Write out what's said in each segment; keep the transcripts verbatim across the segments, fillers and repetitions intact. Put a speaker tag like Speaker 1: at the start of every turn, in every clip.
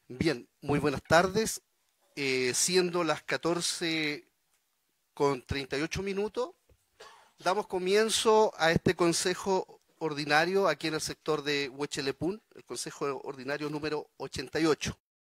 Speaker 1: Bien, muy buenas tardes. Eh, siendo las catorce con treinta y ocho minutos, damos comienzo a este consejo ordinario aquí en el sector de Huechelepún, el consejo ordinario número ochenta y ocho.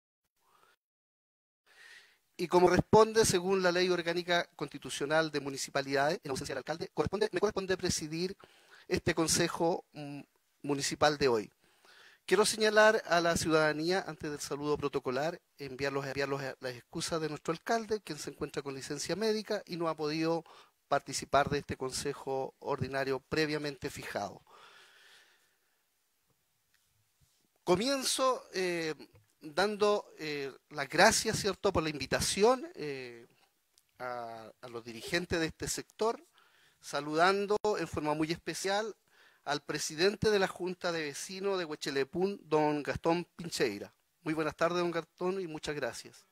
Speaker 1: Y como responde, según la Ley Orgánica Constitucional de Municipalidades, en ausencia del alcalde, corresponde, me corresponde presidir este consejo mm, municipal de hoy. Quiero señalar a la ciudadanía, antes del saludo protocolar, enviarlos, enviarlos las excusas de nuestro alcalde, quien se encuentra con licencia médica y no ha podido participar de este consejo ordinario previamente fijado. Comienzo eh, dando eh, las gracias, ¿cierto?, por la invitación eh, a, a los dirigentes de este sector, saludando en forma muy especial al presidente de la Junta de Vecinos de Huechelepún, don Gastón Pincheira. Muy buenas tardes, don Gastón, y muchas gracias.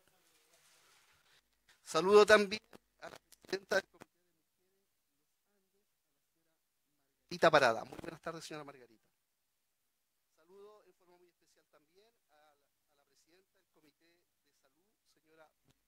Speaker 1: Saludo también a la presidenta del Comité Margarita Parada. Muy buenas tardes, señora Margarita. Saludo en forma muy especial también a la, a la presidenta del Comité de Salud, señora.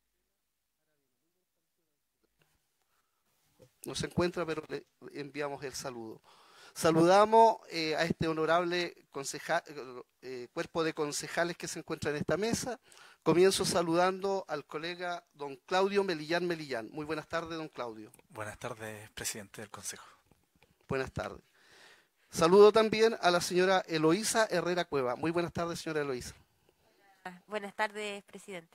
Speaker 1: No se encuentra, pero le enviamos el saludo. Saludamos eh, a este honorable conceja, eh, cuerpo de concejales que se encuentra en esta mesa. Comienzo saludando al colega don Claudio Melillán Melillán. Muy buenas tardes, don Claudio.
Speaker 2: Buenas tardes, presidente del Consejo.
Speaker 1: Buenas tardes. Saludo también a la señora Eloísa Herrera Cueva. Muy buenas tardes, señora Eloísa.
Speaker 3: Buenas tardes, presidente.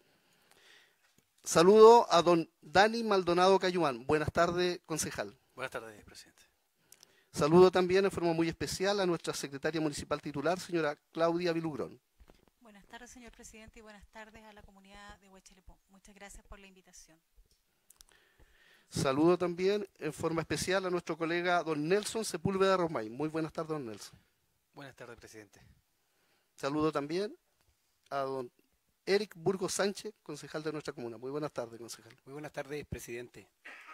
Speaker 1: Saludo a don Dani Maldonado Cayumán. Buenas tardes, concejal.
Speaker 2: Buenas tardes, presidente.
Speaker 1: Saludo también en forma muy especial a nuestra secretaria municipal titular, señora Claudia Vilugrón.
Speaker 4: Buenas tardes, señor presidente, y buenas tardes a la comunidad de Huechelepún. Muchas gracias por la invitación.
Speaker 1: Saludo también en forma especial a nuestro colega don Nelson Sepúlveda Romay. Muy buenas tardes, don Nelson.
Speaker 2: Buenas tardes, presidente.
Speaker 1: Saludo también a don Eric Burgos Sánchez, concejal de nuestra comuna. Muy buenas tardes, concejal.
Speaker 5: Muy buenas tardes, presidente.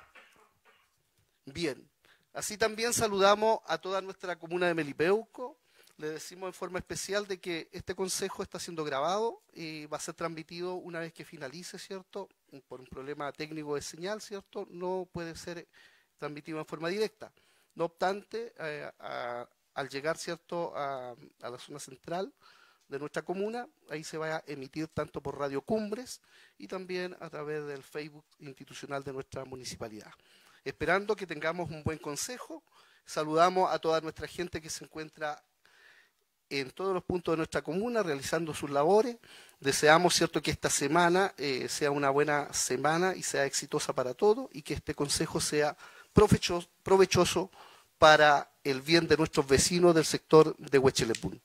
Speaker 1: Bien. Así también saludamos a toda nuestra comuna de Melipeuco. Le decimos en forma especial de que este consejo está siendo grabado y va a ser transmitido una vez que finalice, ¿cierto? Por un problema técnico de señal, ¿cierto? No puede ser transmitido en forma directa. No obstante, eh, a, al llegar, ¿cierto?, a, a la zona central de nuestra comuna, ahí se va a emitir tanto por Radio Cumbres y también a través del Facebook institucional de nuestra municipalidad. Esperando que tengamos un buen consejo, saludamos a toda nuestra gente que se encuentra en todos los puntos de nuestra comuna realizando sus labores. Deseamos, cierto, que esta semana eh, sea una buena semana y sea exitosa para todos y que este consejo sea provechoso, provechoso para el bien de nuestros vecinos del sector de Huechelepún.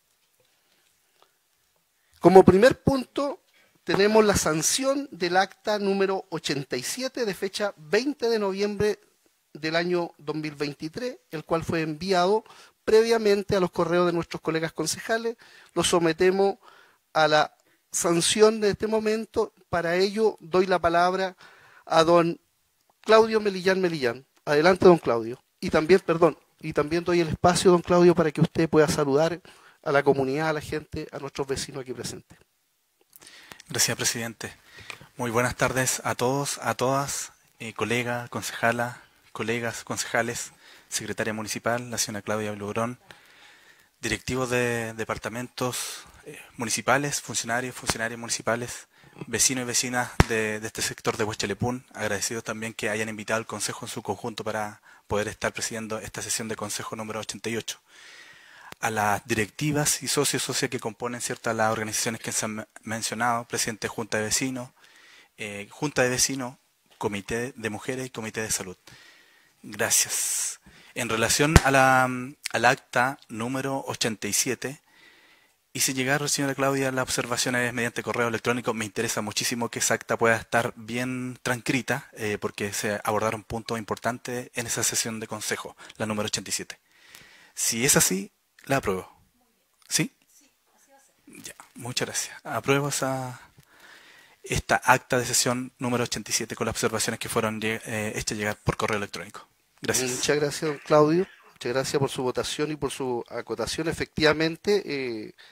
Speaker 1: Como primer punto, tenemos la sanción del acta número ochenta y siete de fecha veinte de noviembre del año dos mil veintitrés, el cual fue enviado previamente a los correos de nuestros colegas concejales. Lo sometemos a la sanción de este momento. Para ello doy la palabra a don Claudio Melillán Melillán. Adelante, don Claudio. Y también, perdón, y también doy el espacio, don Claudio, para que usted pueda saludar a la comunidad, a la gente, a nuestros vecinos aquí presentes.
Speaker 2: Gracias, presidente. Muy buenas tardes a todos, a todas, eh, colega, concejala, colegas, concejales, secretaria municipal, la señora Claudia Vilugrón, directivos de departamentos eh, municipales, funcionarios, funcionarias municipales, vecinos y vecinas de, de este sector de Huechelepún. Agradecidos también que hayan invitado al consejo en su conjunto para poder estar presidiendo esta sesión de consejo número ochenta y ocho. A las directivas y socios y socias que componen ciertas las organizaciones que se han mencionado, presidente de Junta de Vecinos, eh, Junta de Vecinos, Comité de Mujeres y Comité de Salud. Gracias. En relación a la, al acta número ochenta y siete, hice llegar, señora Claudia, las observaciones mediante correo electrónico. Me interesa muchísimo que esa acta pueda estar bien transcrita, eh, porque se abordaron puntos importantes en esa sesión de consejo, la número ochenta y siete. Si es así, la apruebo. ¿Sí?
Speaker 4: Sí, así va a ser.
Speaker 2: Ya, muchas gracias. Apruebo esa, esta acta de sesión número ochenta y siete con las observaciones que fueron eh, hechas llegar por correo electrónico. Gracias.
Speaker 1: Muchas gracias, don Claudio. Muchas gracias por su votación y por su acotación. Efectivamente, eh,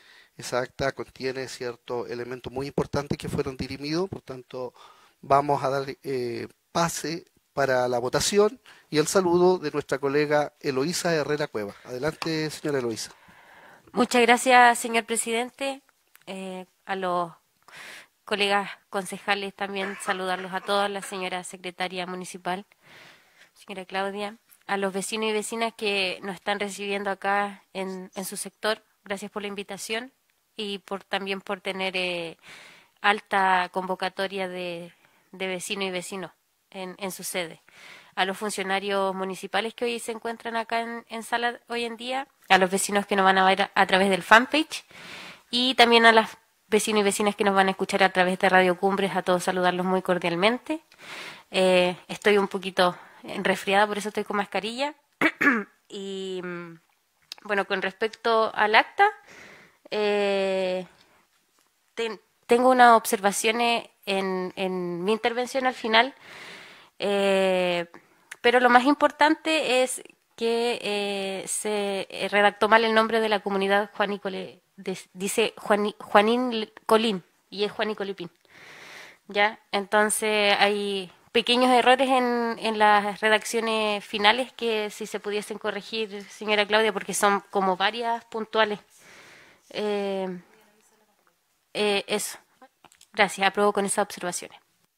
Speaker 1: Esa acta contiene ciertos elementos muy importantes que fueron dirimidos, por tanto vamos a dar eh, pase para la votación y el saludo de nuestra colega Eloísa Herrera Cueva. Adelante, señora Eloísa.
Speaker 3: Muchas gracias, señor presidente. Eh, a los colegas concejales también saludarlos a todas, la señora secretaria municipal, señora Claudia, a los vecinos y vecinas que nos están recibiendo acá en, en su sector. Gracias por la invitación y por también por tener eh, alta convocatoria de, de vecinos y vecinos en, en su sede. A los funcionarios municipales que hoy se encuentran acá en, en sala hoy en día, a los vecinos que nos van a ver a, a través del fanpage y también a las vecinos y vecinas que nos van a escuchar a través de Radio Cumbres, a todos saludarlos muy cordialmente. Eh, estoy un poquito resfriada, por eso estoy con mascarilla. Y bueno, con respecto al acta, eh, ten, tengo unas observaciones en, en mi intervención al final, eh, pero lo más importante es que eh, se redactó mal el nombre de la comunidad Juanícole, de, dice Juaní, Juanín Colín, y es Juanicolipín. ¿Ya? Entonces hay pequeños errores en, en las redacciones finales que si se pudiesen corregir, señora Claudia, porque son como varias puntuales. Eh, eh, eso. Gracias, apruebo con esas observaciones.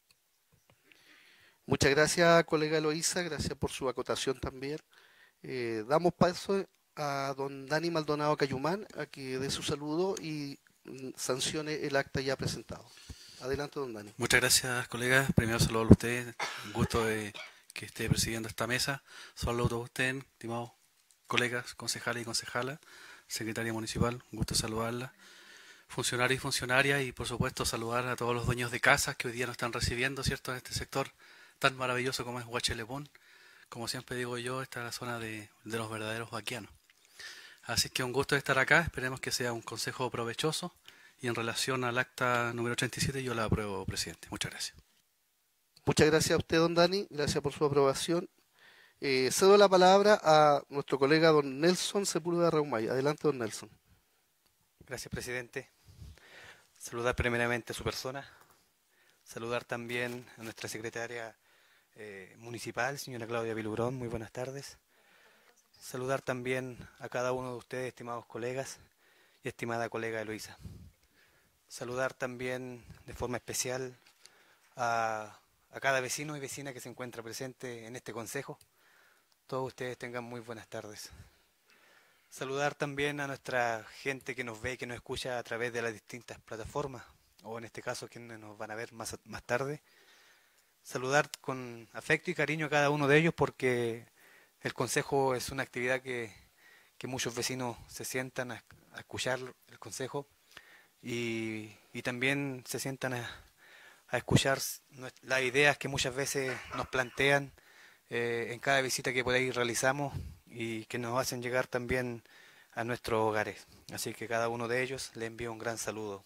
Speaker 1: Muchas gracias, colega Eloísa, gracias por su acotación también. Eh, damos paso a don Dani Maldonado Cayumán a que dé su saludo y mm, sancione el acta ya presentado. Adelante, don Dani.
Speaker 5: Muchas gracias, colegas. Primero saludo a usted, un gusto de que esté presidiendo esta mesa. Saludo a usted, estimados colegas, concejales y concejalas, secretaria municipal, un gusto saludarla, funcionarios y funcionarias, y por supuesto saludar a todos los dueños de casas que hoy día nos están recibiendo, ¿cierto?, en este sector tan maravilloso como es Huachilepón. Como siempre digo yo, esta es la zona de, de los verdaderos vaquianos. Así que un gusto de estar acá, esperemos que sea un consejo provechoso. Y en relación al acta número ochenta y siete, yo la apruebo, presidente. Muchas gracias.
Speaker 1: Muchas gracias a usted, don Dani. Gracias por su aprobación. Eh, cedo la palabra a nuestro colega don Nelson Sepúlveda Reumay. Adelante, don Nelson.
Speaker 6: Gracias, presidente. Saludar primeramente a su persona. Saludar también a nuestra secretaria eh, municipal, señora Claudia Vilugrón. Muy buenas tardes. Saludar también a cada uno de ustedes, estimados colegas y estimada colega Eloísa. Saludar también de forma especial a, a cada vecino y vecina que se encuentra presente en este consejo. Todos ustedes tengan muy buenas tardes. Saludar también a nuestra gente que nos ve y que nos escucha a través de las distintas plataformas, o en este caso quienes nos van a ver más, más tarde. Saludar con afecto y cariño a cada uno de ellos, porque el consejo es una actividad que, que muchos vecinos se sientan a, a escuchar el consejo. Y, y también se sientan a, a escuchar las ideas que muchas veces nos plantean eh, en cada visita que por ahí realizamos y que nos hacen llegar también a nuestros hogares. Así que cada uno de ellos le envío un gran saludo.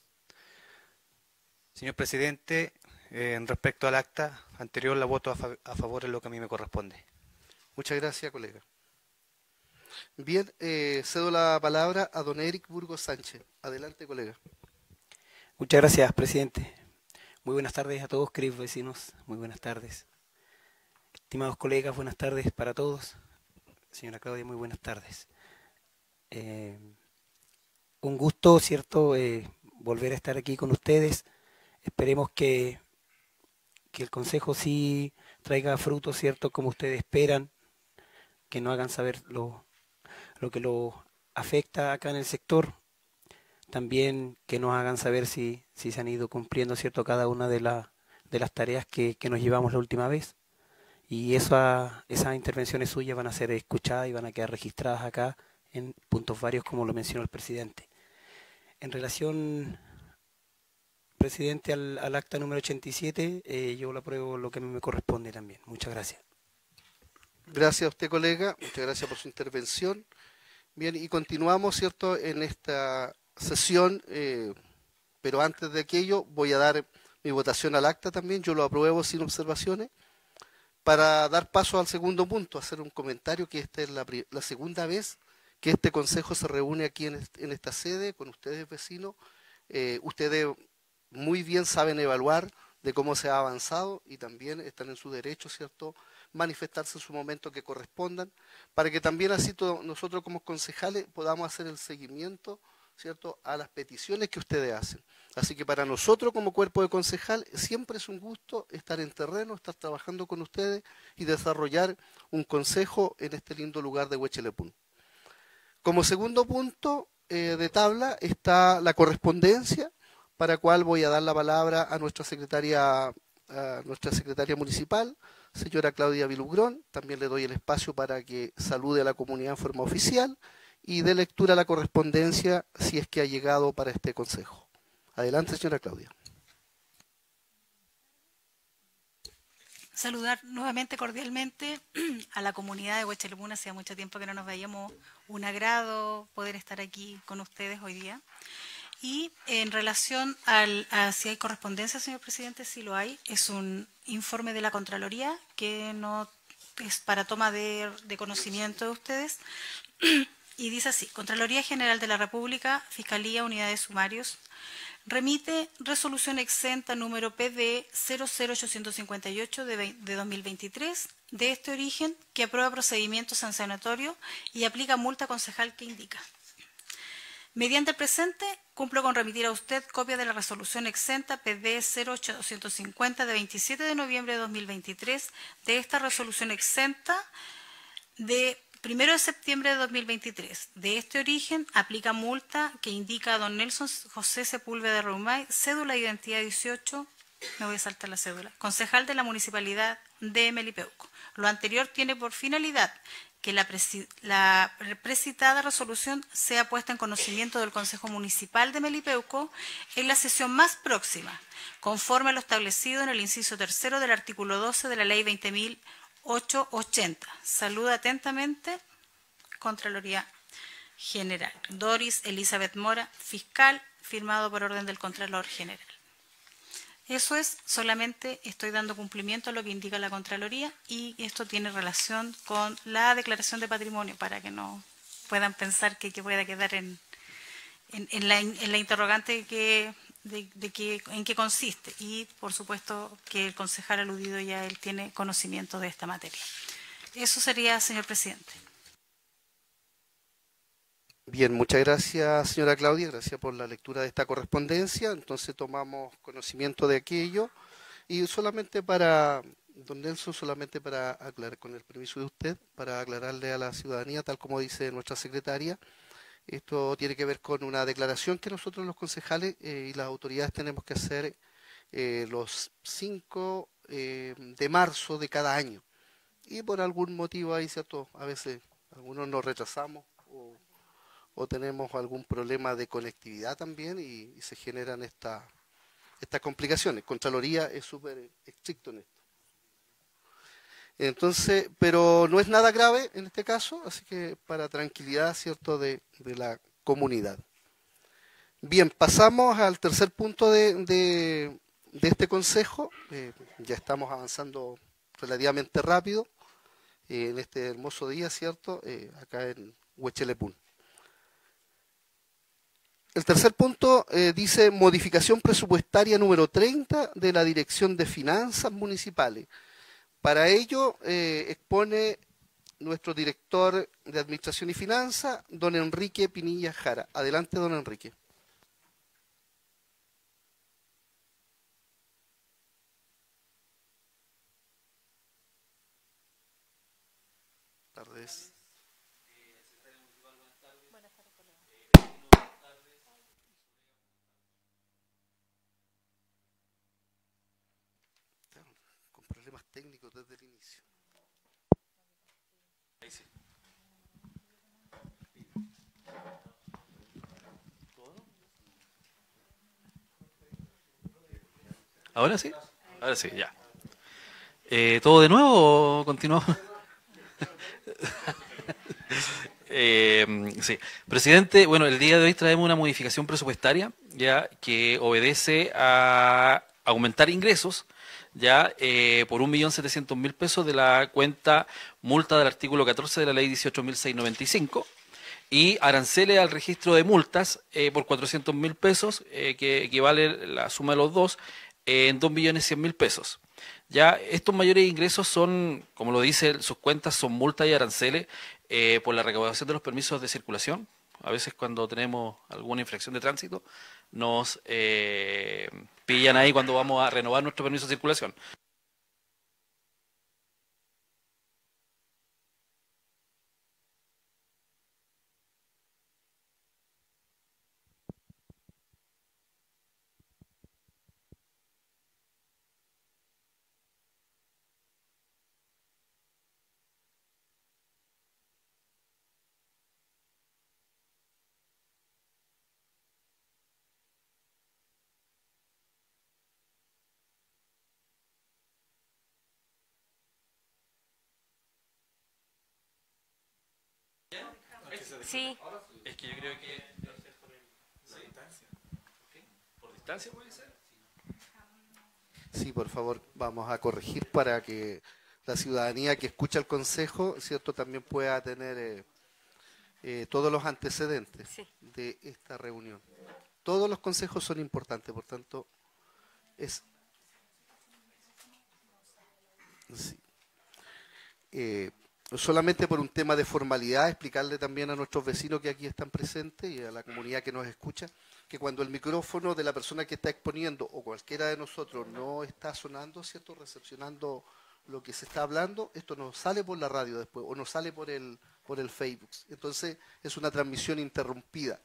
Speaker 6: Señor presidente, eh, en respecto al acta anterior, la voto a, fa a favor es lo que a mí me corresponde.
Speaker 1: Muchas gracias, colega. Bien, eh, cedo la palabra a don Eric Burgos Sánchez. Adelante, colega.
Speaker 7: Muchas gracias, presidente. Muy buenas tardes a todos, queridos vecinos. Muy buenas tardes. Estimados colegas, buenas tardes para todos. Señora Claudia, muy buenas tardes. Eh, un gusto, ¿cierto?, eh, volver a estar aquí con ustedes. Esperemos que, que el consejo sí traiga frutos, ¿cierto?, como ustedes esperan, que nos hagan saber lo, lo que lo afecta acá en el sector. También que nos hagan saber si, si se han ido cumpliendo, ¿cierto?, cada una de, la, de las tareas que, que nos llevamos la última vez. Y esa, esas intervenciones suyas van a ser escuchadas y van a quedar registradas acá en puntos varios, como lo mencionó el presidente. En relación, presidente, al, al acta número ochenta y siete, eh, yo lo apruebo lo que a mí me corresponde también. Muchas gracias.
Speaker 1: Gracias a usted, colega. Muchas gracias por su intervención. Bien, y continuamos, ¿cierto?, en esta sesión, eh, pero antes de aquello voy a dar mi votación al acta también. Yo lo apruebo sin observaciones. Para dar paso al segundo punto, hacer un comentario que esta es la, la segunda vez que este consejo se reúne aquí en, est en esta sede con ustedes vecinos. Eh, ustedes muy bien saben evaluar de cómo se ha avanzado y también están en su derecho, ¿cierto?, manifestarse en su momento que correspondan, para que también así todo, nosotros como concejales podamos hacer el seguimiento, ¿cierto?, a las peticiones que ustedes hacen. Así que para nosotros como cuerpo de concejal siempre es un gusto estar en terreno, estar trabajando con ustedes y desarrollar un consejo en este lindo lugar de Huechelepún. Como segundo punto eh, de tabla está la correspondencia, para cual voy a dar la palabra a nuestra secretaria, a nuestra secretaria municipal, señora Claudia Vilugrón. También le doy el espacio para que salude a la comunidad en forma oficial y dé lectura a la correspondencia si es que ha llegado para este consejo. Adelante, señora Claudia.
Speaker 4: Saludar nuevamente cordialmente a la comunidad de Huechelepún. Hacía mucho tiempo que no nos veíamos. Un agrado poder estar aquí con ustedes hoy día. Y en relación al, a si hay correspondencia, señor presidente, si lo hay, es un informe de la Contraloría que no es para toma de, de conocimiento de ustedes. Y dice así: Contraloría General de la República, Fiscalía, Unidades Sumarios, remite resolución exenta número P D cero cero ochocientos cincuenta y ocho de, de dos mil veintitrés de este origen, que aprueba procedimiento sancionatorio y aplica multa concejal que indica. Mediante el presente, cumplo con remitir a usted copia de la resolución exenta P D cero ochocientos cincuenta de veintisiete de noviembre de dos mil veintitrés, de esta resolución exenta de primero de septiembre de dos mil veintitrés. De este origen, aplica multa que indica a don Nelson José Sepúlveda Reumay, cédula de identidad dieciocho, me voy a saltar la cédula, concejal de la Municipalidad de Melipeuco. Lo anterior tiene por finalidad que la, preci la precitada resolución sea puesta en conocimiento del Consejo Municipal de Melipeuco en la sesión más próxima, conforme a lo establecido en el inciso tercero del artículo doce de la Ley veinte mil ochocientos ochenta. Saluda atentamente, Contraloría General. Doris Elizabeth Mora, fiscal, firmado por orden del Contralor General. Eso es, solamente estoy dando cumplimiento a lo que indica la Contraloría y esto tiene relación con la declaración de patrimonio para que no puedan pensar que, que pueda quedar en, en, en, la, en la interrogante que, de, de que, en qué consiste. Y, por supuesto, que el concejal aludido ya él tiene conocimiento de esta materia. Eso sería, señor presidente.
Speaker 1: Bien, muchas gracias, señora Claudia, gracias por la lectura de esta correspondencia. Entonces tomamos conocimiento de aquello y solamente para, don Nelson, solamente para aclarar, con el permiso de usted, para aclararle a la ciudadanía, tal como dice nuestra secretaria, esto tiene que ver con una declaración que nosotros los concejales eh, y las autoridades tenemos que hacer eh, los cinco eh, de marzo de cada año. Y por algún motivo hay cierto, a veces algunos nos retrasamos o o tenemos algún problema de conectividad también y, y se generan esta, estas complicaciones. Contraloría es súper estricto en esto. Entonces, pero no es nada grave en este caso, así que para tranquilidad, ¿cierto?, de, de la comunidad. Bien, pasamos al tercer punto de, de, de este consejo. Eh, ya estamos avanzando relativamente rápido eh, en este hermoso día, ¿cierto?, eh, acá en Huechelepún. El tercer punto eh, dice modificación presupuestaria número treinta de la Dirección de Finanzas Municipales. Para ello eh, expone nuestro director de Administración y Finanzas, don Enrique Pinilla Jara. Adelante, don Enrique. Tardes. Problemas técnicos desde el inicio.
Speaker 5: Ahí sí. ¿Ahora sí? Ahora sí, ya. Eh, ¿Todo de nuevo o continuamos? eh, sí. Presidente, bueno, el día de hoy traemos una modificación presupuestaria ya que obedece a aumentar ingresos ya eh, por un millón setecientos mil pesos de la cuenta multa del artículo catorce de la ley dieciocho mil seiscientos noventa y cinco y aranceles al registro de multas eh, por cuatrocientos mil pesos, eh, que equivale la suma de los dos eh, en dos millones cien mil pesos. Ya estos mayores ingresos son, como lo dice sus cuentas, son multas y aranceles eh, por la recaudación de los permisos de circulación. A veces cuando tenemos alguna infracción de tránsito nos eh, pillan ahí cuando vamos a renovar nuestro permiso de circulación.
Speaker 3: Sí.
Speaker 5: Es que yo creo que por distancia puede ser.
Speaker 1: Sí, por favor, vamos a corregir para que la ciudadanía que escucha el Consejo, ¿cierto?, también pueda tener eh, eh, todos los antecedentes
Speaker 3: Sí.
Speaker 1: de esta reunión. Todos los consejos son importantes, por tanto, es... Sí. Eh, solamente por un tema de formalidad, explicarle también a nuestros vecinos que aquí están presentes y a la comunidad que nos escucha, que cuando el micrófono de la persona que está exponiendo o cualquiera de nosotros no está sonando, ¿cierto?, recepcionando lo que se está hablando, esto no sale por la radio después o no sale por el, por el Facebook. Entonces es una transmisión interrumpida.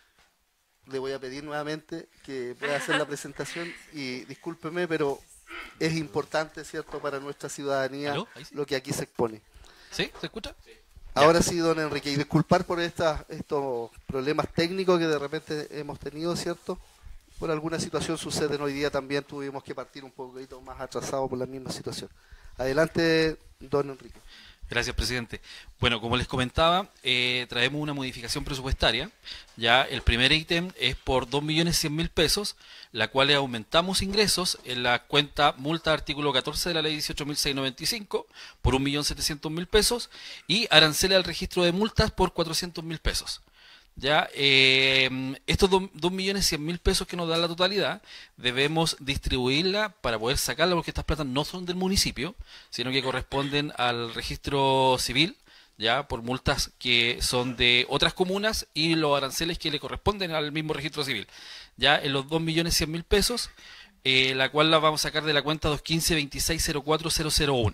Speaker 1: Le voy a pedir nuevamente que pueda hacer la presentación y discúlpeme, pero es importante, ¿cierto?, para nuestra ciudadanía
Speaker 5: ¿Aló? ¿Ahí sí?
Speaker 1: lo que aquí se expone.
Speaker 5: ¿Sí? ¿Se escucha?
Speaker 1: Ahora sí, don Enrique, y disculpar por estas, estos problemas técnicos que de repente hemos tenido, ¿cierto? Por alguna situación suceden hoy día también, tuvimos que partir un poquito más atrasado por la misma situación. Adelante, don Enrique.
Speaker 5: Gracias, presidente. Bueno, como les comentaba, eh, traemos una modificación presupuestaria. Ya el primer ítem es por dos millones cien mil pesos, la cual aumentamos ingresos en la cuenta multa artículo catorce de la ley dieciocho mil seiscientos noventa y cinco por un millón setecientos mil pesos y aranceles al registro de multas por cuatrocientos mil pesos. Ya, eh, estos dos millones cien mil pesos que nos da la totalidad, debemos distribuirla para poder sacarla, porque estas platas no son del municipio, sino que corresponden al registro civil, ya por multas que son de otras comunas y los aranceles que le corresponden al mismo registro civil. Ya en los dos millones cien mil pesos, eh, la cual la vamos a sacar de la cuenta dos uno cinco, veintiséis cero cuatro cero cero uno.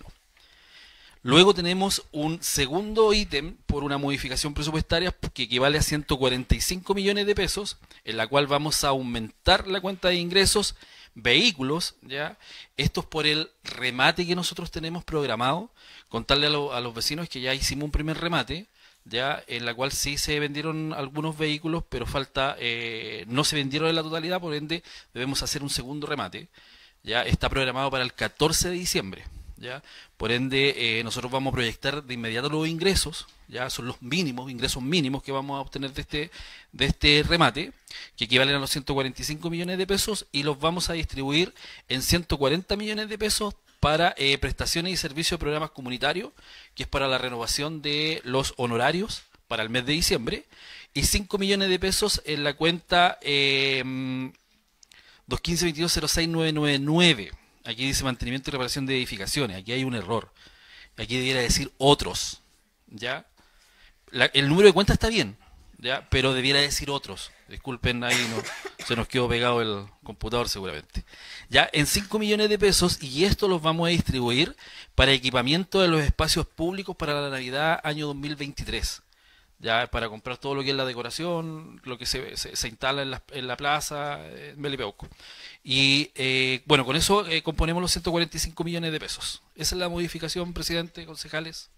Speaker 5: Luego tenemos un segundo ítem por una modificación presupuestaria que equivale a ciento cuarenta y cinco millones de pesos, en la cual vamos a aumentar la cuenta de ingresos vehículos, ya estos por el remate que nosotros tenemos programado. Contarle a, lo, a los vecinos que ya hicimos un primer remate, ya en la cual sí se vendieron algunos vehículos, pero falta eh, no se vendieron en la totalidad, por ende debemos hacer un segundo remate. Ya está programado para el catorce de diciembre. ¿Ya? Por ende, eh, nosotros vamos a proyectar de inmediato los ingresos, ya son los mínimos, ingresos mínimos que vamos a obtener de este, de este remate, que equivalen a los ciento cuarenta y cinco millones de pesos, y los vamos a distribuir en ciento cuarenta millones de pesos para eh, prestaciones y servicios de programas comunitarios, que es para la renovación de los honorarios para el mes de diciembre, y cinco millones de pesos en la cuenta eh, dos uno cinco, veintidós cero seis, nueve nueve nueve. Aquí dice mantenimiento y reparación de edificaciones. Aquí hay un error. Aquí debiera decir otros. ¿Ya? La, el número de cuenta está bien, ¿ya? Pero debiera decir otros. Disculpen, ahí no, se nos quedó pegado el computador seguramente. Ya, en cinco millones de pesos, y esto los vamos a distribuir para equipamiento de los espacios públicos para la Navidad año dos mil veintitrés. Ya, para comprar todo lo que es la decoración, lo que se, se, se instala en la, en la plaza, en Melipeuco. Y eh, bueno, con eso eh, componemos los ciento cuarenta y cinco millones de pesos. Esa es la modificación, presidente, concejales.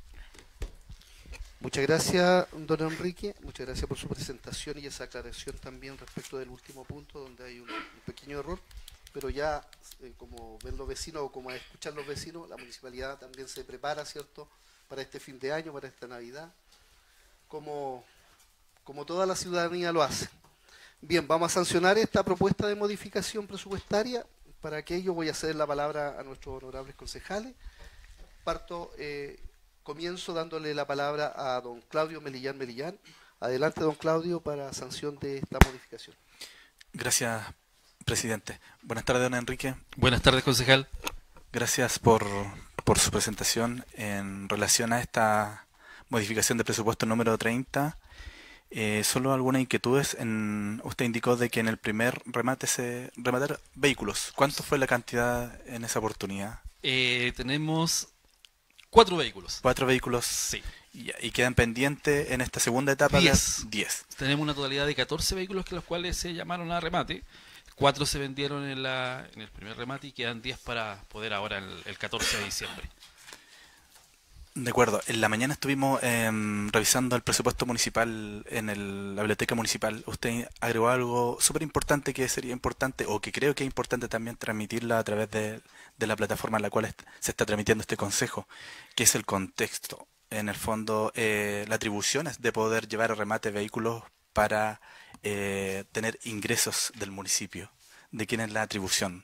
Speaker 1: Muchas gracias, don Enrique. Muchas gracias por su presentación y esa aclaración también respecto del último punto, donde hay un, un pequeño error. Pero ya, eh, como ven los vecinos o como escuchan los vecinos, la municipalidad también se prepara, ¿cierto?, para este fin de año, para esta Navidad, como, como toda la ciudadanía lo hace. Bien, vamos a sancionar esta propuesta de modificación presupuestaria. Para aquello voy a ceder la palabra a nuestros honorables concejales. Parto, eh, comienzo dándole la palabra a don Claudio Melillán Melillán, Adelante, don Claudio, para sanción de esta modificación.
Speaker 2: Gracias, presidente. Buenas tardes, don Enrique.
Speaker 5: Buenas tardes, concejal.
Speaker 2: Gracias por, por su presentación en relación a esta modificación de presupuesto número treinta. Eh, solo algunas inquietudes. En, usted indicó de que en el primer remate se remataron vehículos. ¿Cuánto fue la cantidad en esa oportunidad?
Speaker 5: Eh, tenemos cuatro vehículos.
Speaker 2: Cuatro vehículos.
Speaker 5: Sí.
Speaker 2: Y, y quedan pendientes en esta segunda etapa.
Speaker 5: Diez.
Speaker 2: De diez.
Speaker 5: Tenemos una totalidad de catorce vehículos que los cuales se llamaron a remate. Cuatro se vendieron en, la, en el primer remate y quedan diez para poder ahora el, el catorce de diciembre.
Speaker 2: De acuerdo. En la mañana estuvimos eh, revisando el presupuesto municipal en el, la biblioteca municipal. Usted agregó algo súper importante que sería importante, o que creo que es importante también transmitirla a través de, de la plataforma en la cual est- se está transmitiendo este consejo, que es el contexto. En el fondo, eh, la atribución es de poder llevar a remate vehículos para eh, tener ingresos del municipio. ¿De quién es la atribución?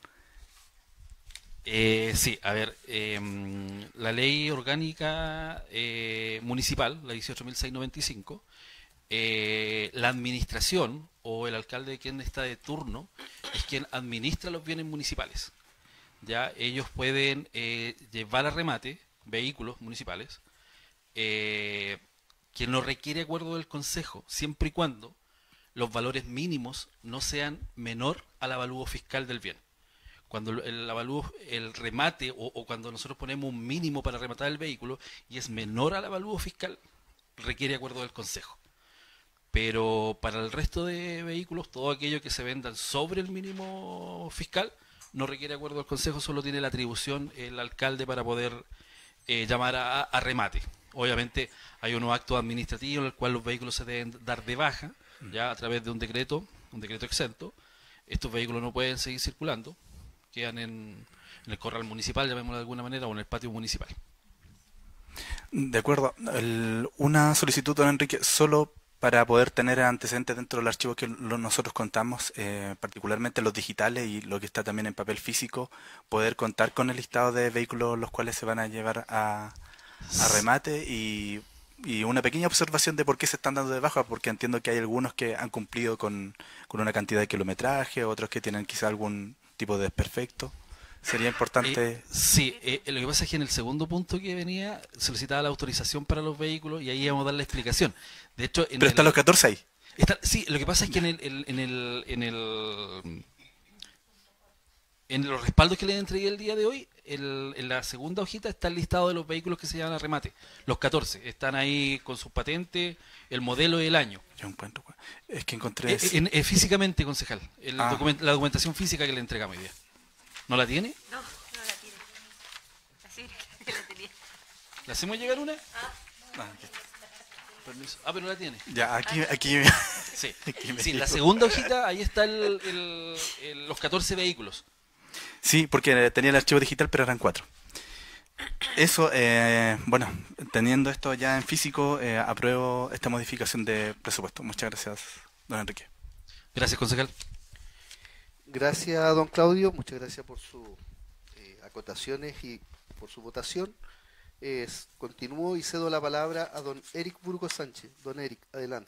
Speaker 5: Eh, sí, a ver, eh, la ley orgánica eh, municipal, la dieciocho mil seiscientos noventa y cinco, eh, la administración o el alcalde quien está de turno es quien administra los bienes municipales. Ya ellos pueden eh, llevar a remate vehículos municipales, eh, quien no requiere acuerdo del consejo, siempre y cuando los valores mínimos no sean menor al avalúo fiscal del bien. Cuando el avalúo, el remate o, o cuando nosotros ponemos un mínimo para rematar el vehículo y es menor al avalúo fiscal, requiere acuerdo del consejo. Pero para el resto de vehículos, todo aquello que se vendan sobre el mínimo fiscal no requiere acuerdo del consejo, solo tiene la atribución el alcalde para poder eh, llamar a, a remate. Obviamente hay unos actos administrativos en el cual los vehículos se deben dar de baja, ya a través de un decreto, un decreto exento. Estos vehículos no pueden seguir circulando, quedan en, en el corral municipal, llamémoslo de alguna manera, o en el patio municipal.
Speaker 2: De acuerdo. El- una solicitud, don Enrique, solo para poder tener antecedentes dentro del archivo que lo- nosotros contamos, eh, particularmente los digitales y lo que está también en papel físico, poder contar con el listado de vehículos los cuales se van a llevar a, a remate y, y una pequeña observación de por qué se están dando de baja, porque entiendo que hay algunos que han cumplido con, con una cantidad de kilometraje, otros que tienen quizá algún tipo de desperfecto. Sería importante.
Speaker 5: Eh, sí, eh, lo que pasa es que en el segundo punto que venía solicitaba la autorización para los vehículos y ahí íbamos a dar la explicación. De hecho, en
Speaker 2: Pero están
Speaker 5: el-
Speaker 2: los catorce ahí.
Speaker 5: está- sí, lo que pasa es que en el, el- en el en el en los respaldos que les entregué el día de hoy, el- en la segunda hojita está el listado de los vehículos que se llevan a remate. Los catorce están ahí con sus patentes, el modelo y el año.
Speaker 2: Yo encuentro. Es que encontré.
Speaker 5: Eh, en- eh, físicamente, concejal, el
Speaker 2: Ah.
Speaker 5: document- la documentación física que le entregamos hoy día. ¿No la tiene?
Speaker 3: No, no la tiene. Así que la tenía.
Speaker 5: ¿Le hacemos llegar una? Permiso. Ah, pero la tiene.
Speaker 2: Ya, aquí, aquí.
Speaker 5: Sí,
Speaker 2: Aquí me
Speaker 5: sí, la
Speaker 2: dijo.
Speaker 5: segunda hojita, ahí está el, el- el- los catorce vehículos.
Speaker 2: Sí, porque tenía el archivo digital, pero eran cuatro. Eso, eh, bueno, teniendo esto ya en físico, eh, apruebo esta modificación de presupuesto. Muchas gracias, don Enrique.
Speaker 5: Gracias, concejal.
Speaker 1: Gracias, don Claudio. Muchas gracias por sus eh, acotaciones y por su votación. Es, continúo y cedo la palabra a don Eric Burgos Sánchez. Don Eric, adelante.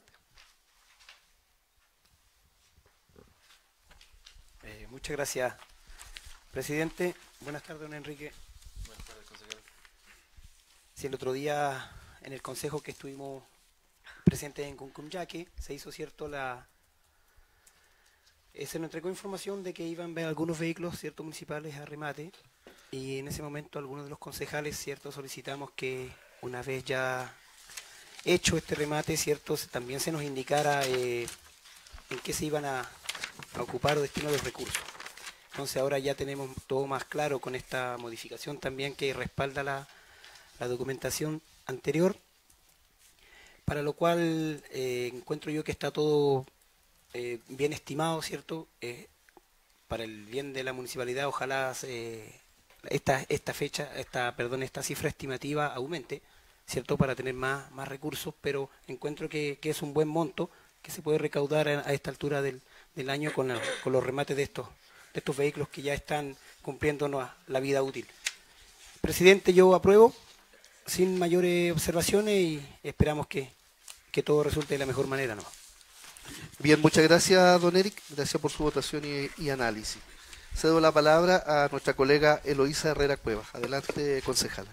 Speaker 7: Eh, muchas gracias, presidente. Buenas tardes, don Enrique.
Speaker 5: Buenas tardes, concejal.
Speaker 7: Sí, el otro día en el consejo que estuvimos presentes en Cuncumyaque se hizo cierto la... eh, se nos entregó información de que iban a ver algunos vehículos ciertos municipales a remate y en ese momento algunos de los concejales cierto solicitamos que una vez ya hecho este remate cierto se- también se nos indicara eh, en qué se iban a, a ocupar o destino de los recursos. Entonces ahora ya tenemos todo más claro con esta modificación también que respalda la, la documentación anterior, para lo cual eh, encuentro yo que está todo eh, bien estimado, ¿cierto? Eh, para el bien de la municipalidad, ojalá se, esta, esta fecha, esta, perdón, esta cifra estimativa aumente, ¿cierto? Para tener más, más recursos, pero encuentro que, que es un buen monto que se puede recaudar a, a esta altura del, del año con, la- con los remates de estos, de estos vehículos que ya están cumpliendo la la vida útil. Presidente, yo apruebo sin mayores observaciones y esperamos que, que todo resulte de la mejor manera, ¿no?
Speaker 1: Bien, muchas gracias, don Eric. Gracias por su votación y, y análisis. Cedo la palabra a nuestra colega Eloísa Herrera Cuevas. Adelante, concejala.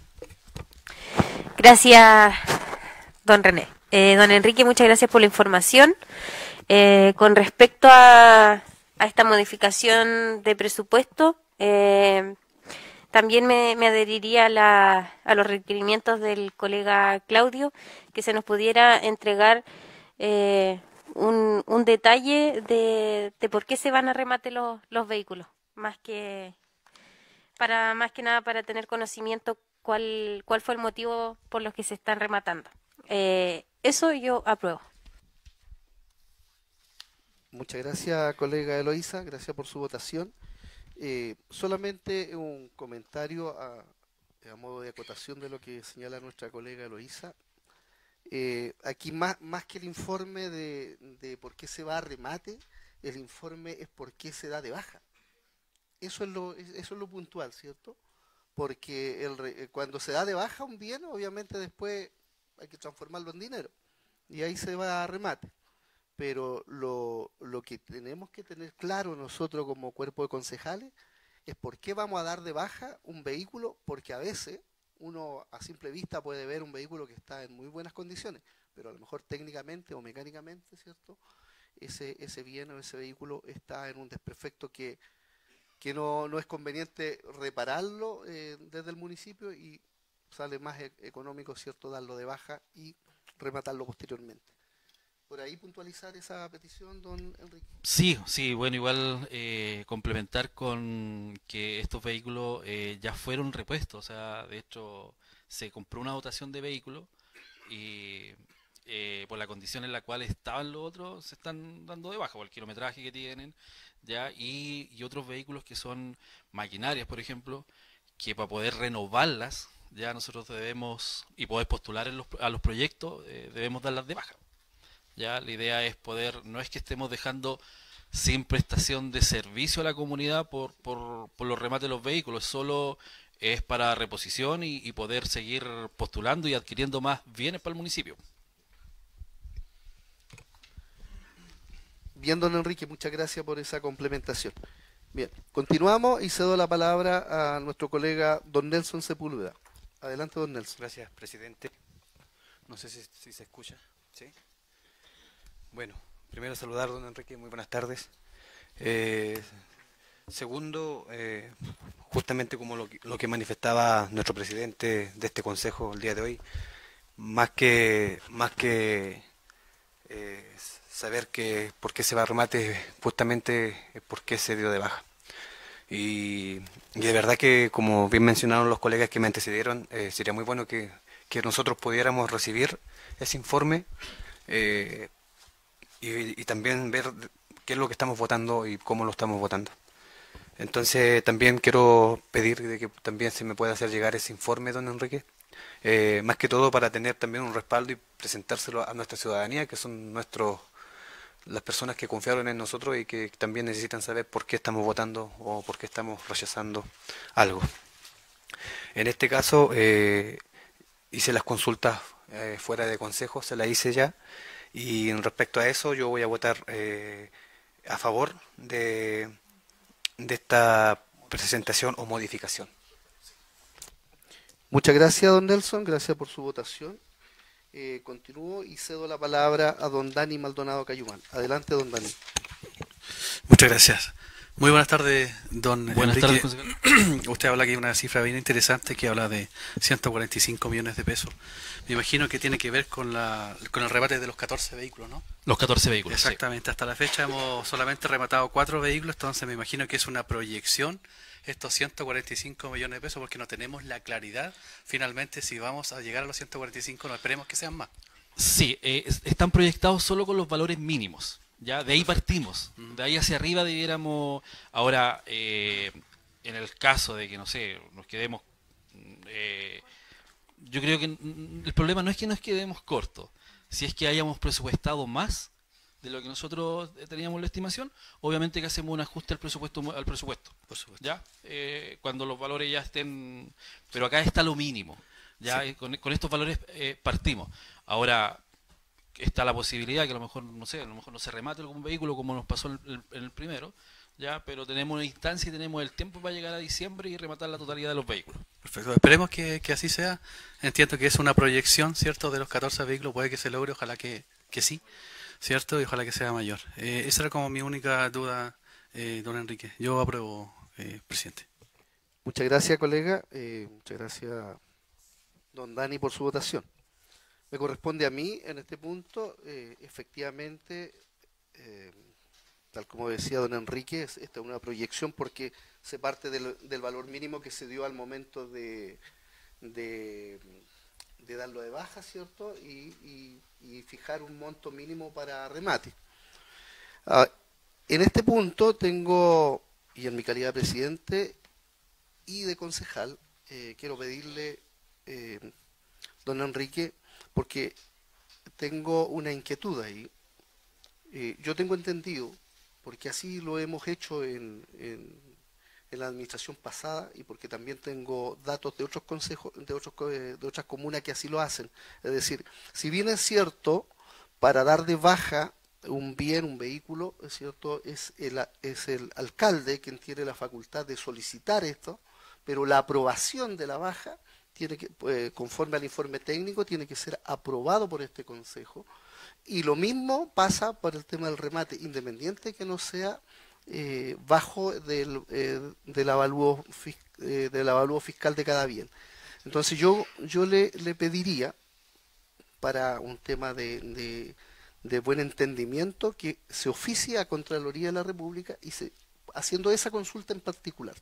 Speaker 3: Gracias, don René. Eh, don Enrique, muchas gracias por la información. Eh, con respecto a, a esta modificación de presupuesto, eh, también me, me adheriría a, la, a los requerimientos del colega Claudio, que se nos pudiera entregar eh, un, un detalle de, de por qué se van a remate los, los vehículos, más que para más que nada para tener conocimiento cuál cuál fue el motivo por los que se están rematando. Eh, eso yo apruebo.
Speaker 1: Muchas gracias, colega Eloísa. Gracias por su votación. Eh, solamente un comentario a, a modo de acotación de lo que señala nuestra colega Eloísa. Eh, aquí más, más que el informe de, de por qué se va a remate, el informe es por qué se da de baja. Eso es lo, eso es lo puntual, ¿cierto? Porque el, cuando se da de baja un bien, obviamente después hay que transformarlo en dinero. Y ahí se va a remate. Pero lo, lo que tenemos que tener claro nosotros como cuerpo de concejales es por qué vamos a dar de baja un vehículo, porque a veces uno a simple vista puede ver un vehículo que está en muy buenas condiciones, pero a lo mejor técnicamente o mecánicamente, ¿cierto? Ese, ese bien o ese vehículo está en un desperfecto que, que no, no es conveniente repararlo eh, desde el municipio y sale más e económico, ¿cierto?, darlo de baja y rematarlo posteriormente. ¿Por ahí puntualizar esa petición, don Enrique?
Speaker 8: Sí, sí, bueno, igual eh, complementar con que estos vehículos eh, ya fueron repuestos, o sea, de hecho se compró una dotación de vehículos y eh, por la condición en la cual estaban los otros se están dando de baja, por el kilometraje que tienen, ya y, y otros vehículos que son maquinarias, por ejemplo, que para poder renovarlas, ya nosotros debemos, y poder postular en los, a los proyectos, eh, debemos darlas de baja. Ya, la idea es poder, no es que estemos dejando sin prestación de servicio a la comunidad por, por, por los remates de los vehículos, solo es para reposición y, y poder seguir postulando y adquiriendo más bienes para el municipio.
Speaker 1: Bien, don Enrique, muchas gracias por esa complementación. Bien, continuamos y cedo la palabra a nuestro colega don Nelson Sepúlveda. Adelante, don Nelson.
Speaker 6: Gracias, presidente. No sé si, si se escucha. ¿Sí? Bueno, primero saludar, don Enrique, muy buenas tardes. Eh, segundo, eh, justamente como lo, lo que manifestaba nuestro presidente de este consejo el día de hoy, más que más que eh, saber que por qué se va a remate, justamente por qué se dio de baja. Y, y de verdad que, como bien mencionaron los colegas que me antecedieron, eh, sería muy bueno que, que nosotros pudiéramos recibir ese informe eh, y, y también ver qué es lo que estamos votando y cómo lo estamos votando. Entonces también quiero pedir de que también se me pueda hacer llegar ese informe, don Enrique, eh, más que todo para tener también un respaldo y presentárselo a nuestra ciudadanía, que son nuestros las personas que confiaron en nosotros y que también necesitan saber por qué estamos votando o por qué estamos rechazando algo. En este caso eh, hice las consultas eh, fuera de consejo, se las hice ya, y en respecto a eso yo voy a votar eh, a favor de, de esta presentación o modificación.
Speaker 1: Muchas gracias, don Nelson, gracias por su votación. Eh, continúo y cedo la palabra a don Dani Maldonado Cayumán. Adelante, don Dani.
Speaker 5: Muchas gracias. Muy buenas tardes, don
Speaker 8: Buenas
Speaker 5: Enrique.
Speaker 8: tardes,
Speaker 5: usted habla aquí de una cifra bien interesante que habla de ciento cuarenta y cinco millones de pesos. Me imagino que tiene que ver con la con el remate de los catorce vehículos, ¿no?
Speaker 8: Los catorce vehículos.
Speaker 5: Exactamente. Sí. Hasta la fecha hemos solamente rematado cuatro vehículos, entonces me imagino que es una proyección estos ciento cuarenta y cinco millones de pesos, porque no tenemos la claridad finalmente si vamos a llegar a los ciento cuarenta y cinco, no esperemos que sean más.
Speaker 8: Sí, eh, están proyectados solo con los valores mínimos. Ya, de ahí partimos, de ahí hacia arriba debiéramos, ahora, eh, en el caso de que, no sé, nos quedemos, eh, yo creo que el problema no es que nos quedemos cortos, si es que hayamos presupuestado más de lo que nosotros teníamos la estimación, obviamente que hacemos un ajuste al presupuesto, al presupuesto,
Speaker 5: por supuesto.
Speaker 8: ¿Ya? Eh, cuando los valores ya estén, pero acá está lo mínimo, ya, sí. con, con estos valores eh, partimos. Ahora, está la posibilidad que a lo mejor, no sé, a lo mejor no se remate algún vehículo como nos pasó en el, en el primero, ya, pero tenemos una instancia y tenemos el tiempo para llegar a diciembre y rematar la totalidad de los vehículos.
Speaker 5: Perfecto, esperemos que, que así sea. Entiendo que es una proyección, ¿cierto?, de los catorce vehículos, puede que se logre, ojalá que, que sí, ¿cierto?, y ojalá que sea mayor. Eh, esa era como mi única duda, eh, don Enrique. Yo apruebo, eh, presidente.
Speaker 1: Muchas gracias, colega. Eh, muchas gracias, don Dani, por su votación. Me corresponde a mí en este punto, eh, efectivamente, eh, tal como decía don Enrique, esta es una proyección porque se parte del, del valor mínimo que se dio al momento de, de, de darlo de baja, ¿cierto? Y, y, y fijar un monto mínimo para remate. Ah, en este punto tengo, y en mi calidad de presidente y de concejal, eh, quiero pedirle, eh, don Enrique, porque tengo una inquietud ahí. Eh, yo tengo entendido, porque así lo hemos hecho en, en, en la administración pasada y porque también tengo datos de otros consejos, de, otros, de otras comunas que así lo hacen. Es decir, si bien es cierto, para dar de baja un bien, un vehículo, es cierto, es el, es el alcalde quien tiene la facultad de solicitar esto, pero la aprobación de la baja tiene que, eh, conforme al informe técnico, tiene que ser aprobado por este consejo. Y lo mismo pasa por el tema del remate, independiente que no sea eh, bajo del, eh, del, avalúo, eh, del avalúo fiscal de cada bien. Entonces yo, yo le, le pediría, para un tema de, de, de buen entendimiento, que se oficie a Contraloría de la República y se, haciendo esa consulta en particular.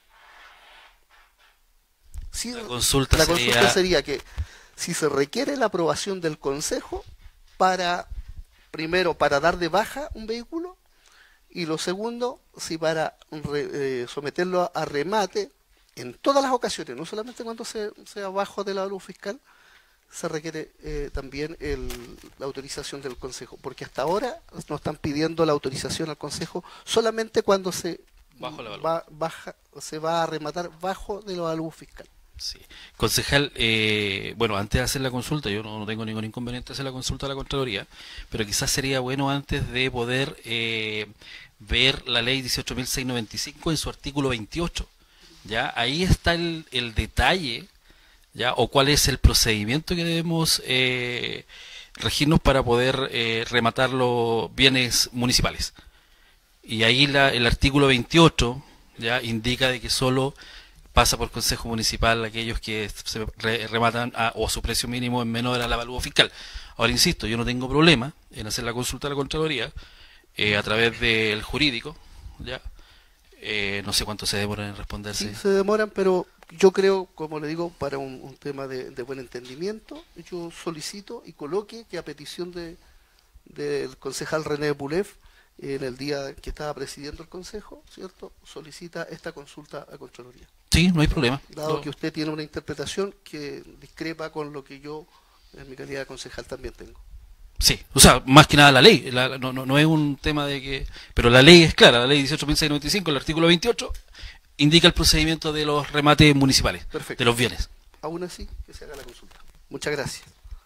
Speaker 1: Sí,
Speaker 8: la consulta,
Speaker 1: la
Speaker 8: sería...
Speaker 1: consulta sería que si se requiere la aprobación del Consejo para, primero, para dar de baja un vehículo, y lo segundo, si para re, eh, someterlo a, a remate en todas las ocasiones, no solamente cuando se, sea bajo del avalúo fiscal, se requiere eh, también el, la autorización del Consejo, porque hasta ahora nos están pidiendo la autorización al Consejo solamente cuando se,
Speaker 8: bajo la
Speaker 1: va, baja, se va a rematar bajo del avalúo fiscal.
Speaker 8: Sí. Concejal, eh, bueno, antes de hacer la consulta, yo no, no tengo ningún inconveniente en hacer la consulta a la Contraloría, pero quizás sería bueno antes de poder eh, ver la ley dieciocho mil seiscientos noventa y cinco en su artículo veintiocho. ¿Ya? Ahí está el, el detalle, ¿ya? O cuál es el procedimiento que debemos eh, regirnos para poder eh, rematar los bienes municipales. Y ahí la, el artículo veintiocho, ¿ya? Indica de que solo pasa por Consejo Municipal aquellos que se re, rematan a, o su precio mínimo es menor al avalúo fiscal. Ahora, insisto, yo no tengo problema en hacer la consulta a la Contraloría eh, a través del jurídico, ¿ya? Eh, no sé cuánto se demoran en responderse.
Speaker 1: Sí, se demoran, pero yo creo, como le digo, para un, un tema de, de buen entendimiento, yo solicito y coloque que a petición de del concejal René Pulev, en el día que estaba presidiendo el Consejo, ¿cierto?, solicita esta consulta a Contraloría.
Speaker 8: Sí, no hay problema.
Speaker 1: Dado
Speaker 8: no.
Speaker 1: que usted tiene una interpretación que discrepa con lo que yo, en mi calidad de concejal, también tengo.
Speaker 8: Sí, o sea, más que nada la ley, la, no, no, no es un tema de que... Pero la ley es clara, la ley dieciocho mil seiscientos noventa y cinco, el artículo veintiocho, indica el procedimiento de los remates municipales,
Speaker 1: Perfecto.
Speaker 8: de los bienes.
Speaker 1: Aún así, que se haga la consulta. Muchas gracias.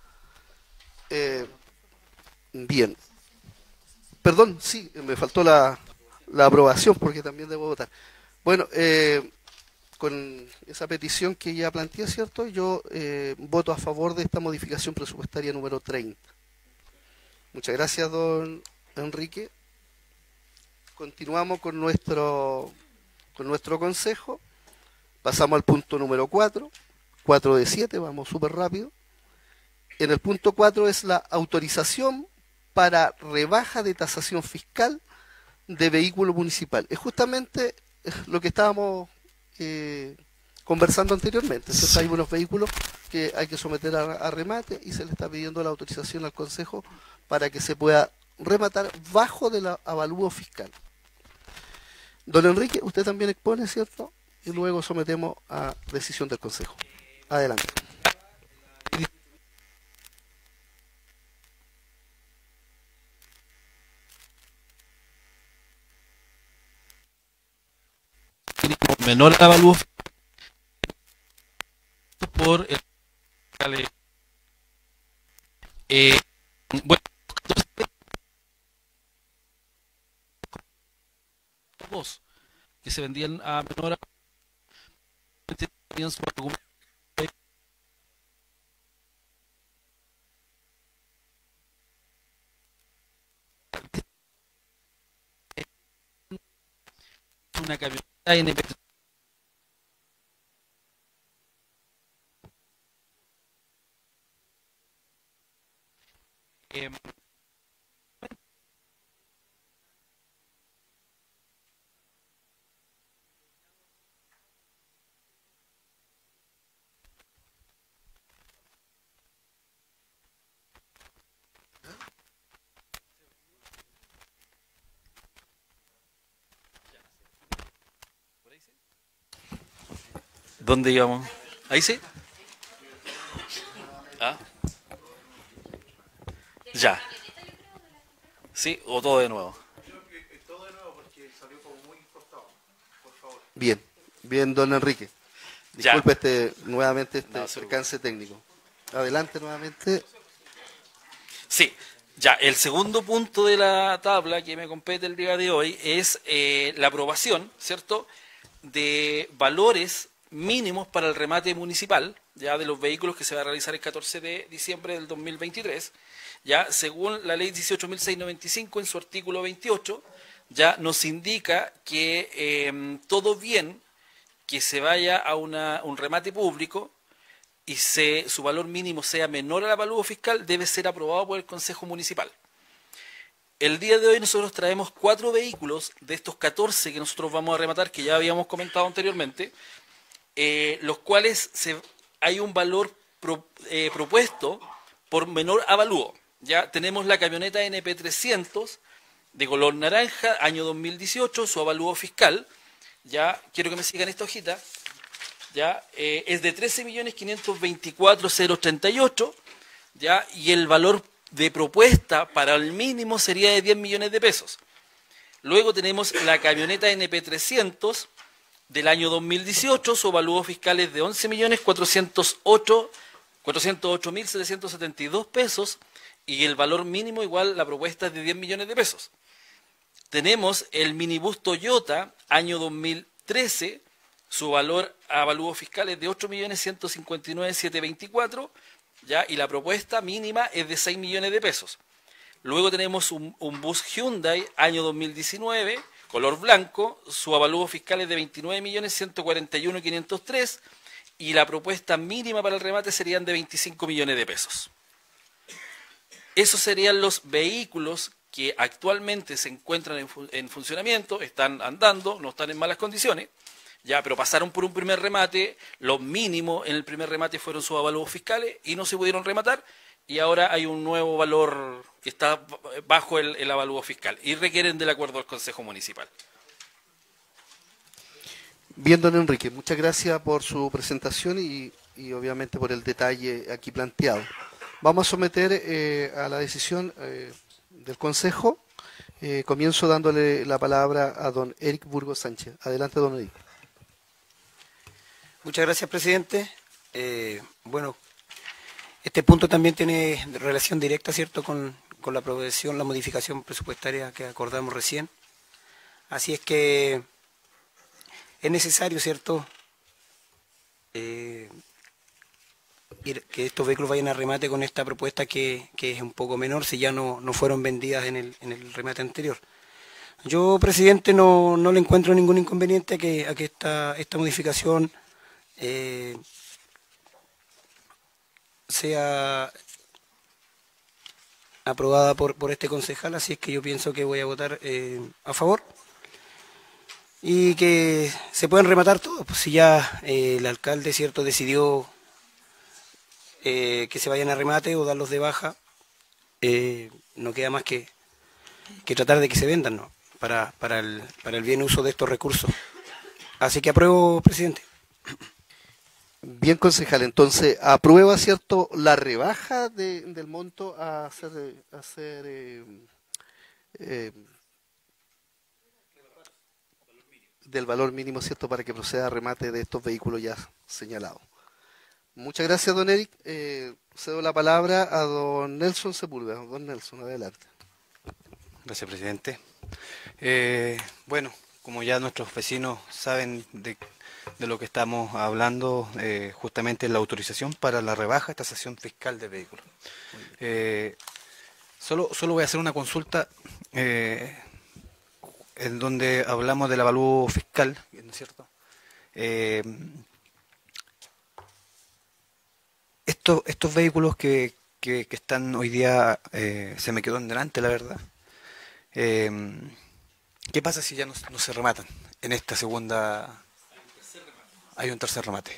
Speaker 1: Eh, bien. Perdón, sí, me faltó la, la aprobación porque también debo votar. Bueno, eh, con esa petición que ya planteé, ¿cierto? Yo eh, voto a favor de esta modificación presupuestaria número treinta. Muchas gracias, don Enrique. Continuamos con nuestro, con nuestro consejo. Pasamos al punto número cuatro. cuatro de siete, vamos súper rápido. En el punto cuatro es la autorización para rebaja de tasación fiscal de vehículo municipal. Es justamente lo que estábamos eh, conversando anteriormente. Sí. Hay unos vehículos que hay que someter a, a remate y se le está pidiendo la autorización al Consejo para que se pueda rematar bajo del avalúo fiscal. Don Enrique, usted también expone, ¿cierto? Y luego sometemos a decisión del Consejo. Adelante.
Speaker 8: Menor avalúo por el eh, bueno, dos, que se vendían a menor tenían su argumento una camioneta N P eh, ¿Dónde íbamos? ¿Ahí sí? ¿Ah? Ya. ¿Sí? ¿O todo de nuevo?
Speaker 1: Todo de nuevo porque salió como muy cortado. Por favor. Bien, bien, don Enrique. Disculpe
Speaker 8: Ya.
Speaker 1: este, nuevamente este
Speaker 8: No, seguro.
Speaker 1: percance técnico. Adelante nuevamente.
Speaker 8: Sí, ya, el segundo punto de la tabla que me compete el día de hoy es eh, la aprobación, ¿cierto?, de valores mínimos para el remate municipal, ya de los vehículos que se va a realizar el catorce de diciembre del dos mil veintitrés, ya según la ley dieciocho mil seiscientos noventa y cinco en su artículo veintiocho, ya nos indica que eh, todo bien que se vaya a una, un remate público y se, su valor mínimo sea menor al avalúo fiscal, debe ser aprobado por el Consejo Municipal. El día de hoy nosotros traemos cuatro vehículos de estos catorce que nosotros vamos a rematar, que ya habíamos comentado anteriormente, eh, los cuales se, hay un valor pro, eh, propuesto por menor avalúo. Ya tenemos la camioneta N P trescientos de color naranja, año dos mil dieciocho, su avalúo fiscal, ya quiero que me sigan esta hojita, ya eh, es de trece millones quinientos veinticuatro mil treinta y ocho, ya, y el valor de propuesta para el mínimo sería de diez millones de pesos. Luego tenemos la camioneta N P trescientos del año dos mil dieciocho, su avalúo fiscal es de once millones cuatrocientos ocho mil setecientos setenta y dos pesos y el valor mínimo igual la propuesta es de diez millones de pesos. Tenemos el minibús Toyota año dos mil trece, su valor avalúo fiscal es de ocho millones ciento cincuenta y nueve mil setecientos veinticuatro, ya, y la propuesta mínima es de seis millones de pesos. Luego tenemos un, un bus Hyundai año dos mil diecinueve, color blanco, su avalúo fiscal es de veintinueve millones ciento cuarenta y uno mil quinientos tres y la propuesta mínima para el remate serían de veinticinco millones de pesos. Esos serían los vehículos que actualmente se encuentran en, fu en funcionamiento, están andando, no están en malas condiciones, ya, pero pasaron por un primer remate, lo mínimo en el primer remate fueron sus avalúos fiscales y no se pudieron rematar, y ahora hay un nuevo valor que está bajo el, el avalúo fiscal y requieren del acuerdo del Consejo Municipal.
Speaker 1: Bien, don Enrique, muchas gracias por su presentación y, y obviamente por el detalle aquí planteado. Vamos a someter eh, a la decisión eh, del Consejo. Eh, comienzo dándole la palabra a don Eric Burgos Sánchez. Adelante, don Eric.
Speaker 7: Muchas gracias, presidente. Eh, bueno, este punto también tiene relación directa, ¿cierto?, con, con la aprobación, la modificación presupuestaria que acordamos recién. Así es que es necesario, ¿cierto?, eh, ir, que estos vehículos vayan a remate con esta propuesta que, que es un poco menor, si ya no, no fueron vendidas en el, en el remate anterior. Yo, presidente, no, no le encuentro ningún inconveniente a que, a que esta, esta modificación eh, sea aprobada por, por este concejal, así es que yo pienso que voy a votar eh, a favor y que se pueden rematar todos, pues si ya eh, el alcalde, cierto, decidió eh, que se vayan a remate o darlos de baja, eh, no queda más que, que tratar de que se vendan, ¿no?, para, para, el, para el bien uso de estos recursos. Así que apruebo, presidente.
Speaker 1: Bien, concejal, entonces, ¿aprueba, cierto, la rebaja de, del monto a hacer, a hacer eh, eh, del valor mínimo, cierto, para que proceda a remate de estos vehículos ya señalados? Muchas gracias, don Eric. Eh, cedo la palabra a don Nelson Sepúlveda. Don Nelson, adelante.
Speaker 6: Gracias, presidente. Eh, bueno, como ya nuestros vecinos saben de, de lo que estamos hablando, eh, justamente es la autorización para la rebaja de tasación fiscal de vehículos. Eh, solo, solo voy a hacer una consulta eh, en donde hablamos del avalúo fiscal, ¿no es cierto? Eh, estos, estos vehículos que, que, que están hoy día, eh, se me quedó en delante, la verdad. Eh, ¿Qué pasa si ya no, no se rematan en esta segunda? Hay un tercer remate.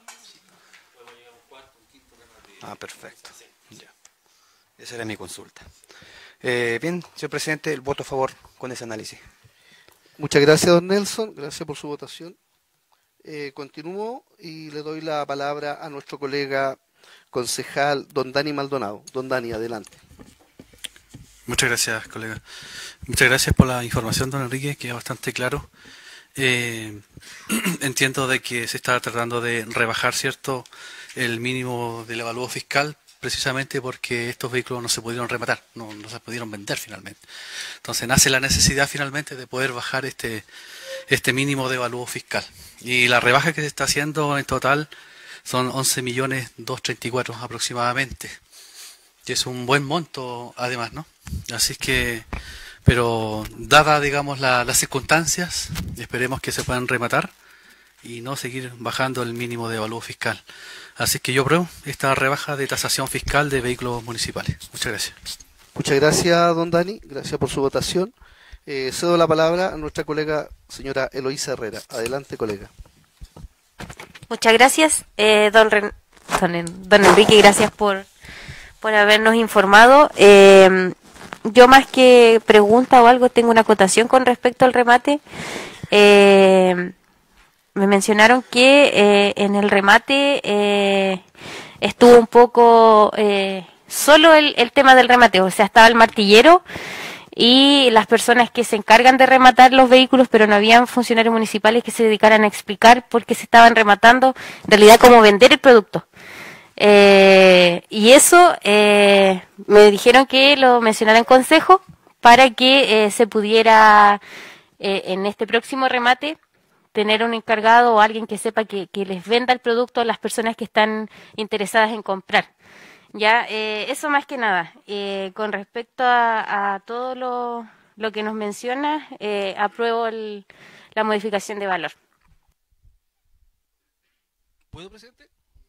Speaker 6: Ah, perfecto. Ya. Esa era mi consulta. Eh, bien, señor presidente, el voto a favor con ese análisis.
Speaker 1: Muchas gracias, don Nelson. Gracias por su votación. Eh, continúo y le doy la palabra a nuestro colega concejal, don Dani Maldonado. Don Dani, adelante.
Speaker 5: Muchas gracias, colega. Muchas gracias por la información, don Enrique, que es bastante claro. Eh, entiendo de que se está tratando de rebajar, ¿cierto?, el mínimo del avalúo fiscal, precisamente porque estos vehículos no se pudieron rematar, no, no se pudieron vender finalmente. Entonces nace la necesidad finalmente de poder bajar este, este mínimo de avalúo fiscal. Y la rebaja que se está haciendo en total son once millones doscientos treinta y cuatro aproximadamente. Que es un buen monto además, ¿no? Así que, pero dada, digamos, la, las circunstancias, esperemos que se puedan rematar y no seguir bajando el mínimo de avalúo fiscal. Así que yo apruebo esta rebaja de tasación fiscal de vehículos municipales. Muchas gracias.
Speaker 1: Muchas gracias, don Dani. Gracias por su votación. Eh, cedo la palabra a nuestra colega, señora Eloísa Herrera. Adelante, colega.
Speaker 3: Muchas gracias, eh, don, Ren don, don Enrique, gracias por, por habernos informado. Eh, yo más que pregunta o algo, tengo una acotación con respecto al remate. Eh, me mencionaron que eh, en el remate eh, estuvo un poco eh, solo el, el tema del remate, o sea, estaba el martillero y las personas que se encargan de rematar los vehículos, pero no habían funcionarios municipales que se dedicaran a explicar por qué se estaban rematando, en realidad cómo vender el producto. Eh, y eso eh, me dijeron que lo mencionara en consejo para que eh, se pudiera eh, en este próximo remate tener un encargado o alguien que sepa que, que les venda el producto a las personas que están interesadas en comprar. Ya, eh, eso más que nada. Eh, con respecto a, a todo lo, lo que nos menciona, eh, apruebo el, la modificación de valor.
Speaker 8: ¿Puedo, presidente?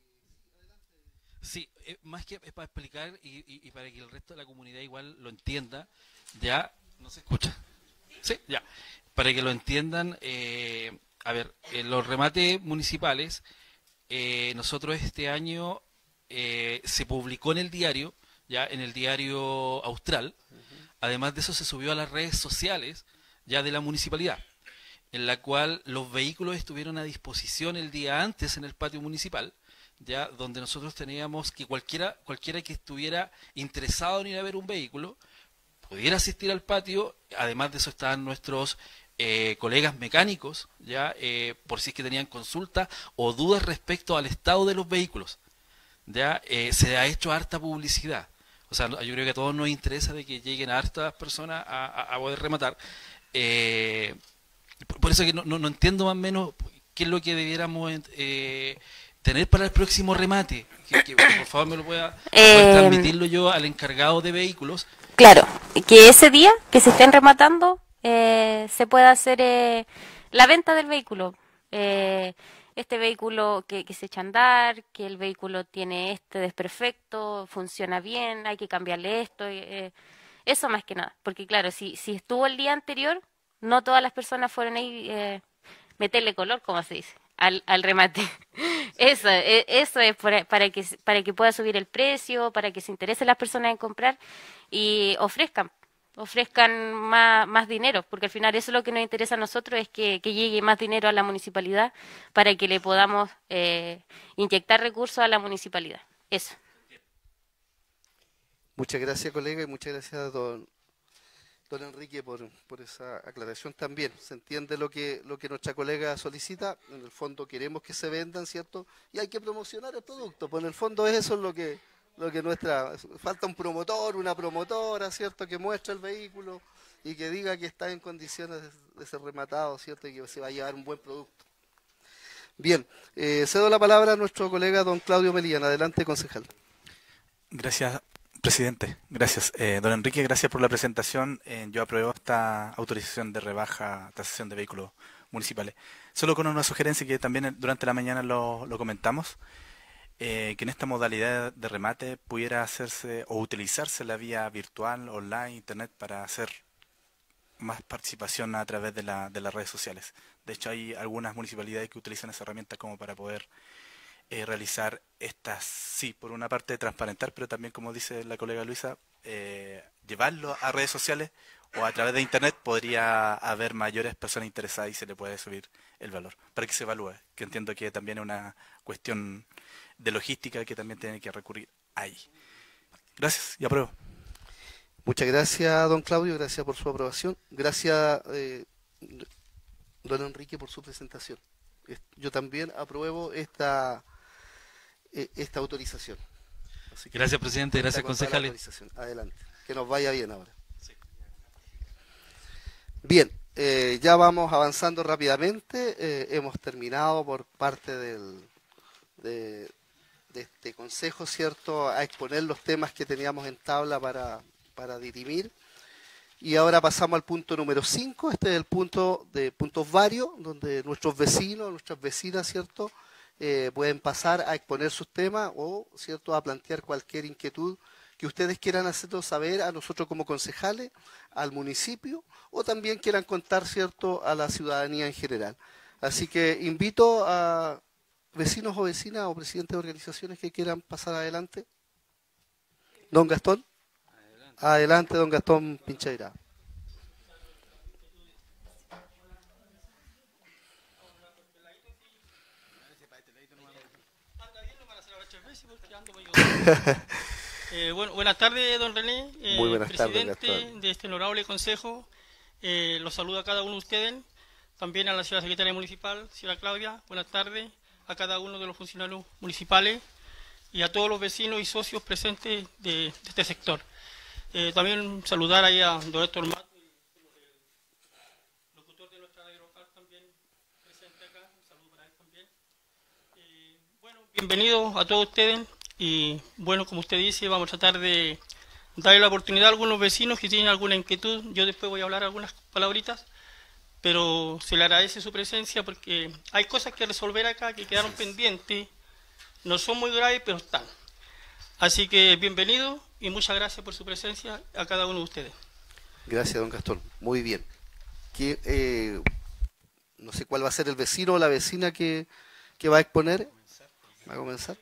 Speaker 8: Sí, eh, más que es para explicar y, y, y para que el resto de la comunidad igual lo entienda, ya, ¿no se escucha? Sí, ya. Para que lo entiendan, eh, a ver, en los remates municipales, eh, nosotros este año eh, se publicó en el diario, ya en el diario austral, uh-huh. Además de eso se subió a las redes sociales ya de la municipalidad, en la cual los vehículos estuvieron a disposición el día antes en el patio municipal, ya donde nosotros teníamos que cualquiera cualquiera que estuviera interesado en ir a ver un vehículo pudiera asistir al patio. Además de eso estaban nuestros eh, colegas mecánicos, ya eh, por si es que tenían consultas o dudas respecto al estado de los vehículos. Ya eh, se ha hecho harta publicidad. O sea, yo creo que a todos nos interesa de que lleguen a hartas personas a, a, a poder rematar. Eh, por, por eso que no, no, no entiendo más o menos qué es lo que debiéramos eh, tener para el próximo remate. Que, que, por favor me lo pueda
Speaker 3: eh,
Speaker 8: transmitirlo yo al encargado de vehículos.
Speaker 3: Claro, que ese día que se estén rematando eh, se pueda hacer eh, la venta del vehículo. Eh, este vehículo que, que se echa a andar, que el vehículo tiene este desperfecto, funciona bien, hay que cambiarle esto, eh, eso más que nada, porque claro, si, si estuvo el día anterior, no todas las personas fueron ahí eh, meterle color, como se dice, al, al remate. Eso, eh, eso es para, para que para que pueda subir el precio, para que se interesen las personas en comprar y ofrezcan. ofrezcan más, más dinero, porque al final eso es lo que nos interesa a nosotros, es que, que llegue más dinero a la municipalidad para que le podamos eh, inyectar recursos a la municipalidad. Eso.
Speaker 1: Muchas gracias, colega, y muchas gracias, don, don Enrique, por, por esa aclaración también. Se entiende lo que, lo que nuestra colega solicita. En el fondo queremos que se vendan, ¿cierto? Y hay que promocionar el producto, pues en el fondo eso es lo que... lo que nuestra falta un promotor, una promotora, ¿cierto?, que muestra el vehículo y que diga que está en condiciones de, de ser rematado, ¿cierto? Y que se va a llevar un buen producto. Bien, eh, cedo la palabra a nuestro colega don Claudio Melián. Adelante, concejal.
Speaker 2: Gracias, presidente. Gracias. Eh, don Enrique, gracias por la presentación. Eh, yo apruebo esta autorización de rebaja tasación de vehículos municipales. Solo con una sugerencia que también durante la mañana lo, lo comentamos, eh, que en esta modalidad de remate pudiera hacerse o utilizarse la vía virtual, online, internet, para hacer más participación a través de, la, de las redes sociales. De hecho, hay algunas municipalidades que utilizan esa herramienta como para poder eh, realizar estas, sí, por una parte transparentar, pero también, como dice la colega Luisa, eh, llevarlo a redes sociales o a través de internet. Podría haber mayores personas interesadas y se le puede subir el valor para que se evalúe, que entiendo que también es una cuestión de logística que también tiene que recurrir ahí. Gracias y apruebo.
Speaker 1: Muchas gracias, don Claudio, gracias por su aprobación. Gracias, eh, don Enrique, por su presentación. Yo también apruebo esta, esta autorización. Así que,
Speaker 8: gracias, presidente, gracias, concejales.
Speaker 1: Adelante, que nos vaya bien ahora. Sí. Bien, eh, ya vamos avanzando rápidamente. Eh, hemos terminado por parte del, de, de este consejo, ¿cierto?, a exponer los temas que teníamos en tabla para... para dirimir, y ahora pasamos al punto número cinco. Este es el punto de puntos varios, donde nuestros vecinos, nuestras vecinas, ¿cierto?, eh, pueden pasar a exponer sus temas o, ¿cierto?, a plantear cualquier inquietud que ustedes quieran hacernos saber a nosotros como concejales, al municipio, o también quieran contar, ¿cierto?, a la ciudadanía en general. Así que invito a vecinos o vecinas o presidentes de organizaciones que quieran pasar adelante. Don Gastón. Adelante, don Gastón Pincheira.
Speaker 9: eh, bueno, buenas tardes, don René, eh,
Speaker 1: Muy buenas
Speaker 9: presidente
Speaker 1: tardes,
Speaker 9: de este honorable consejo. Eh, los saludo a cada uno de ustedes, también a la señora secretaria municipal, señora Claudia. Buenas tardes a cada uno de los funcionarios municipales y a todos los vecinos y socios presentes de, de este sector. Eh, también saludar ahí a don Héctor Mato, el locutor de nuestra radio local, también presente acá. Un saludo para él también. Eh, bueno, bienvenidos a todos ustedes. Y bueno, como usted dice, vamos a tratar de darle la oportunidad a algunos vecinos que tienen alguna inquietud. Yo después voy a hablar algunas palabritas, pero se le agradece su presencia porque hay cosas que resolver acá que quedaron pendientes. No son muy graves, pero están. Así que bienvenido y muchas gracias por su presencia a cada uno de ustedes.
Speaker 1: Gracias, don Gastón. Muy bien. ¿Qué, eh, no sé cuál va a ser el vecino o la vecina que, que va a exponer. ¿Va a comenzar?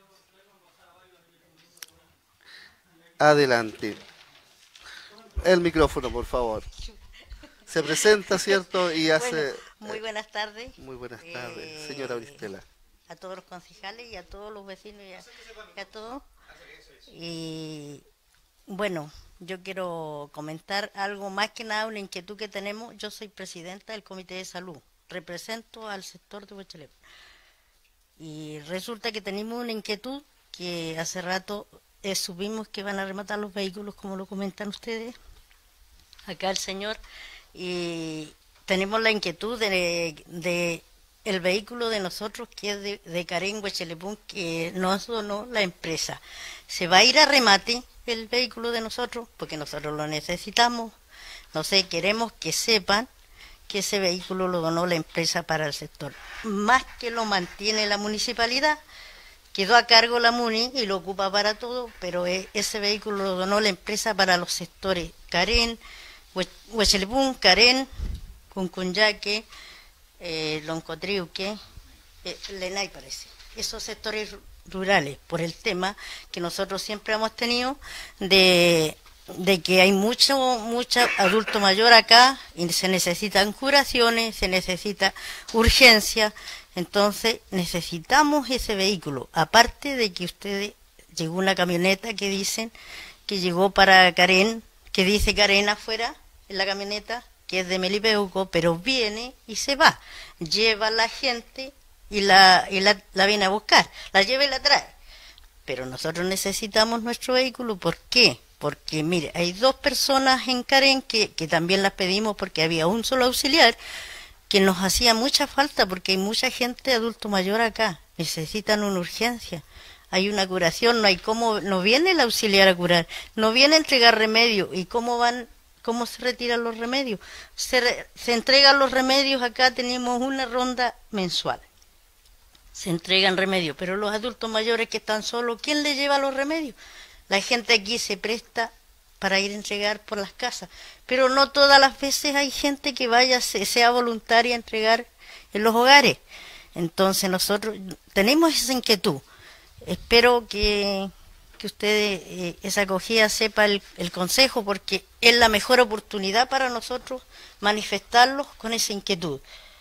Speaker 1: Adelante. El micrófono, por favor. Se presenta, ¿cierto? Y hace...
Speaker 10: Bueno, muy buenas tardes.
Speaker 1: Muy buenas tardes, eh, señora Auristela.
Speaker 10: A todos los concejales y a todos los vecinos y a, y a todos. Y bueno, yo quiero comentar algo, más que nada una inquietud que tenemos. Yo soy presidenta del Comité de Salud, represento al sector de Huechelepu. Y resulta que tenemos una inquietud que hace rato eh, subimos que van a rematar los vehículos, como lo comentan ustedes, acá el señor, y tenemos la inquietud de, de el vehículo de nosotros, que es de, de Karen Huechelepu, que nos donó la empresa. Se va a ir a remate el vehículo de nosotros, porque nosotros lo necesitamos. No sé, queremos que sepan que ese vehículo lo donó la empresa para el sector. Más que lo mantiene la municipalidad, quedó a cargo la MUNI y lo ocupa para todo, pero ese vehículo lo donó la empresa para los sectores Karen, Huechelepu, Karen, Cuncunyaque, eh, Loncotriuque, eh, Lenay parece. Esos sectores rurales, por el tema que nosotros siempre hemos tenido de, de que hay mucho, mucho adulto mayor acá y se necesitan curaciones, se necesita urgencia, entonces necesitamos ese vehículo. Aparte de que ustedes, llegó una camioneta que dicen que llegó para Karen, que dice Karen afuera en la camioneta, que es de Melipeuco, pero viene y se va, lleva a la gente y la, y la, la viene a buscar, la lleva y la trae. Pero nosotros necesitamos nuestro vehículo, ¿por qué? porque mire, hay dos personas en Carén que, que también las pedimos porque había un solo auxiliar que nos hacía mucha falta porque hay mucha gente adulto mayor acá, necesitan una urgencia. Hay una curación, no hay cómo, no viene el auxiliar a curar, no viene a entregar remedio. ¿Y cómo van, cómo se retiran los remedios? Se, re, se entregan los remedios, acá tenemos una ronda mensual. Se entregan remedios, pero los adultos mayores que están solos, ¿quién les lleva los remedios? La gente aquí se presta para ir a entregar por las casas, pero no todas las veces hay gente que vaya, sea voluntaria a entregar en los hogares. Entonces nosotros tenemos esa inquietud. Espero que, que ustedes, eh, esa acogida sepa el, el consejo, porque es la mejor oportunidad para nosotros manifestarlos con esa inquietud.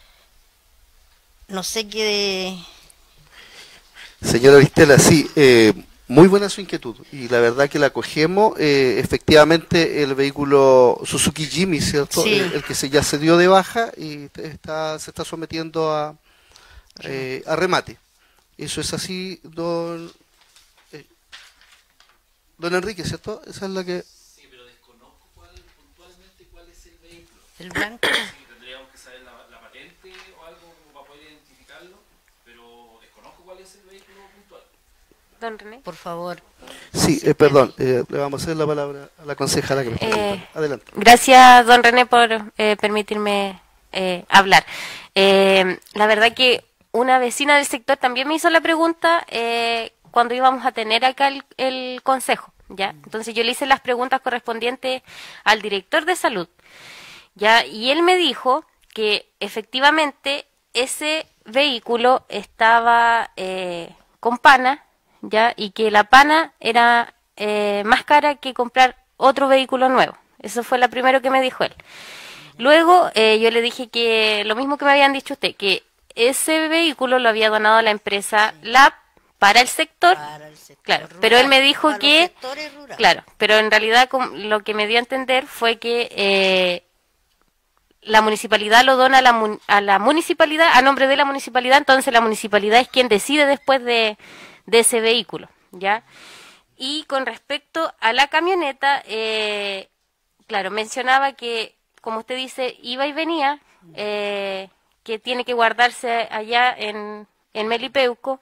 Speaker 10: No sé qué...
Speaker 1: Señora Vistela, sí, eh, muy buena su inquietud, y la verdad que la acogemos. Eh, efectivamente, el vehículo Suzuki Jimmy, ¿cierto?
Speaker 10: Sí.
Speaker 1: El, el que se, ya se dio de baja y está, se está sometiendo a, eh, a remate. Eso es así, don eh, don Enrique, ¿cierto? Esa es la que...
Speaker 8: Sí, pero desconozco cuál, puntualmente cuál es el vehículo.
Speaker 10: El blanco.
Speaker 8: Sí, tendríamos que saber la, la patente o algo como para poder identificarlo, pero desconozco cuál es el vehículo puntual.
Speaker 3: Don René.
Speaker 10: Por favor.
Speaker 1: Sí, eh, perdón, eh, le vamos a hacer la palabra a la concejala que me está
Speaker 3: Eh,
Speaker 1: preguntando. Adelante.
Speaker 3: Gracias, don René, por eh, permitirme eh, hablar. Eh, la verdad que una vecina del sector también me hizo la pregunta eh, cuando íbamos a tener acá el, el consejo, ¿ya? Entonces yo le hice las preguntas correspondientes al director de salud, ¿ya? Y él me dijo que efectivamente ese vehículo estaba eh, con pana, ¿ya? Y que la pana era eh, más cara que comprar otro vehículo nuevo. Eso fue lo primero que me dijo él. Luego eh, yo le dije que lo mismo que me habían dicho usted, que ese vehículo lo había donado a la empresa L A P para el sector,
Speaker 10: Para el sector
Speaker 3: claro,
Speaker 10: rural,
Speaker 3: pero él me dijo
Speaker 10: para los
Speaker 3: que,
Speaker 10: sectores rurales.
Speaker 3: claro, pero en realidad com- lo que me dio a entender fue que eh, la municipalidad lo dona a la, mun- a la municipalidad, a nombre de la municipalidad, entonces la municipalidad es quien decide después de, de ese vehículo, ¿ya? Y con respecto a la camioneta, eh, claro, mencionaba que, como usted dice, iba y venía, eh, que tiene que guardarse allá en, en Melipeuco,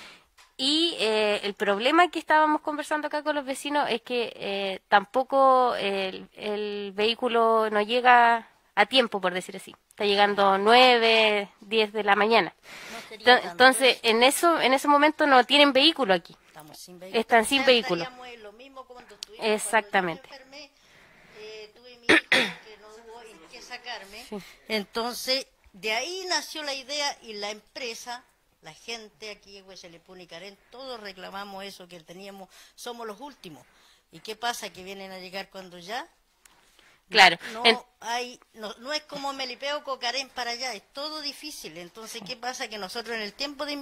Speaker 3: y eh, el problema que estábamos conversando acá con los vecinos es que eh, tampoco el, el vehículo no llega a tiempo, por decir así. Está llegando nueve, diez de la mañana.
Speaker 10: No sería
Speaker 3: Ento-
Speaker 10: tanto
Speaker 3: Entonces,
Speaker 10: eso.
Speaker 3: en eso en ese momento no tienen vehículo aquí.
Speaker 10: Estamos sin vehículo.
Speaker 3: Están sin
Speaker 10: Ya
Speaker 3: vehículo.
Speaker 10: estaríamos en lo mismo cuando estuvimos,
Speaker 3: Exactamente.
Speaker 10: cuando yo me enfermé, eh, tuve mi hijo que no hubo y que sacarme.
Speaker 3: Sí.
Speaker 10: Entonces, de ahí nació la idea y la empresa, la gente aquí en Hueselepún y Carén, todos reclamamos eso, que teníamos, somos los últimos. ¿Y qué pasa? Que vienen a llegar cuando ya...
Speaker 3: Claro.
Speaker 10: No,
Speaker 3: En-
Speaker 10: hay, no, no es como Melipeuco, Carén para allá, es todo difícil. Entonces, ¿qué pasa? Que nosotros en el tiempo de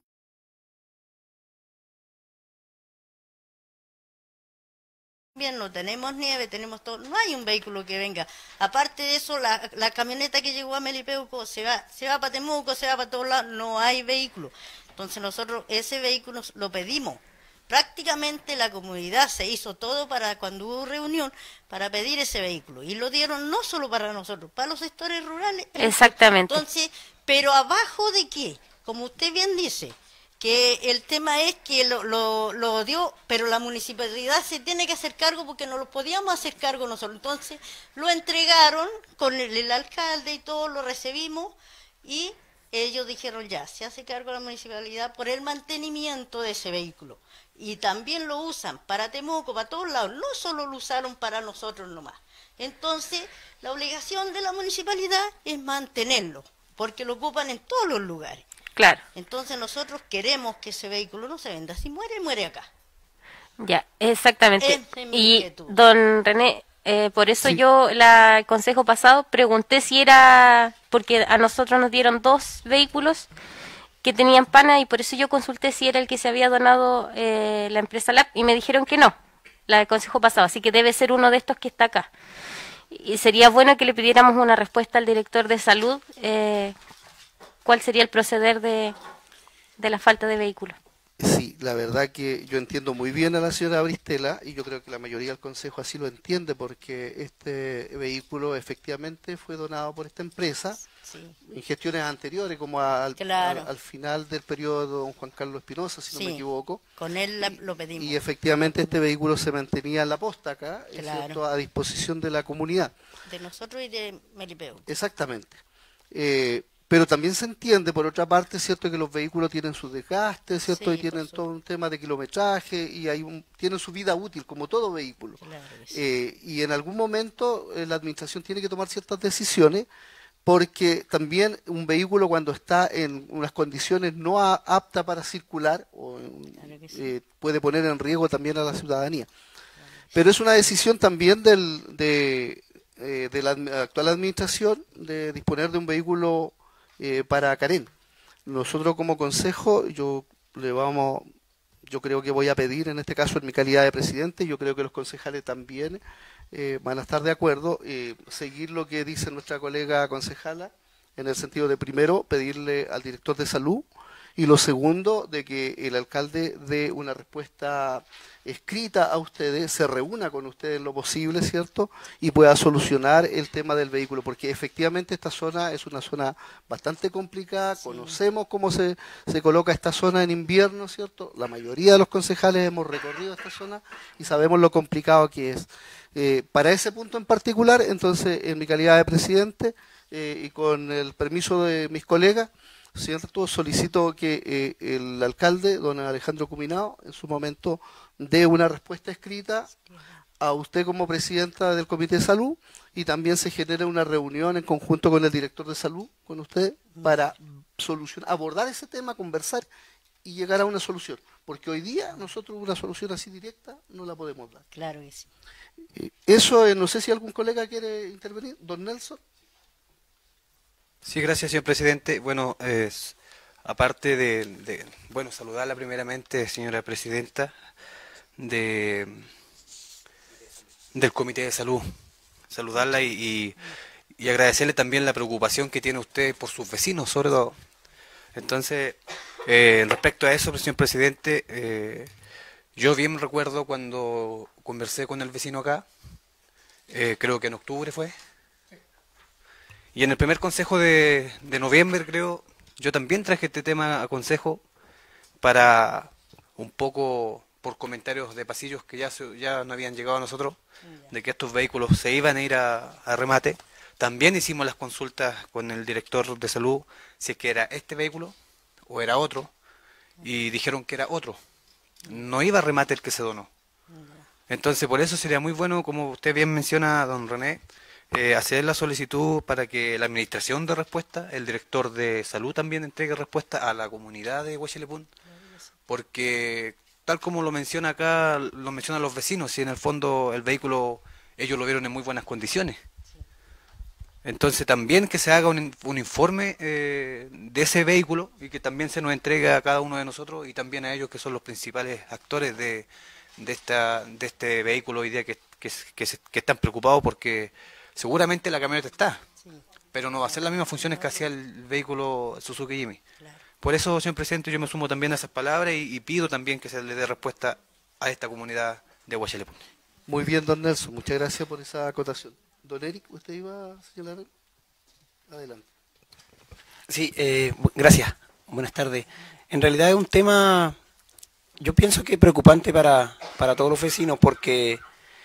Speaker 10: invierno tenemos nieve, tenemos todo, no hay un vehículo que venga. Aparte de eso, la, la camioneta que llegó a Melipeuco se va, se va para Temuco, se va para todos lados, no hay vehículo. Entonces nosotros ese vehículo lo pedimos. Prácticamente la comunidad se hizo todo para cuando hubo reunión para pedir ese vehículo y lo dieron no solo para nosotros, para los sectores rurales.
Speaker 3: Exactamente.
Speaker 10: Entonces, pero abajo de qué, como usted bien dice, que el tema es que lo, lo, lo dio, pero la municipalidad se tiene que hacer cargo porque no lo podíamos hacer cargo nosotros. Entonces lo entregaron con el, el alcalde y todo, lo recibimos y ellos dijeron ya, se hace cargo la municipalidad por el mantenimiento de ese vehículo. Y también lo usan para Temuco, para todos lados, no solo lo usaron para nosotros nomás. Entonces la obligación de la municipalidad es mantenerlo, porque lo ocupan en todos los lugares.
Speaker 3: Claro.
Speaker 10: Entonces nosotros queremos que ese vehículo no se venda. Si muere, muere acá.
Speaker 3: Ya, exactamente.
Speaker 10: Esa es mi
Speaker 3: Y
Speaker 10: inquietud.
Speaker 3: don René, eh, por eso
Speaker 1: Sí.
Speaker 3: yo la el consejo pasado pregunté si era, porque a nosotros nos dieron dos vehículos que tenían pana y por eso yo consulté si era el que se había donado eh, la empresa L A P y me dijeron que no, la del consejo pasado, así que debe ser uno de estos que está acá. Y sería bueno que le pidiéramos una respuesta al director de salud, eh, cuál sería el proceder de, de la falta de vehículos.
Speaker 1: Sí, la verdad que yo entiendo muy bien a la señora Bristela y yo creo que la mayoría del Consejo así lo entiende porque este vehículo efectivamente fue donado por esta empresa
Speaker 10: Sí.
Speaker 1: en gestiones anteriores, como al,
Speaker 10: Claro.
Speaker 1: al, al final del periodo de don Juan Carlos Espinosa, si no
Speaker 10: Sí.
Speaker 1: me equivoco.
Speaker 10: Con él la- lo pedimos.
Speaker 1: Y efectivamente este vehículo se mantenía en la posta acá, ¿es
Speaker 10: Claro.
Speaker 1: cierto?, a disposición de la comunidad.
Speaker 10: De nosotros y de Melipeu.
Speaker 1: Exactamente. Eh, pero también se entiende, por otra parte, cierto, que los vehículos tienen su desgaste, cierto,
Speaker 10: Sí,
Speaker 1: y
Speaker 10: por
Speaker 1: tienen
Speaker 10: supuesto.
Speaker 1: todo un tema de kilometraje y hay un, tienen su vida útil, como todo vehículo.
Speaker 10: Claro que sí.
Speaker 1: Eh, y en algún momento eh, la administración tiene que tomar ciertas decisiones, porque también un vehículo cuando está en unas condiciones no a- aptas para circular o en-
Speaker 10: Claro que sí.
Speaker 1: eh, puede poner en riesgo también a la ciudadanía. Pero es una decisión también del, de, eh, de la admi- actual administración de disponer de un vehículo eh, para Karen. Nosotros como consejo, yo le vamos, yo creo que voy a pedir, en este caso en mi calidad de presidente, yo creo que los concejales también eh, van a estar de acuerdo, eh, seguir lo que dice nuestra colega concejala, en el sentido de primero pedirle al director de salud y lo segundo de que el alcalde dé una respuesta escrita a ustedes, se reúna con ustedes en lo posible, ¿cierto? Y pueda solucionar el tema del vehículo, porque efectivamente esta zona es una zona bastante complicada,
Speaker 10: Sí.
Speaker 1: conocemos cómo se, se coloca esta zona en invierno, ¿cierto? La mayoría de los concejales hemos recorrido esta zona y sabemos lo complicado que es. Eh, para ese punto en particular, entonces, en mi calidad de presidente eh, y con el permiso de mis colegas, ¿cierto? Solicito que eh, el alcalde, don Alejandro Cuminao, en su momento dé una respuesta escrita a usted como presidenta del Comité de Salud y también se genere una reunión en conjunto con el director de salud, con usted, para solucionar, abordar ese tema, conversar y llegar a una solución. Porque hoy día nosotros una solución así directa no la podemos dar.
Speaker 10: Claro que sí.
Speaker 1: Eh, Eso, eh, no sé si algún colega quiere intervenir. Don Nelson.
Speaker 6: Sí, gracias, señor presidente. Bueno, es, aparte de, de, bueno, saludarla primeramente, señora presidenta, de del Comité de Salud. Saludarla y, y, y agradecerle también la preocupación que tiene usted por sus vecinos, sobre todo. Entonces, eh, respecto a eso, señor presidente, eh, yo bien recuerdo cuando conversé con el vecino acá, eh, creo que en octubre fue, y en el primer consejo de, de noviembre, creo, yo también traje este tema a consejo para un poco por comentarios de pasillos que ya, se, ya no habían llegado a nosotros, de que estos vehículos se iban a ir a, a remate. También hicimos las consultas con el director de salud si es que era este vehículo o era otro, y dijeron que era otro. No iba a remate el que se donó. Entonces, por eso sería muy bueno, como usted bien menciona, don René, eh, hacer la solicitud para que la administración de respuesta, el director de salud también entregue respuesta a la comunidad de Huechelepún, porque tal como lo menciona acá, lo mencionan los vecinos, y en el fondo el vehículo ellos lo vieron en muy buenas condiciones. Entonces también que se haga un, un informe eh, de ese vehículo y que también se nos entregue a cada uno de nosotros y también a ellos que son los principales actores de, de, esta, de este vehículo hoy día que, que, que, que están preocupados porque seguramente la camioneta está,
Speaker 10: Sí.
Speaker 6: pero no va a hacer las mismas funciones que hacía el vehículo Suzuki Jimmy.
Speaker 10: Claro.
Speaker 6: Por eso, señor presidente, yo me sumo también a esas palabras y, y pido también que se le dé respuesta a esta comunidad de Huachilepún.
Speaker 1: Muy bien, don Nelson. Muchas gracias por esa acotación. Don Eric, ¿usted iba a señalar algo? Adelante.
Speaker 7: Sí, eh, bu- gracias. Buenas tardes. En realidad es un tema, yo pienso que preocupante para, para todos los vecinos porque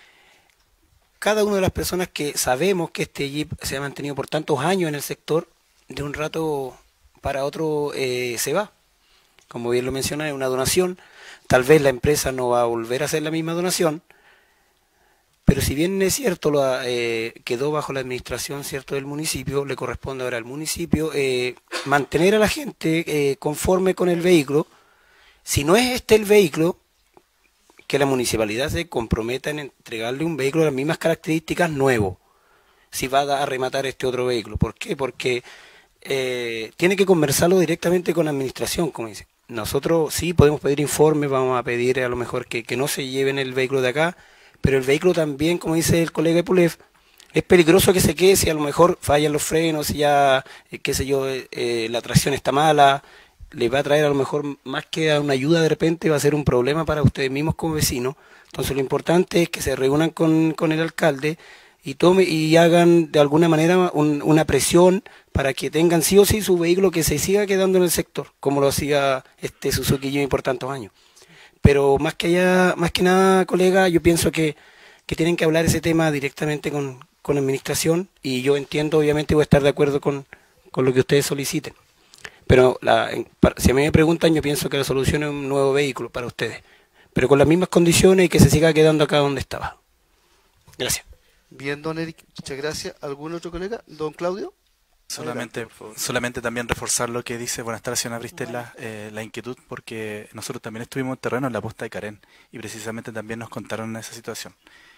Speaker 7: cada una de las personas que sabemos que este Jeep se ha mantenido por tantos años en el sector, de un rato para otro eh, se va. Como bien lo menciona, es una donación. Tal vez la empresa no va a volver a hacer la misma donación, pero si bien es cierto, lo, eh, quedó bajo la administración cierto del municipio, le corresponde ahora al municipio eh, mantener a la gente eh, conforme con el vehículo. Si no es este el vehículo, que la municipalidad se comprometa en entregarle un vehículo de las mismas características nuevo, si va a rematar este otro vehículo. ¿Por qué? Porque eh, tiene que conversarlo directamente con la administración, como dice. Nosotros sí podemos pedir informes, vamos a pedir a lo mejor que, que no se lleven el vehículo de acá, pero el vehículo también, como dice el colega Epulef, es peligroso que se quede si a lo mejor fallan los frenos, si ya, eh, qué sé yo, eh, eh, la tracción está mala. les va a traer a lo mejor más que una ayuda de repente, va a ser un problema para ustedes mismos como vecinos. Entonces lo importante es que se reúnan con, con el alcalde y tome y hagan de alguna manera un, una presión para que tengan sí o sí su vehículo que se siga quedando en el sector, como lo hacía este Suzuki Jimmy por tantos años. Pero más que allá, más que nada, colega, yo pienso que, que tienen que hablar ese tema directamente con, con la administración, y yo entiendo, obviamente voy a estar de acuerdo con, con lo que ustedes soliciten. Pero la, si a mí me preguntan, yo pienso que la solución es un nuevo vehículo para ustedes, pero con las mismas condiciones y que se siga quedando acá donde estaba. Gracias.
Speaker 1: Bien, don Eric, muchas gracias. ¿Algún otro colega? Don Claudio.
Speaker 2: Solamente,
Speaker 1: Adelante,
Speaker 2: solamente también reforzar lo que dice, buenas tardes, señora Bristela, eh, la inquietud, porque nosotros también estuvimos en terreno en la posta de Carén y precisamente también nos contaron esa situación.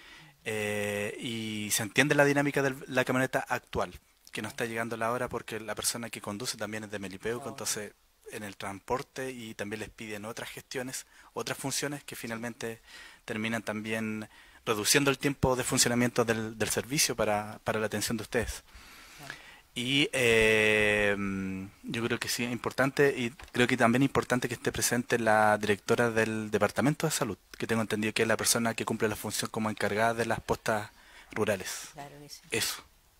Speaker 2: Eh, y se entiende la dinámica de la camioneta actual, que no está llegando la hora porque la persona que conduce también es de Melipeuco, entonces en el transporte, y también les piden otras gestiones, otras funciones que finalmente terminan también reduciendo el tiempo de funcionamiento del, del servicio para, para la atención de ustedes. Y eh, yo creo que sí es importante, y creo que también es importante que esté presente la directora del Departamento de Salud, que tengo entendido que es la persona que cumple la función como encargada de las postas rurales.
Speaker 10: Claro que sí.
Speaker 2: Eso.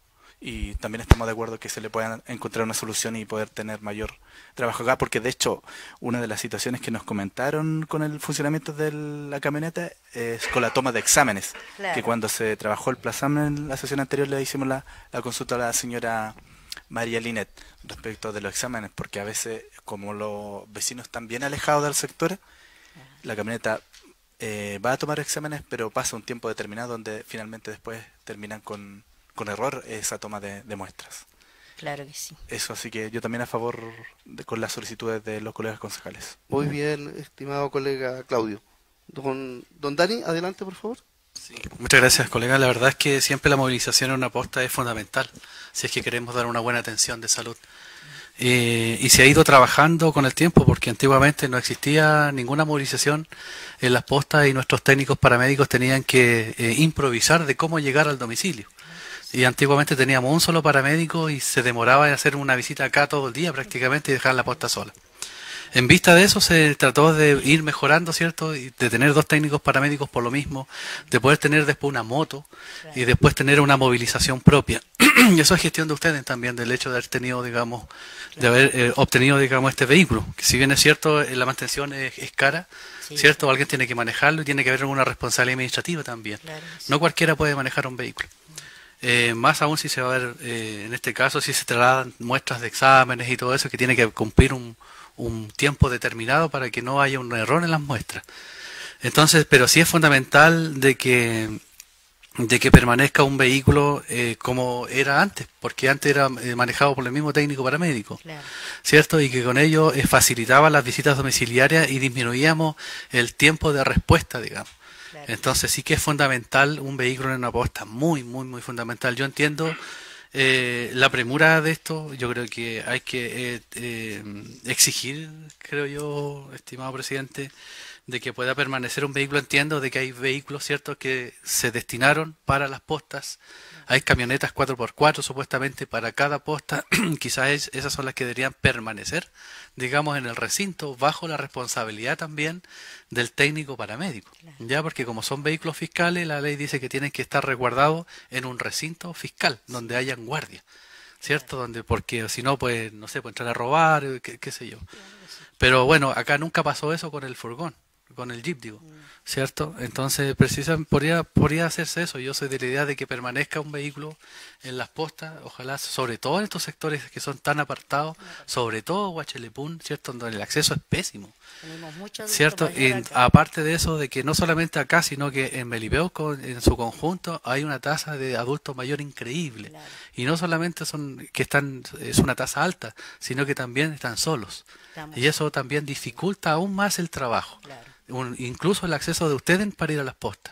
Speaker 2: Y también estamos de acuerdo que se le pueda encontrar una solución y poder tener mayor trabajo acá, porque de hecho una de las situaciones que nos comentaron con el funcionamiento de la camioneta es con la toma de exámenes,
Speaker 10: Claro.
Speaker 2: que cuando se trabajó el plazamen en la sesión anterior le hicimos la, la consulta a la señora María Linet respecto de los exámenes, porque a veces como los vecinos están bien alejados del sector, la camioneta eh, va a tomar exámenes, pero pasa un tiempo determinado donde finalmente después terminan con con error esa toma de, de muestras.
Speaker 10: Claro que sí.
Speaker 2: Eso, así que yo también a favor de, con las solicitudes de los colegas concejales.
Speaker 1: Muy bien, estimado colega Claudio. Don, don Dani, adelante, por favor.
Speaker 5: Sí, muchas gracias, colega. La verdad es que siempre la movilización en una posta es fundamental, si es que queremos dar una buena atención de salud. Eh, y se ha ido trabajando con el tiempo, porque antiguamente no existía ninguna movilización en las postas y nuestros técnicos paramédicos tenían que eh, improvisar de cómo llegar al domicilio. Y antiguamente teníamos un solo paramédico y se demoraba en hacer una visita acá todo el día prácticamente y dejar la posta sola. En vista de eso se trató de ir mejorando, ¿cierto? Y de tener dos técnicos paramédicos por lo mismo, de poder tener después una moto y después tener una movilización propia. Y eso es gestión de ustedes también, del hecho de haber tenido, digamos, de haber eh, obtenido, digamos, este vehículo. Que si bien es cierto, eh, la mantención es, es cara,
Speaker 10: Sí.
Speaker 5: ¿cierto? Alguien tiene que manejarlo y tiene que haber una responsabilidad administrativa también.
Speaker 10: Claro que sí.
Speaker 5: No cualquiera puede manejar un vehículo. Eh, más aún si se va a ver, eh, en este caso, si se trasladan muestras de exámenes y todo eso, que tiene que cumplir un, un tiempo determinado para que no haya un error en las muestras. Entonces, pero sí es fundamental de que de que permanezca un vehículo eh, como era antes, porque antes era eh, manejado por el mismo técnico paramédico,
Speaker 10: Claro.
Speaker 5: ¿cierto? Y que con ello eh, facilitaba las visitas domiciliarias y disminuíamos el tiempo de respuesta, digamos.
Speaker 10: Claro.
Speaker 5: Entonces sí que es fundamental un vehículo en una posta, muy, muy, muy fundamental. Yo entiendo eh, la premura de esto, yo creo que hay que eh, eh, exigir, creo yo, estimado presidente, de que pueda permanecer un vehículo. Entiendo de que hay vehículos, ¿cierto?, que se destinaron para las postas. Hay camionetas cuatro por cuatro supuestamente para cada posta. Quizás es- esas son las que deberían permanecer, digamos, en el recinto, bajo la responsabilidad también del técnico paramédico. Ya, porque como son vehículos fiscales, la ley dice que tienen que estar resguardados en un recinto fiscal, donde hayan guardia, ¿cierto? Donde, porque si no, pues, no sé, puede entrar a robar, eh, qué, qué sé yo. Pero bueno, acá nunca pasó eso con el furgón, con el jeep, digo, ¿cierto? Entonces, precisamente, podría, podría hacerse eso. Yo soy de la idea de que permanezca un vehículo en las postas, ojalá, sobre todo en estos sectores que son tan apartados, sobre todo Huachelepún, ¿cierto? Donde el acceso es pésimo,
Speaker 10: Tenemos muchos
Speaker 5: ¿cierto? Y
Speaker 10: compañeros acá.
Speaker 5: aparte de eso, de que no solamente acá, sino que en Melipeuco, en su conjunto, hay una tasa de adulto mayor increíble.
Speaker 10: Claro.
Speaker 5: Y no solamente son que están, es una tasa alta, sino que también están solos.
Speaker 10: Estamos-
Speaker 5: Y eso también dificulta aún más el trabajo.
Speaker 10: Claro.
Speaker 5: Un- incluso el acceso de ustedes para ir a las postas.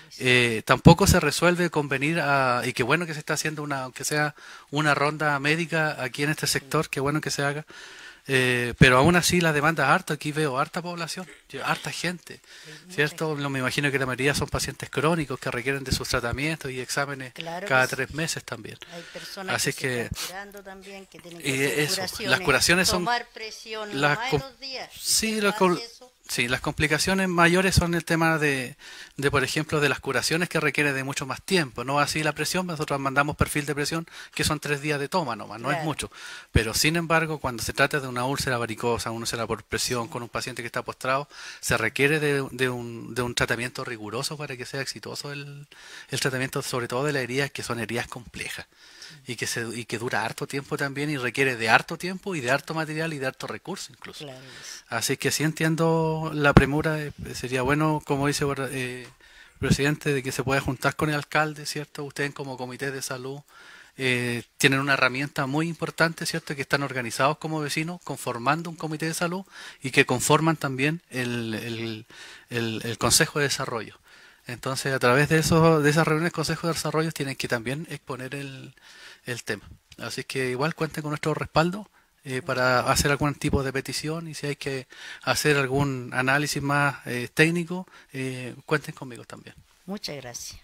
Speaker 5: Eh, tampoco se resuelve con venir a, y qué bueno que se está haciendo una, aunque sea una ronda médica aquí en este sector, qué bueno que se haga, Eh, pero aún así la demanda es harta, aquí veo harta población, harta gente, ¿cierto? No, me imagino que la mayoría son pacientes crónicos que requieren de sus tratamientos y exámenes
Speaker 10: Claro
Speaker 5: cada
Speaker 10: que sí.
Speaker 5: tres meses también.
Speaker 10: Hay personas
Speaker 5: Así
Speaker 10: que,
Speaker 5: que,
Speaker 10: se están curando también, que tienen que
Speaker 5: y
Speaker 10: hacer
Speaker 5: eso,
Speaker 10: curaciones,
Speaker 5: las curaciones son
Speaker 10: tomar presión
Speaker 5: las
Speaker 10: más
Speaker 5: com-
Speaker 10: en los días. ¿Y
Speaker 5: sí,
Speaker 10: quién
Speaker 5: las
Speaker 10: no
Speaker 5: com-
Speaker 10: hace eso?
Speaker 5: sí, las complicaciones mayores son el tema de, de, por ejemplo, de las curaciones que requiere de mucho más tiempo, no así la presión, nosotros mandamos perfil de presión que son tres días de toma nomás, no es
Speaker 10: Claro.
Speaker 5: mucho, pero sin embargo cuando se trata de una úlcera varicosa, una úlcera por presión con un paciente que está postrado, se requiere de, de, un, de un tratamiento riguroso para que sea exitoso el, el tratamiento, sobre todo de las heridas que son heridas complejas y que se y que dura harto tiempo también y requiere de harto tiempo y de harto material y de harto recurso incluso.
Speaker 10: Claro que sí.
Speaker 5: Así que sí entiendo la premura, eh, sería bueno, como dice eh, el presidente, de que se pueda juntar con el alcalde, ¿cierto? Ustedes como comité de salud eh, tienen una herramienta muy importante, ¿cierto? Que están organizados como vecinos, conformando un comité de salud y que conforman también el, el, el, el Consejo de Desarrollo. Entonces, a través de esos, de esas reuniones Consejo de Desarrollo tienen que también exponer el, el tema. Así que igual cuenten con nuestro respaldo eh, para hacer algún tipo de petición y si hay que hacer algún análisis más eh, técnico, eh, cuenten conmigo también.
Speaker 10: Muchas gracias.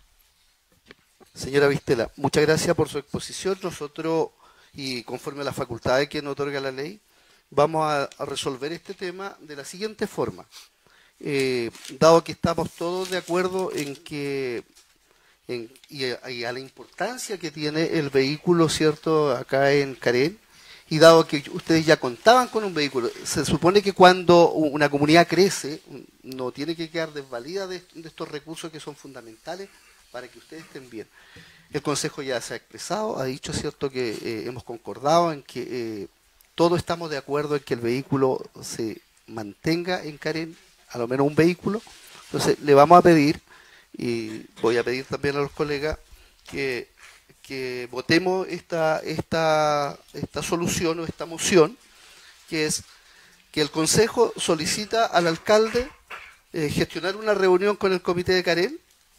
Speaker 1: Señora Vistela, muchas gracias por su exposición. Nosotros, y conforme a las facultades que nos otorga la ley, vamos a, a resolver este tema de la siguiente forma. Eh, dado que estamos todos de acuerdo en que en, y, a, y a la importancia que tiene el vehículo, ¿cierto?, acá en Carén, y dado que ustedes ya contaban con un vehículo, se supone que cuando una comunidad crece, no tiene que quedar desvalida de, de estos recursos que son fundamentales para que ustedes estén bien. El Consejo ya se ha expresado, ha dicho, ¿cierto?, que eh, hemos concordado en que eh, todos estamos de acuerdo en que el vehículo se mantenga en Carén, a lo menos un vehículo. Entonces le vamos a pedir, y voy a pedir también a los colegas, que, que votemos esta, esta, esta solución o esta moción, que es que el Consejo solicita al alcalde eh, gestionar una reunión con el Comité de Carén,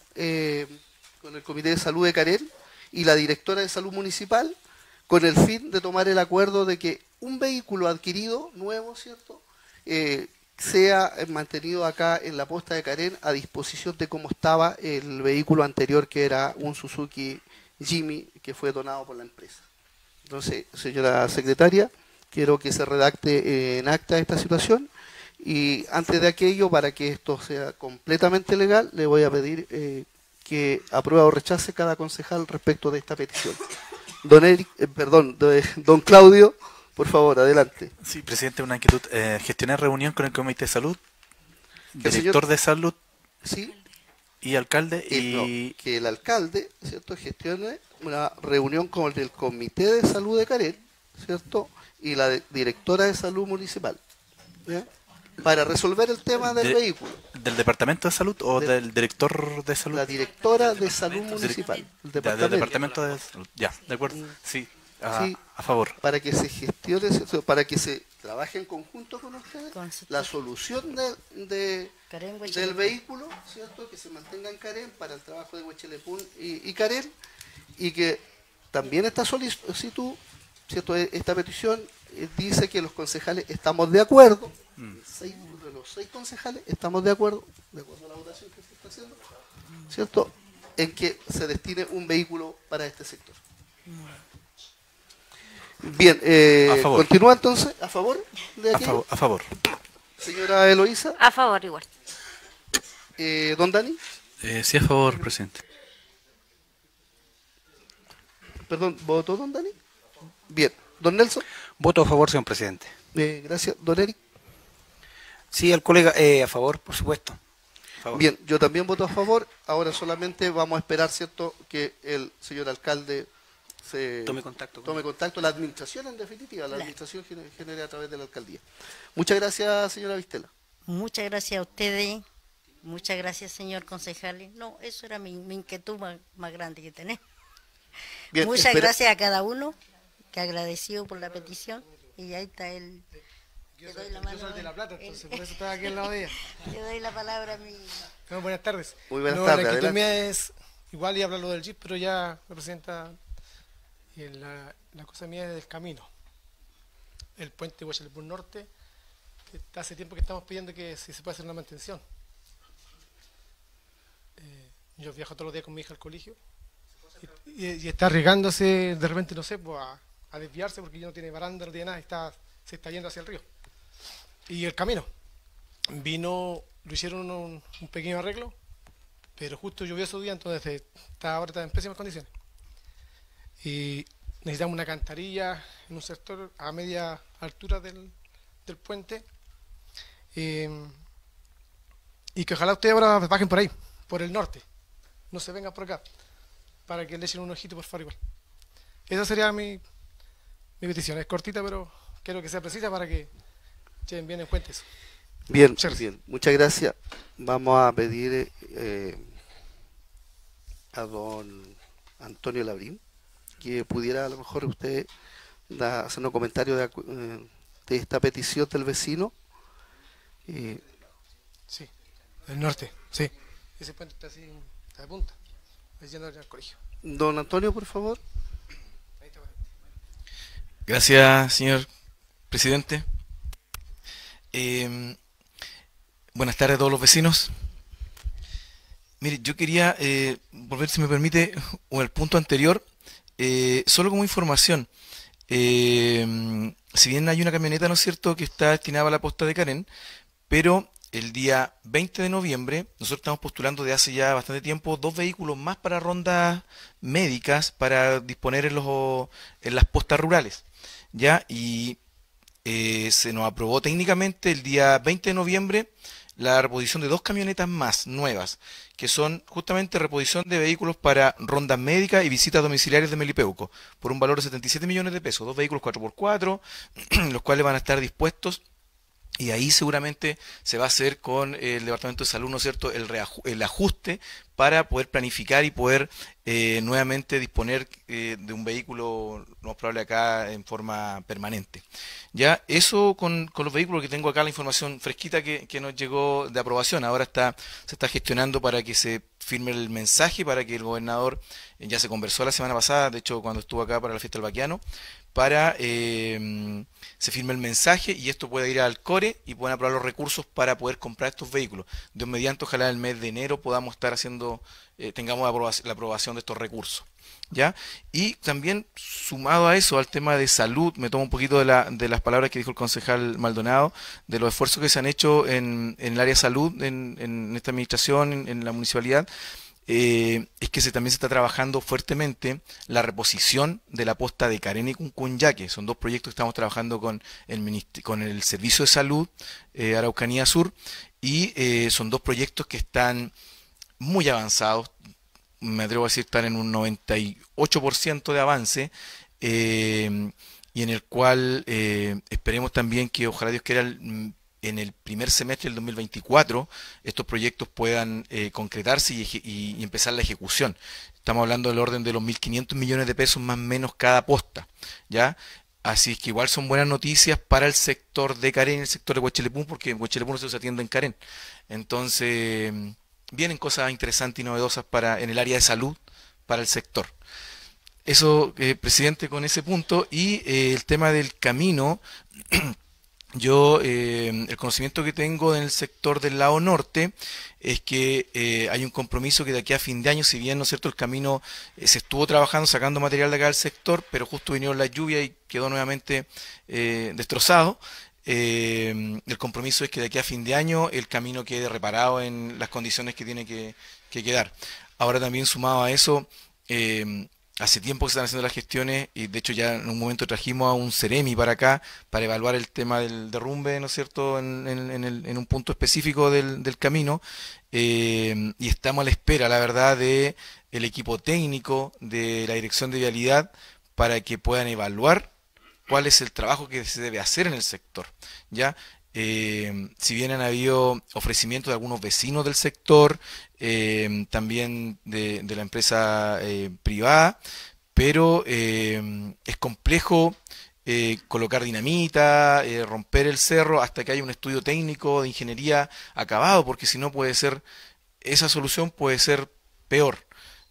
Speaker 1: eh, con el Comité de Salud de Carén y la Directora de Salud Municipal, con el fin de tomar el acuerdo de que un vehículo adquirido, nuevo, ¿cierto?, eh, sea mantenido acá en la posta de Carén a disposición de cómo estaba el vehículo anterior, que era un Suzuki Jimmy, que fue donado por la empresa. Entonces, señora secretaria, quiero que se redacte en acta esta situación, y antes de aquello, para que esto sea completamente legal, le voy a pedir eh, que apruebe o rechace cada concejal respecto de esta petición. Don Eric, eh, perdón, de, don Claudio, por favor, adelante.
Speaker 2: Sí, presidente, una inquietud. Eh, gestioné reunión con el Comité de Salud,
Speaker 1: El
Speaker 2: director
Speaker 1: señor-
Speaker 2: de salud
Speaker 1: Sí,
Speaker 2: y alcalde
Speaker 1: Eh, no,
Speaker 2: y
Speaker 1: que el alcalde, ¿cierto?, gestione una reunión con el Comité de Salud de Carén, ¿cierto?, y la de- Directora de Salud Municipal, ¿ya?, para resolver el tema del
Speaker 2: De-
Speaker 1: vehículo.
Speaker 2: del Departamento de Salud o
Speaker 1: De-
Speaker 2: del director de salud.
Speaker 1: La Directora de Salud Municipal, el
Speaker 2: Ya, del
Speaker 1: departamento,
Speaker 2: Departamento de Salud. Ya, de acuerdo. Sí, a,
Speaker 1: Sí.
Speaker 2: a favor.
Speaker 1: para que se gestione, ¿cierto?, para que se trabaje en conjunto con ustedes
Speaker 10: Con su-
Speaker 1: la solución de, de-
Speaker 10: Carén,
Speaker 1: del
Speaker 10: Huechelepún.
Speaker 1: vehículo, ¿cierto?, que se mantenga en Carén para el trabajo de Huechelepún y, y Carén, y que también esta solicitud, ¿cierto?, esta petición eh, dice que los concejales estamos de acuerdo, seis, de los seis concejales estamos de acuerdo, de acuerdo a la votación que se está haciendo, ¿cierto?, en que se destine un vehículo para este sector. Bien, eh,
Speaker 2: A favor.
Speaker 1: continúa entonces, ¿a favor de
Speaker 2: A
Speaker 1: aquello?
Speaker 2: favor. A favor.
Speaker 1: Señora Eloísa,
Speaker 3: A favor igual.
Speaker 1: eh, don Dani,
Speaker 5: Eh, sí, a favor, presidente.
Speaker 1: perdón, ¿votó don Dani? Bien, don Nelson,
Speaker 6: Voto a favor, señor presidente.
Speaker 1: eh, gracias, don Eric.
Speaker 7: Sí, el colega, eh, a favor, por supuesto. A favor.
Speaker 1: Bien, yo también voto a favor. Ahora solamente vamos a esperar, ¿cierto?, que el señor alcalde se
Speaker 7: Tome contacto con-
Speaker 1: tome contacto, la administración en definitiva, la
Speaker 10: Claro.
Speaker 1: administración gener- genere a través de la alcaldía. Muchas gracias, señora Vistela.
Speaker 10: Muchas gracias a ustedes. Muchas gracias, señor concejal. No, eso era mi, mi inquietud más, más grande que tenés.
Speaker 1: Bien,
Speaker 10: Muchas
Speaker 1: espera-
Speaker 10: gracias a cada uno que agradeció por la petición. Y ahí está él. Le doy la mano.
Speaker 11: Yo soy de La Plata,
Speaker 10: Él-
Speaker 11: entonces por eso estaba aquí al lado de ella.
Speaker 10: Le doy la palabra a mi...
Speaker 11: No, buenas tardes.
Speaker 1: Muy buenas
Speaker 11: No,
Speaker 1: tardes,
Speaker 11: La inquietud
Speaker 1: adelante.
Speaker 11: mía es igual y hablar lo del Jeep, pero ya representa y la, la cosa mía es del camino. el puente Huachalipún Norte, que está hace tiempo que estamos pidiendo que si se puede hacer una mantención. Eh, yo viajo todos los días con mi hija al colegio y, y, y está arriesgándose, de repente, no sé, pues, a, a desviarse porque ya no tiene baranda, no tiene nada, está, se está yendo hacia el río. Y el camino, vino, lo hicieron un, un pequeño arreglo, pero justo llovió ese día, entonces está ahora está en pésimas condiciones. Y necesitamos una cantarilla en un sector a media altura del, del puente, eh, y que ojalá ustedes ahora bajen por ahí, por el norte, no se vengan por acá, para que le echen un ojito por favor igual. Esa sería mi, mi petición, es cortita pero quiero que sea precisa para que lleven bien en cuenta eso.
Speaker 1: Bien,
Speaker 11: Muchas
Speaker 1: bien, muchas gracias. Vamos a pedir eh, a don Antonio Labrín que pudiera a lo mejor usted da, hacer un comentario de, eh, de esta petición del vecino. Eh,
Speaker 11: sí, del norte, sí. Ese puente está así, está de punta, yendo al colegio.
Speaker 1: Don Antonio, por favor.
Speaker 12: Gracias, señor presidente. Eh, buenas tardes a todos los vecinos. Mire, yo quería eh, volver, si me permite, al punto anterior, eh, solo como información. Eh, si bien hay una camioneta, ¿no es cierto?, que está destinada a la posta de Carén, pero el día veinte de noviembre nosotros estamos postulando de hace ya bastante tiempo dos vehículos más para rondas médicas para disponer en, los, en las postas rurales, ¿ya? Y eh, se nos aprobó técnicamente el día veinte de noviembre la reposición de dos camionetas más nuevas, que son justamente reposición de vehículos para rondas médicas y visitas domiciliarias de Melipeuco, por un valor de setenta y siete millones de pesos, dos vehículos cuatro por cuatro, los cuales van a estar dispuestos. Y ahí seguramente se va a hacer con el Departamento de Salud, ¿no es cierto?, el, el ajuste para poder planificar y poder eh, nuevamente disponer eh, de un vehículo, lo más probable acá, en forma permanente. Ya, eso con, con los vehículos que tengo acá, la información fresquita que, que nos llegó de aprobación. Ahora está se está gestionando para que se firme el mensaje, para que el gobernador, eh, ya se conversó la semana pasada, de hecho cuando estuvo acá para la fiesta del Baquiano, para eh, se firme el mensaje y esto pueda ir al CORE y puedan aprobar los recursos para poder comprar estos vehículos. Dios mediante, ojalá en el mes de enero podamos estar haciendo, eh, tengamos la aprobación, la aprobación de estos recursos, ¿ya? Y también, sumado a eso, al tema de salud, me tomo un poquito de, la, de las palabras que dijo el concejal Maldonado, de los esfuerzos que se han hecho en, en el área de salud, en, en esta administración, en, en la municipalidad. Eh, es que se, también se está trabajando fuertemente la reposición de la posta de Carén y Cunyaque. Son dos proyectos que estamos trabajando con el, con el Servicio de Salud eh, Araucanía Sur, y eh, son dos proyectos que están muy avanzados, me atrevo a decir están en un noventa y ocho por ciento de avance, eh, y en el cual eh, esperemos también que, ojalá Dios quiera, el, en el primer semestre del dos mil veinticuatro estos proyectos puedan eh, concretarse y, y, y empezar la ejecución. Estamos hablando del orden de los mil quinientos millones de pesos más o menos cada posta, ¿ya? Así es que igual son buenas noticias para el sector de Carén y el sector de Huachalipún, porque en Huachalipún no se atiende en Carén. Entonces, vienen cosas interesantes y novedosas para en el área de salud para el sector. Eso, eh, presidente, con ese punto. Y eh, el tema del camino... Yo, eh, el conocimiento que tengo en el sector del lado norte es que eh, hay un compromiso que de aquí a fin de año, si bien, ¿no es cierto?, el camino eh, se estuvo trabajando, sacando material de acá del sector, pero justo vinieron las lluvias y quedó nuevamente eh, destrozado. Eh, el compromiso es que de aquí a fin de año el camino quede reparado en las condiciones que tiene que, que quedar. Ahora también, sumado a eso, eh, hace tiempo que se están haciendo las gestiones y de hecho ya en un momento trajimos a un Ceremi para acá para evaluar el tema del derrumbe, ¿no es cierto?, en, en, en, el, en un punto específico del, del camino, eh, y estamos a la espera, la verdad, de el equipo técnico de la Dirección de Vialidad para que puedan evaluar cuál es el trabajo que se debe hacer en el sector, ¿ya? Eh, si bien han habido ofrecimientos de algunos vecinos del sector, eh, también de, de la empresa eh, privada, pero eh, es complejo eh, colocar dinamita, eh, romper el cerro hasta que haya un estudio técnico de ingeniería acabado, porque si no puede ser, esa solución puede ser peor.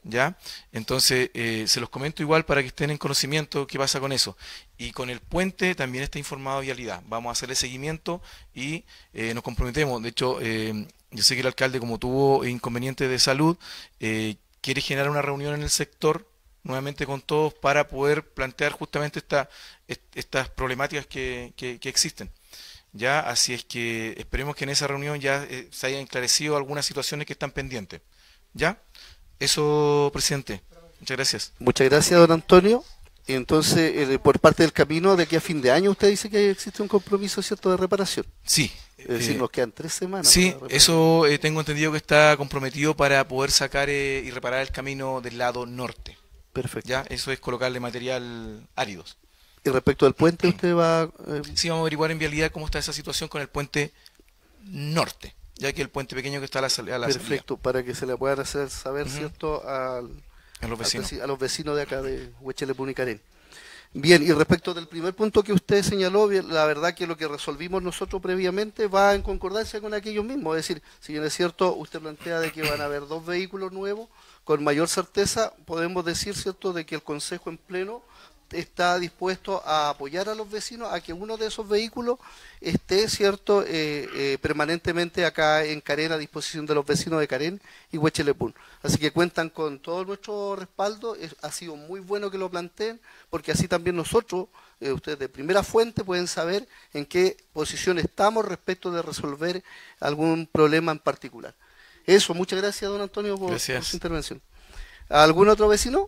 Speaker 12: ¿Ya? Entonces, eh, se los comento igual para que estén en conocimiento qué pasa con eso. Y con el puente también está informado Vialidad. Vamos a hacerle seguimiento y eh, nos comprometemos. De hecho, eh, yo sé que el alcalde, como tuvo inconvenientes de salud, eh, quiere generar una reunión en el sector nuevamente con todos para poder plantear justamente esta, est estas problemáticas que, que, que existen. Ya, así es que esperemos que en esa reunión ya eh, se hayan esclarecido algunas situaciones que están pendientes. ¿Ya? Eso, presidente. Muchas gracias.
Speaker 1: Muchas gracias, don Antonio. Entonces, eh, por parte del camino, de aquí a fin de año, usted dice que existe un compromiso, ¿cierto?, de reparación.
Speaker 12: Sí.
Speaker 1: Es decir,
Speaker 12: eh,
Speaker 1: nos quedan tres semanas.
Speaker 12: Sí, eso eh, tengo entendido que está comprometido para poder sacar eh, y reparar el camino del lado norte.
Speaker 1: Perfecto.
Speaker 12: Ya, eso es colocarle material áridos.
Speaker 1: ¿Y respecto al puente, usted va...? Eh...
Speaker 12: Sí, vamos a averiguar en Vialidad cómo está esa situación con el puente norte, ya que el puente pequeño que está a la, a la
Speaker 1: Perfecto,
Speaker 12: salida.
Speaker 1: para que se le puedan hacer saber,
Speaker 12: Uh-huh.
Speaker 1: ¿cierto?, al,
Speaker 12: a, los vecinos.
Speaker 1: Al, a los vecinos de acá de Huechelepún y Carén. Bien, y respecto del primer punto que usted señaló, la verdad que lo que resolvimos nosotros previamente va en concordancia con aquellos mismos. Es decir, si bien es cierto, usted plantea de que van a haber dos vehículos nuevos, con mayor certeza podemos decir, ¿cierto?, de que el Consejo en pleno está dispuesto a apoyar a los vecinos a que uno de esos vehículos esté, cierto, eh, eh, permanentemente acá en Carén a disposición de los vecinos de Carén y Huechelepún. Así que cuentan con todo nuestro respaldo. Es, ha sido muy bueno que lo planteen, porque así también nosotros, eh, ustedes de primera fuente, pueden saber en qué posición estamos respecto de resolver algún problema en particular. Eso, muchas gracias, don Antonio, por, por su intervención. ¿Algún otro vecino?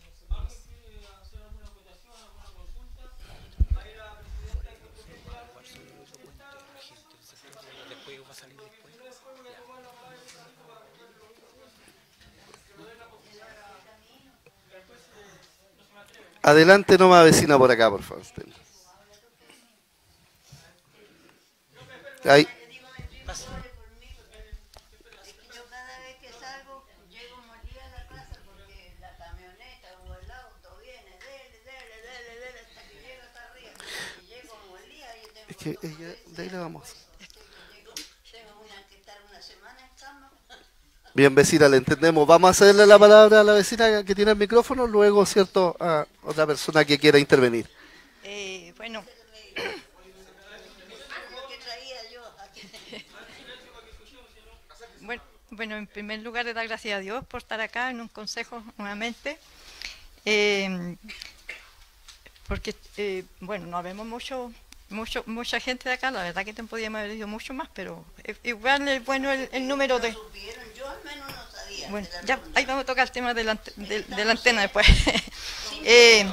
Speaker 1: Adelante nomás, vecina, por acá, por favor. Ahí. Es que ella, de ahí la vamos. Bien, vecina, le entendemos. Vamos a cederle la palabra a la vecina que tiene el micrófono, luego, ¿cierto?, a otra persona que quiera intervenir.
Speaker 13: Eh, bueno. bueno. Bueno, en primer lugar, le dar gracias a Dios por estar acá en un consejo nuevamente. Eh, porque, eh, bueno, no vemos mucho, mucho, mucha gente de acá, la verdad que te podíamos haber ido mucho más, pero igual es bueno el, el número de... Bueno, ya, ahí vamos a tocar el tema de la, de, de la antena después. eh,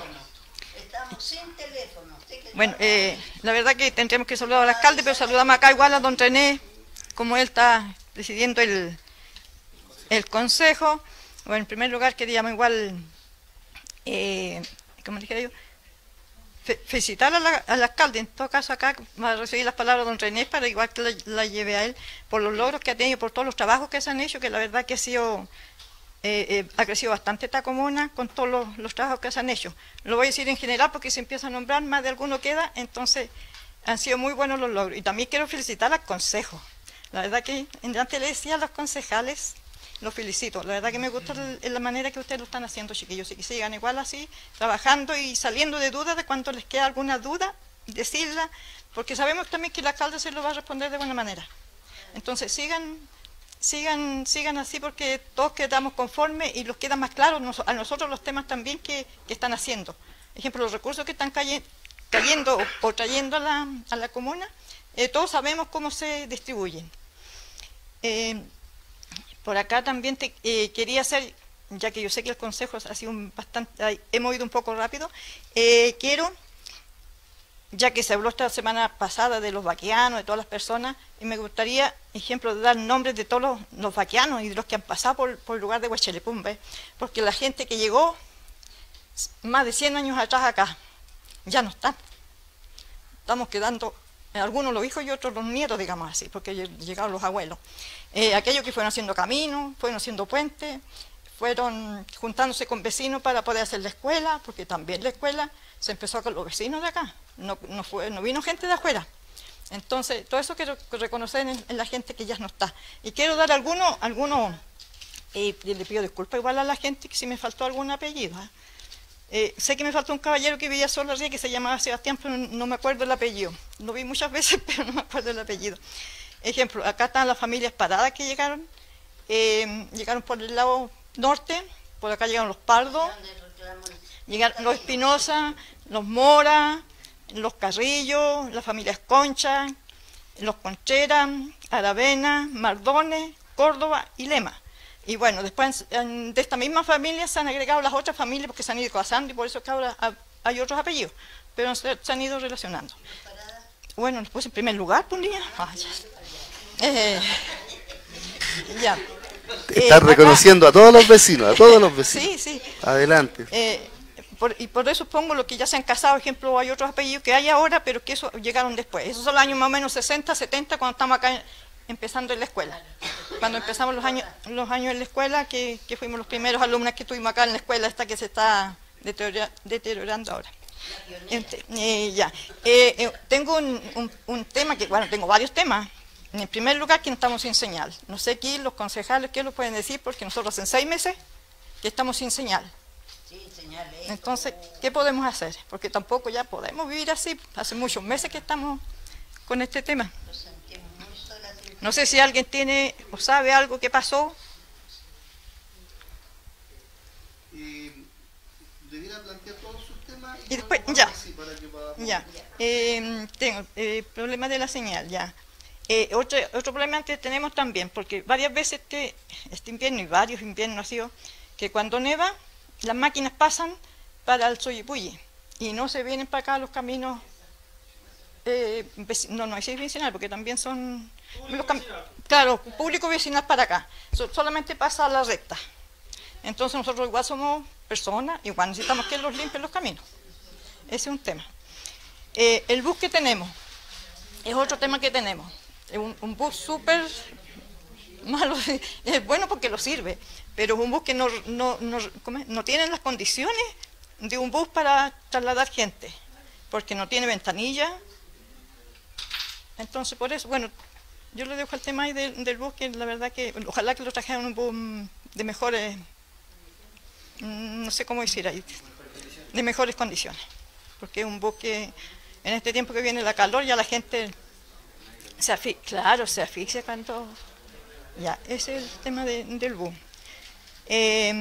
Speaker 13: bueno, eh, la verdad que tendríamos que saludar al alcalde, pero saludamos acá igual a don René, como él está presidiendo el, el consejo. Bueno, en primer lugar queríamos igual, eh, como dijera yo, fe, felicitar a la, al alcalde. En todo caso acá va a recibir las palabras de don René para igual que la, la lleve a él, por los logros que ha tenido, por todos los trabajos que se han hecho, que la verdad que ha sido... Eh, eh, ha crecido bastante esta comuna con todos los, los trabajos que se han hecho. Lo voy a decir en general porque se empieza a nombrar, más de alguno queda, entonces han sido muy buenos los logros. Y también quiero felicitar al consejo. La verdad que en delante le decía a los concejales, los felicito. La verdad que me gusta la, la manera que ustedes lo están haciendo, chiquillos, y que sigan igual así, trabajando y saliendo de dudas de cuando les queda alguna duda, decirla, porque sabemos también que el alcalde se lo va a responder de buena manera. Entonces sigan... Sigan, sigan así porque todos quedamos conformes y los queda más claros a nosotros los temas también que, que están haciendo. Ejemplo, los recursos que están cayendo, cayendo o, o trayendo a la, a la comuna, eh, todos sabemos cómo se distribuyen. Eh, por acá también te, eh, quería hacer, ya que yo sé que el consejo ha sido un bastante, hemos ido un poco rápido, eh, quiero... ya que se habló esta semana pasada de los vaqueanos, de todas las personas, y me gustaría, ejemplo, de dar nombres de todos los, los vaqueanos y de los que han pasado por, por el lugar de Huechelepún, ¿ves? Porque la gente que llegó más de cien años atrás acá, ya no están. Estamos quedando, algunos los hijos y otros los nietos, digamos así, porque llegaron los abuelos. Eh, aquellos que fueron haciendo caminos, fueron haciendo puentes, fueron juntándose con vecinos para poder hacer la escuela, porque también la escuela se empezó con los vecinos de acá, no, no, fue, no vino gente de afuera. Entonces, todo eso quiero reconocer en, en la gente que ya no está. Y quiero dar algunos, algunos Y le pido disculpas igual a la gente que si me faltó algún apellido. ¿eh? Eh, sé que me faltó un caballero que vivía solo arriba que se llamaba Sebastián, pero no me acuerdo el apellido. Lo vi muchas veces, pero no me acuerdo el apellido. Ejemplo, acá están las familias paradas que llegaron. Eh, llegaron por el lado norte, por acá llegaron los Pardos, llegaron los Espinosa, los Mora, los Carrillo, las familias Concha, los Contreras, Aravena, Mardones, Córdoba y Lema. Y bueno, después en, de esta misma familia se han agregado las otras familias porque se han ido casando y por eso que ahora hay otros apellidos, pero se, se han ido relacionando. Bueno, les puse en primer lugar por un día. Ah, ya. Eh, ya.
Speaker 1: Estás
Speaker 13: eh,
Speaker 1: reconociendo acá, a todos los vecinos, a todos los vecinos.
Speaker 13: Sí, sí.
Speaker 1: Adelante.
Speaker 13: Eh, por, y por eso pongo los que ya se han casado, por ejemplo, hay otros apellidos que hay ahora, pero que eso llegaron después. Esos son los años más o menos sesenta, setenta, cuando estamos acá en, empezando en la escuela. Cuando empezamos los años los años en la escuela, que, que fuimos los primeros alumnos que estuvimos acá en la escuela, esta que se está deteriora, deteriorando ahora. Ente, eh, ya. Eh, eh, tengo un, un, un tema que, bueno, tengo varios temas. En primer lugar, que no estamos sin señal. No sé aquí los concejales qué lo pueden decir, porque nosotros en seis meses que estamos sin señal. Entonces, ¿qué podemos hacer? Porque tampoco ya podemos vivir así. Hace muchos meses que estamos con este tema. No sé si alguien tiene o sabe algo que pasó.
Speaker 1: Eh, debiera plantear todos sus temas
Speaker 13: y, y después, ya, ya. Eh, tengo el eh, problema de la señal, ya. Eh, otro, otro problema que tenemos también, porque varias veces este, este invierno y varios inviernos ha sido que cuando neva, las máquinas pasan para el Soyipulli y no se vienen para acá los caminos, eh, no, no hay vecinal, porque también son... Los claro, público vecinal para acá, so, solamente pasa a la recta. Entonces nosotros igual somos personas, igual necesitamos que los limpien los caminos. Ese es un tema. Eh, el bus que tenemos, es otro tema que tenemos. Es un, un bus súper malo, es bueno porque lo sirve, pero es un bus que no, no, no, no tiene las condiciones de un bus para trasladar gente, porque no tiene ventanilla. Entonces por eso, bueno, yo le dejo el tema ahí del, del bus, que la verdad que ojalá que lo trajeran un bus de mejores, no sé cómo decir ahí, de mejores condiciones, porque es un bus que en este tiempo que viene la calor ya la gente se asfixia, claro, se asfixia cuando, ya, ese es el tema de, del bus. Eh,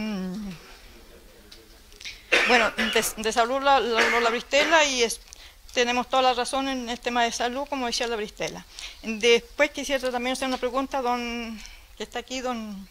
Speaker 13: bueno, de, de salud la, la, la Bristela y es, tenemos toda la razón en el tema de salud, como decía la Bristela. Después quisiera también hacer una pregunta, don, que está aquí, don,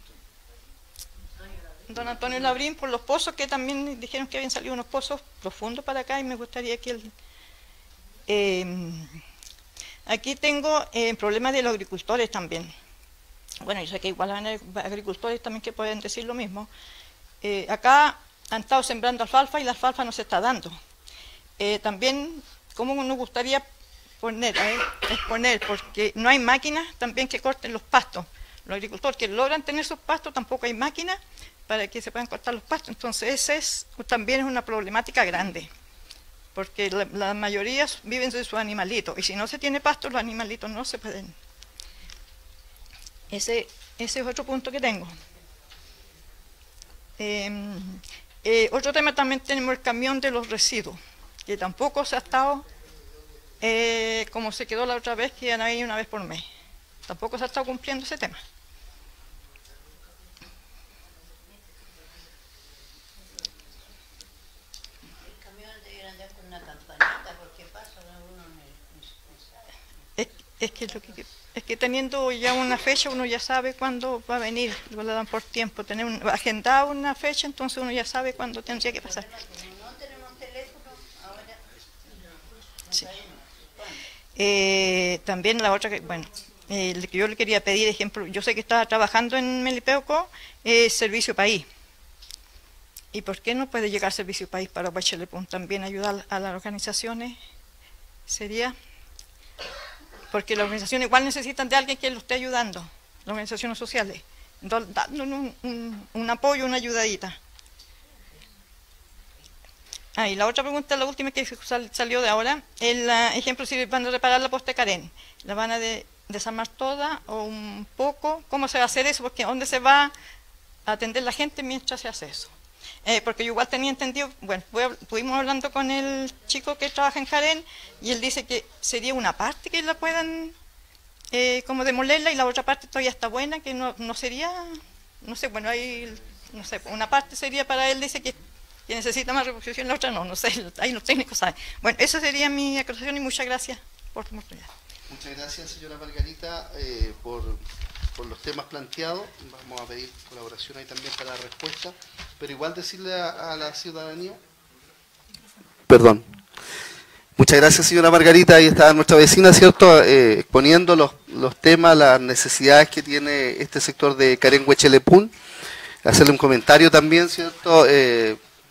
Speaker 13: don Antonio Labrín, por los pozos, que también dijeron que habían salido unos pozos profundos para acá y me gustaría que el... Eh, aquí tengo el eh, problema de los agricultores también. Bueno, yo sé que igual hay agricultores también que pueden decir lo mismo. Eh, acá han estado sembrando alfalfa y la alfalfa no se está dando. Eh, también... ¿Cómo nos gustaría poner, eh, exponer? Porque no hay máquinas también que corten los pastos. Los agricultores que logran tener sus pastos, tampoco hay máquinas para que se puedan cortar los pastos. Entonces, esa es, también es una problemática grande, porque la, la mayoría viven de sus animalitos, y si no se tiene pasto, los animalitos no se pueden. Ese, ese es otro punto que tengo. Eh, eh, otro tema también tenemos el camión de los residuos, que tampoco se ha estado, eh, como se quedó la otra vez, que iban a ir una vez por mes. Tampoco se ha estado cumpliendo ese tema.
Speaker 10: El camión debería andar con una campanita, porque pasa uno
Speaker 13: es, es, que lo que es que teniendo ya una fecha, uno ya sabe cuándo va a venir, lo dan por tiempo. Tener un, agendada una fecha, entonces uno ya sabe cuándo tendría que pasar. Sí. Eh, también la otra que, bueno, eh, que yo le quería pedir, ejemplo, yo sé que estaba trabajando en Melipeuco, eh, Servicio País. ¿Y por qué no puede llegar Servicio País para Huachilepún? También ayudar a las organizaciones sería, porque las organizaciones igual necesitan de alguien que lo esté ayudando, las organizaciones sociales, dando un, un, un apoyo, una ayudadita. Ah, y la otra pregunta, la última que sal, salió de ahora, el uh, ejemplo, si van a reparar la poste Carén, ¿la van a de, desarmar toda o un poco? ¿Cómo se va a hacer eso? Porque ¿dónde se va atender a la gente mientras se hace eso. Eh, porque yo igual tenía entendido, bueno, estuvimos hablando con el chico que trabaja en Jarén y él dice que sería una parte que la puedan eh, como demolerla y la otra parte todavía está buena, que no, no sería, no sé, bueno, hay, no sé, una parte sería para él, dice que, que necesita más reconstrucción, la otra no, no sé, ahí los técnicos saben. Bueno, esa sería mi acusación y muchas gracias por tu oportunidad.
Speaker 1: Muchas gracias, señora Margarita, eh, por, por los temas planteados. Vamos a pedir colaboración ahí también para la respuesta, pero igual decirle a, a la ciudadanía. Perdón. Muchas gracias, señora Margarita. Ahí está nuestra vecina, ¿cierto? Eh, exponiendo los, los temas, las necesidades que tiene este sector de Carén Huechelepún. Hacerle un comentario también, ¿cierto? Eh,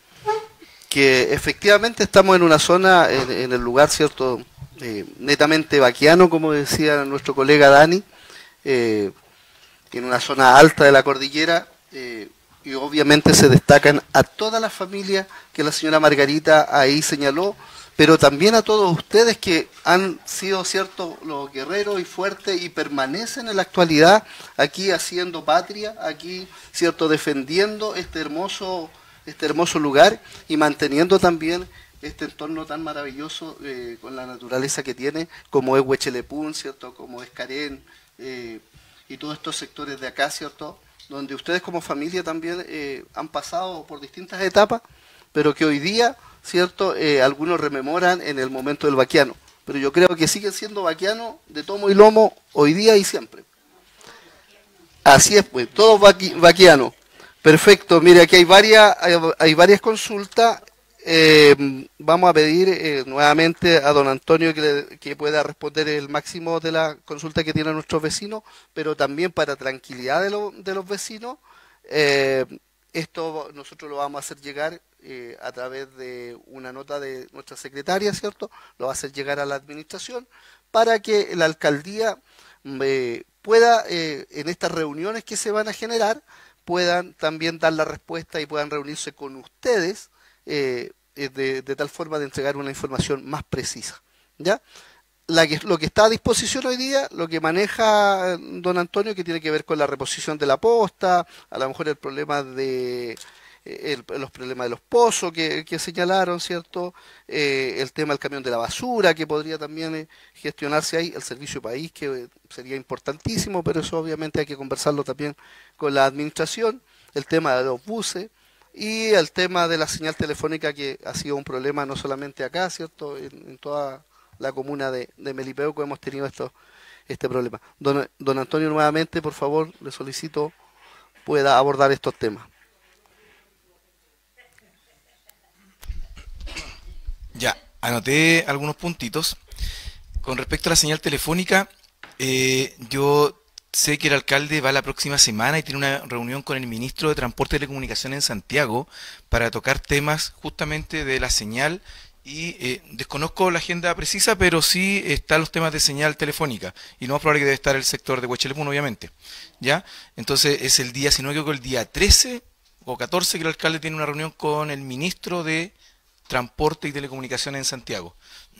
Speaker 1: que efectivamente estamos en una zona, en, en el lugar, ¿cierto?, Eh, netamente vaquiano, como decía nuestro colega Dani, eh, en una zona alta de la cordillera, eh, y obviamente se destacan a todas las familias que la señora Margarita ahí señaló, pero también a todos ustedes que han sido, cierto, los guerreros y fuertes y permanecen en la actualidad aquí haciendo patria, aquí, cierto, defendiendo este hermoso, este hermoso lugar y manteniendo también este entorno tan maravilloso eh, con la naturaleza que tiene, como es Huechelepún, ¿cierto?, como es Carén, eh, y todos estos sectores de acá, ¿cierto?, donde ustedes como familia también eh, han pasado por distintas etapas, pero que hoy día, ¿cierto?, eh, algunos rememoran en el momento del vaquiano, pero yo creo que siguen siendo vaquianos de tomo y lomo hoy día y siempre. Así es, pues, todos vaqui vaquianos. Perfecto, mire, aquí hay varias, hay, hay varias consultas. Eh, vamos a pedir eh, nuevamente a don Antonio que, le, que pueda responder el máximo de la consulta que tienen nuestros vecinos, pero también para tranquilidad de, lo, de los vecinos, eh, esto nosotros lo vamos a hacer llegar eh, a través de una nota de nuestra secretaria, ¿cierto? Lo va a hacer llegar a la administración para que la alcaldía eh, pueda, eh, en estas reuniones que se van a generar, puedan también dar la respuesta y puedan reunirse con ustedes, Eh, de, de tal forma de entregar una información más precisa, ¿ya? La que, lo que está a disposición hoy día, lo que maneja don Antonio, que tiene que ver con la reposición de la posta, a lo mejor el problema de el, los problemas de los pozos que, que señalaron, ¿cierto? Eh, el tema del camión de la basura, que podría también eh, gestionarse ahí, el servicio país, que eh, sería importantísimo, pero eso obviamente hay que conversarlo también con la administración, el tema de los buses, y el tema de la señal telefónica, que ha sido un problema no solamente acá, ¿cierto?, en, en toda la comuna de, de Melipeuco hemos tenido esto, este problema. Don, don Antonio, nuevamente, por favor, le solicito pueda abordar estos temas.
Speaker 12: Ya, anoté algunos puntitos. Con respecto a la señal telefónica, eh, yo... sé que el alcalde va la próxima semana y tiene una reunión con el ministro de Transporte y Telecomunicaciones en Santiago para tocar temas justamente de la señal y eh, desconozco la agenda precisa, pero sí están los temas de señal telefónica y lo más probable que debe estar el sector de Huechelepún, obviamente, ¿ya? Entonces es el día, si no me equivoco, el día trece o catorce que el alcalde tiene una reunión con el ministro de Transporte y Telecomunicaciones en Santiago.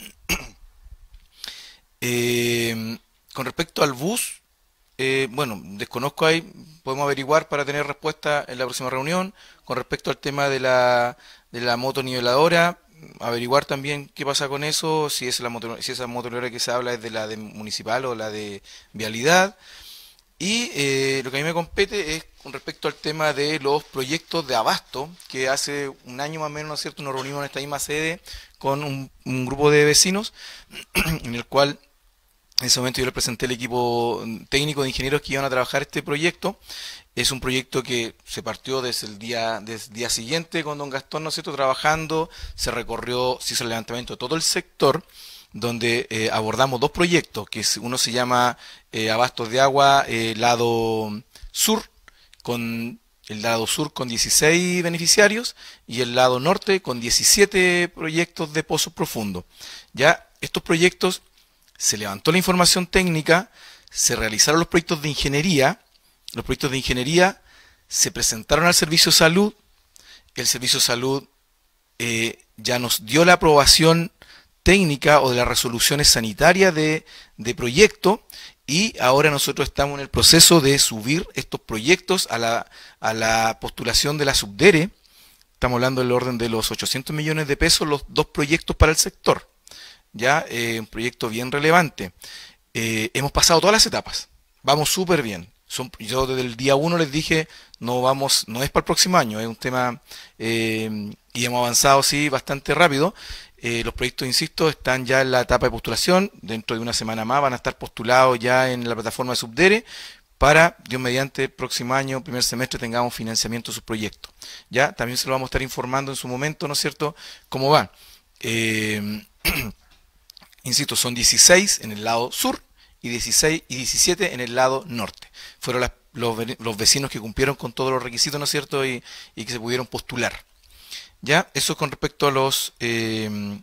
Speaker 12: eh, con respecto al bus, Eh, bueno, desconozco ahí, podemos averiguar para tener respuesta en la próxima reunión. Con respecto al tema de la, de la moto niveladora, averiguar también qué pasa con eso, si, es la moto, si esa moto niveladora que se habla es de la de municipal o la de vialidad. Y eh, lo que a mí me compete es con respecto al tema de los proyectos de abasto, que hace un año más o menos, ¿no es cierto?, nos reunimos en esta misma sede con un, un grupo de vecinos en el cual... En ese momento yo le presenté el equipo técnico de ingenieros que iban a trabajar este proyecto. Es un proyecto que se partió desde el día, desde el día siguiente con don Gastón, ¿no es cierto?, trabajando. Se recorrió, se hizo el levantamiento de todo el sector, donde eh, abordamos dos proyectos, que es, uno se llama eh, Abastos de Agua, eh, lado sur, con el lado sur con dieciséis beneficiarios y el lado norte con diecisiete proyectos de pozos profundos. Ya estos proyectos... Se levantó la información técnica, se realizaron los proyectos de ingeniería, los proyectos de ingeniería se presentaron al Servicio de Salud, el Servicio de Salud eh, ya nos dio la aprobación técnica o de las resoluciones sanitarias de, de proyecto y ahora nosotros estamos en el proceso de subir estos proyectos a la, a la postulación de la Subdere. Estamos hablando del orden de los ochocientos millones de pesos, los dos proyectos para el sector. Ya, eh, un proyecto bien relevante. Eh, hemos pasado todas las etapas, vamos súper bien. Son, yo desde el día uno les dije, no vamos, no es para el próximo año, es un tema, eh, y hemos avanzado sí bastante rápido. Eh, los proyectos, insisto, están ya en la etapa de postulación, dentro de una semana más van a estar postulados ya en la plataforma de Subdere, para, Dios mediante, el próximo año, primer semestre, tengamos financiamiento de sus proyectos. Ya, también se lo vamos a estar informando en su momento, ¿no es cierto?, cómo van. Eh, insisto, son dieciséis en el lado sur, y dieciséis y diecisiete en el lado norte. Fueron las, los, los vecinos que cumplieron con todos los requisitos, ¿no es cierto?, y, y que se pudieron postular. Ya, eso con respecto a los eh,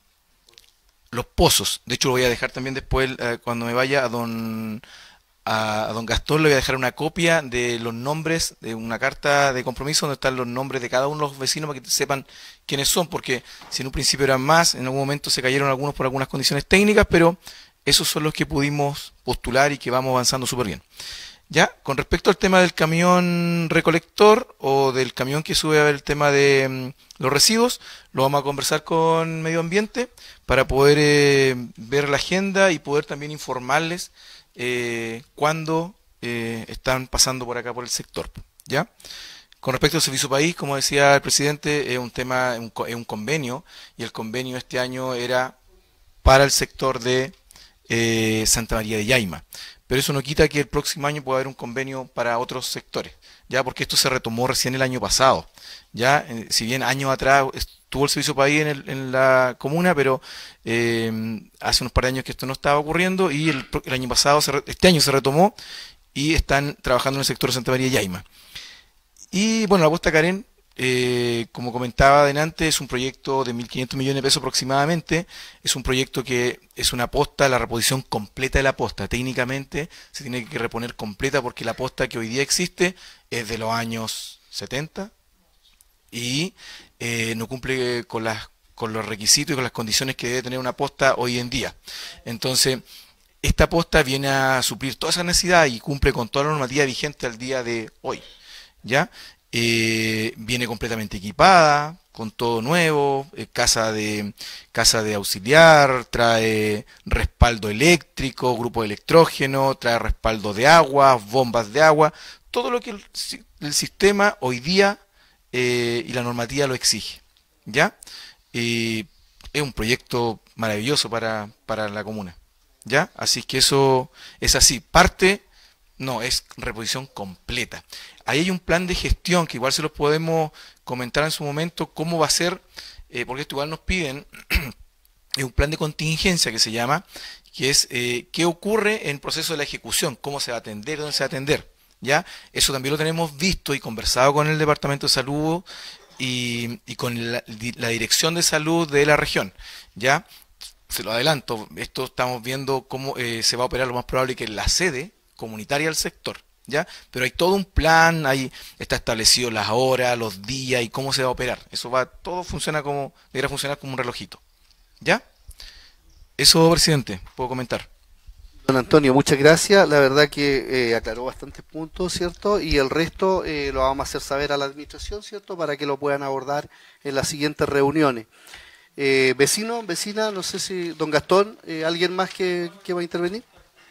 Speaker 12: los pozos. De hecho, lo voy a dejar también después, eh, cuando me vaya a don a, a don Gastón, le voy a dejar una copia de los nombres, de una carta de compromiso donde están los nombres de cada uno de los vecinos para que sepan quiénes son, porque si en un principio eran más, en algún momento se cayeron algunos por algunas condiciones técnicas, pero esos son los que pudimos postular y que vamos avanzando súper bien. Ya, con respecto al tema del camión recolector o del camión que sube a ver el tema de mm, los residuos, lo vamos a conversar con Medio Ambiente para poder eh, ver la agenda y poder también informarles eh, cuándo eh, están pasando por acá por el sector. ¿Ya? Con respecto al Servicio País, como decía el presidente, es un tema, un, es un convenio, y el convenio este año era para el sector de eh, Santa María de Yaima. Pero eso no quita que el próximo año pueda haber un convenio para otros sectores, ya, porque esto se retomó recién el año pasado. Ya, eh, si bien años atrás estuvo el Servicio País en, el, en la comuna, pero eh, hace unos par de años que esto no estaba ocurriendo, y el, el año pasado, se, este año se retomó, y están trabajando en el sector de Santa María de Yaima. Y bueno, la apuesta, Karen, eh, como comentaba adelante, es un proyecto de mil quinientos millones de pesos aproximadamente. Es un proyecto que es una posta, la reposición completa de la posta. Técnicamente se tiene que reponer completa porque la posta que hoy día existe es de los años setenta y eh, no cumple con, las, con los requisitos y con las condiciones que debe tener una posta hoy en día. Entonces, esta posta viene a suplir toda esa necesidad y cumple con toda la normativa vigente al día de hoy. ¿Ya? Eh, viene completamente equipada, con todo nuevo, eh, casa de casa de auxiliar, trae respaldo eléctrico, grupo de electrógeno, trae respaldo de agua, bombas de agua, todo lo que el, el sistema hoy día eh, y la normativa lo exige. ¿Ya? Eh, es un proyecto maravilloso para, para la comuna. ¿Ya? Así que eso es así. Parte, no, es reposición completa. Ahí hay un plan de gestión que igual se los podemos comentar en su momento cómo va a ser, eh, porque esto igual nos piden, es un plan de contingencia que se llama, que es eh, qué ocurre en el proceso de la ejecución, cómo se va a atender, dónde se va a atender. ¿Ya? Eso también lo tenemos visto y conversado con el Departamento de Salud y, y con la, la Dirección de Salud de la región. ¿Ya? Se lo adelanto, esto estamos viendo cómo eh, se va a operar, lo más probable que en la sede comunitaria del sector. ¿Ya? Pero hay todo un plan, ahí está establecido las horas, los días y cómo se va a operar. Eso va, todo funciona como, debería funcionar como un relojito. ¿Ya? Eso, presidente, puedo comentar.
Speaker 1: Don Antonio, muchas gracias. La verdad que eh, aclaró bastantes puntos, ¿cierto? Y el resto eh, lo vamos a hacer saber a la administración, ¿cierto? Para que lo puedan abordar en las siguientes reuniones. Eh, vecino, vecina, no sé si don Gastón, eh, ¿alguien más que, que va a intervenir?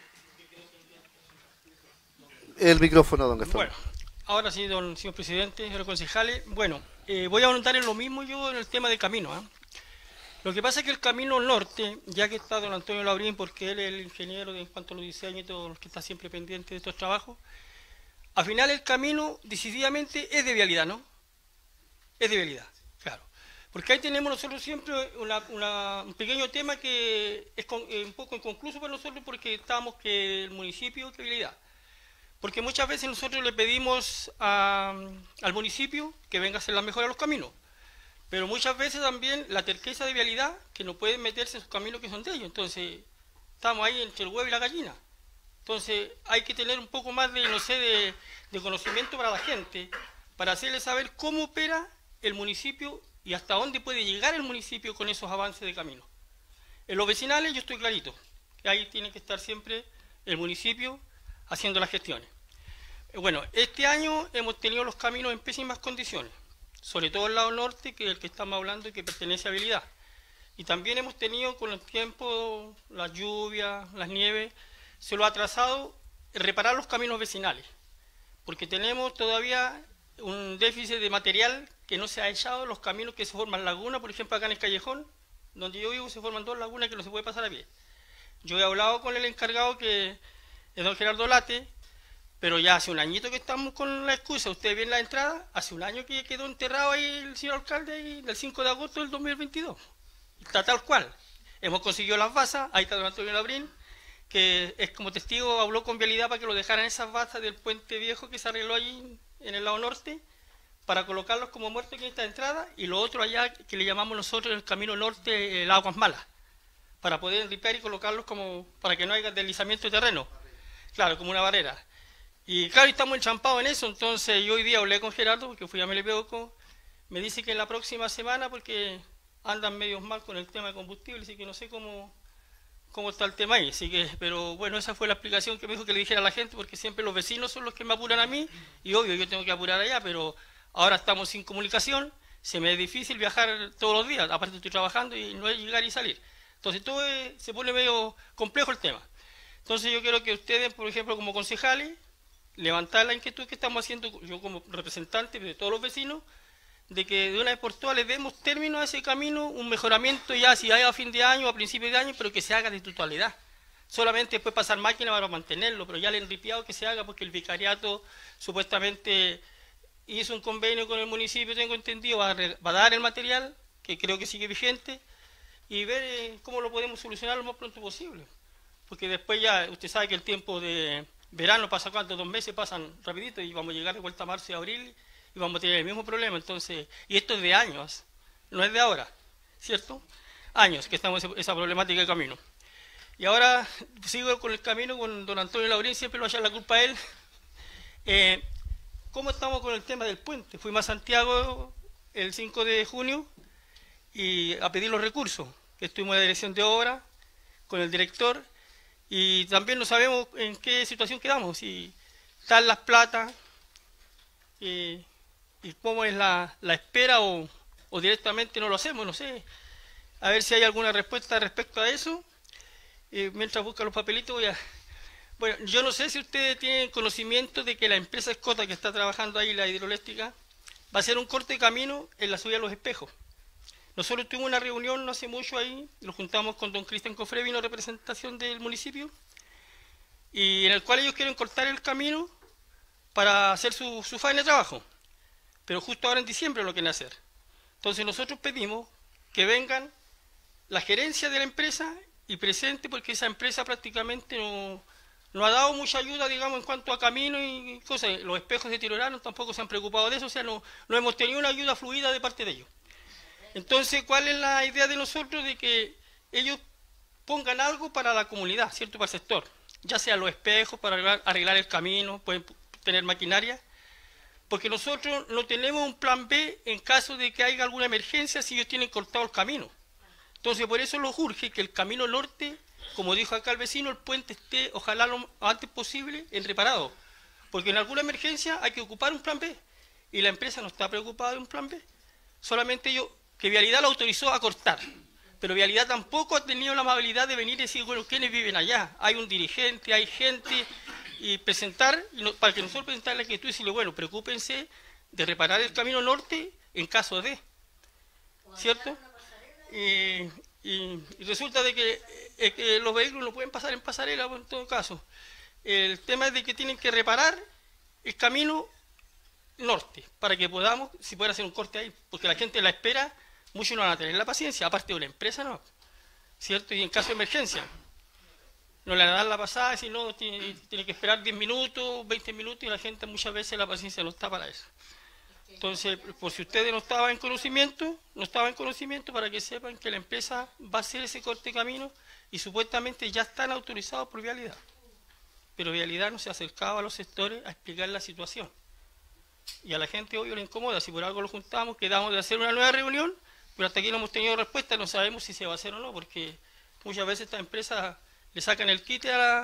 Speaker 1: El micrófono, don Gastón.
Speaker 9: Bueno, ahora sí, don señor presidente, señores concejales. Bueno, eh, voy a anotar en lo mismo yo en el tema del camino. ¿eh? Lo que pasa es que el camino norte, ya que está don Antonio Labrín, porque él es el ingeniero de, en cuanto a los diseños y todo, que está siempre pendiente de estos trabajos, al final el camino decididamente es de vialidad, ¿no? Es de vialidad, claro. Porque ahí tenemos nosotros siempre una, una, un pequeño tema que es con, eh, un poco inconcluso para nosotros porque estamos que el municipio, que vialidad. Porque muchas veces nosotros le pedimos a, al municipio que venga a hacer la mejora de los caminos. Pero muchas veces también la terqueza de vialidad, que no pueden meterse en sus caminos que son de ellos. Entonces, estamos ahí entre el huevo y la gallina. Entonces, hay que tener un poco más de, no sé, de, de conocimiento para la gente, para hacerle saber cómo opera el municipio y hasta dónde puede llegar el municipio con esos avances de camino. En los vecinales yo estoy clarito, que ahí tiene que estar siempre el municipio haciendo las gestiones. Bueno, este año hemos tenido los caminos en pésimas condiciones, sobre todo el lado norte, que es el que estamos hablando y que pertenece a Habilidad. Y también hemos tenido con el tiempo, las lluvias, las nieves, se lo ha atrasado reparar los caminos vecinales, porque tenemos todavía un déficit de material que no se ha echado, los caminos que se forman lagunas, por ejemplo acá en el Callejón, donde yo vivo, se forman dos lagunas que no se puede pasar a pie. Yo he hablado con el encargado, que es don Gerardo Late, pero ya hace un añito que estamos con la excusa. Ustedes ven la entrada, hace un año que quedó enterrado ahí el señor alcalde, ahí, del cinco de agosto del dos mil veintidós. Está tal cual. Hemos conseguido las basas, ahí está don Antonio Labrín, que es como testigo, habló con Vialidad para que lo dejaran esas basas del puente viejo que se arregló allí en el lado norte, para colocarlos como muertos en esta entrada, y lo otro allá que le llamamos nosotros en el camino norte, el Aguas Malas, para poder limpiar y colocarlos como para que no haya deslizamiento de terreno. Claro, como una barrera. Y claro, estamos enchampados en eso. Entonces yo hoy día hablé con Gerardo, porque fui a Melipeuco, me dice que en la próxima semana, porque andan medios mal con el tema de combustible, así que no sé cómo, cómo está el tema ahí. Así que, pero bueno, esa fue la explicación que me dijo que le dijera a la gente, porque siempre los vecinos son los que me apuran a mí, y obvio, yo tengo que apurar allá, pero ahora estamos sin comunicación, se me es difícil viajar todos los días, aparte estoy trabajando y no es llegar y salir. Entonces todo es, se pone medio complejo el tema. Entonces yo quiero que ustedes, por ejemplo, como concejales, levantar la inquietud que estamos haciendo, yo como representante de todos los vecinos, de que de una vez por todas les demos término a ese camino, un mejoramiento ya, si hay a fin de año, a principio de año, pero que se haga de totalidad. Solamente después pasar máquina para mantenerlo, pero ya el enripiado que se haga, porque el vicariato supuestamente hizo un convenio con el municipio, tengo entendido, va a, va a dar el material, que creo que sigue vigente, y ver eh, cómo lo podemos solucionar lo más pronto posible. Porque después ya, usted sabe que el tiempo de verano pasa cuánto, dos meses pasan rapidito y vamos a llegar de vuelta a marzo y abril y vamos a tener el mismo problema. Entonces, y esto es de años, no es de ahora, ¿cierto? Años que estamos en esa problemática de camino. Y ahora sigo con el camino con don Antonio Labrín, siempre lo va a echar la culpa a él. Eh, ¿Cómo estamos con el tema del puente? Fuimos a Santiago el cinco de junio y a pedir los recursos, que estuvimos en la dirección de obra con el director, y también no sabemos en qué situación quedamos, si están las platas y, y cómo es la, la espera o, o directamente no lo hacemos, no sé. A ver si hay alguna respuesta respecto a eso. Eh, mientras buscan los papelitos voy a... Bueno, yo no sé si ustedes tienen conocimiento de que la empresa Escota que está trabajando ahí, la hidroeléctrica, va a hacer un corte de camino en la subida de los Espejos. Nosotros tuvimos una reunión no hace mucho ahí, nos juntamos con don Cristian Cofre, vino representación del municipio, y en el cual ellos quieren cortar el camino para hacer su, su faena de trabajo, pero justo ahora en diciembre lo quieren hacer. Entonces nosotros pedimos que vengan la gerencia de la empresa y presente, porque esa empresa prácticamente no, no ha dado mucha ayuda, digamos, en cuanto a camino y cosas. Los espejos se tiraron, tampoco se han preocupado de eso, o sea, no, no hemos tenido una ayuda fluida de parte de ellos. Entonces, ¿cuál es la idea de nosotros? De que ellos pongan algo para la comunidad, ¿cierto? Para el sector. Ya sea los espejos, para arreglar, arreglar el camino, pueden tener maquinaria. Porque nosotros no tenemos un plan B en caso de que haya alguna emergencia si ellos tienen cortado el camino. Entonces, por eso nos urge que el camino norte, como dijo acá el vecino, el puente esté, ojalá lo antes posible, en reparado. Porque en alguna emergencia hay que ocupar un plan B. Y la empresa no está preocupada de un plan B. Solamente ellos... que Vialidad lo autorizó a cortar, pero Vialidad tampoco ha tenido la amabilidad de venir y decir, bueno, ¿quiénes viven allá? Hay un dirigente, hay gente, y presentar, y no, para que nosotros presentar la inquietud y decirle, bueno, preocúpense de reparar el camino norte en caso de, ¿cierto? Y, y, y resulta de que, eh, que los vehículos no pueden pasar en pasarela, en todo caso. El tema es de que tienen que reparar el camino norte, para que podamos, si puede hacer un corte ahí, porque la gente la espera, muchos no van a tener la paciencia, aparte de una empresa, ¿no? ¿Cierto? Y en caso de emergencia, no le dan la pasada, si no, tiene, tiene que esperar diez minutos, veinte minutos, y la gente muchas veces la paciencia no está para eso. Entonces, por si ustedes no estaban en conocimiento, no estaban en conocimiento, para que sepan que la empresa va a hacer ese corte de camino, y supuestamente ya están autorizados por Vialidad. Pero Vialidad no se acercaba a los sectores a explicar la situación. Y a la gente obvio le incomoda, si por algo lo juntamos, quedamos de hacer una nueva reunión, pero hasta aquí no hemos tenido respuesta, no sabemos si se va a hacer o no, porque muchas veces estas empresas le sacan el quite a la,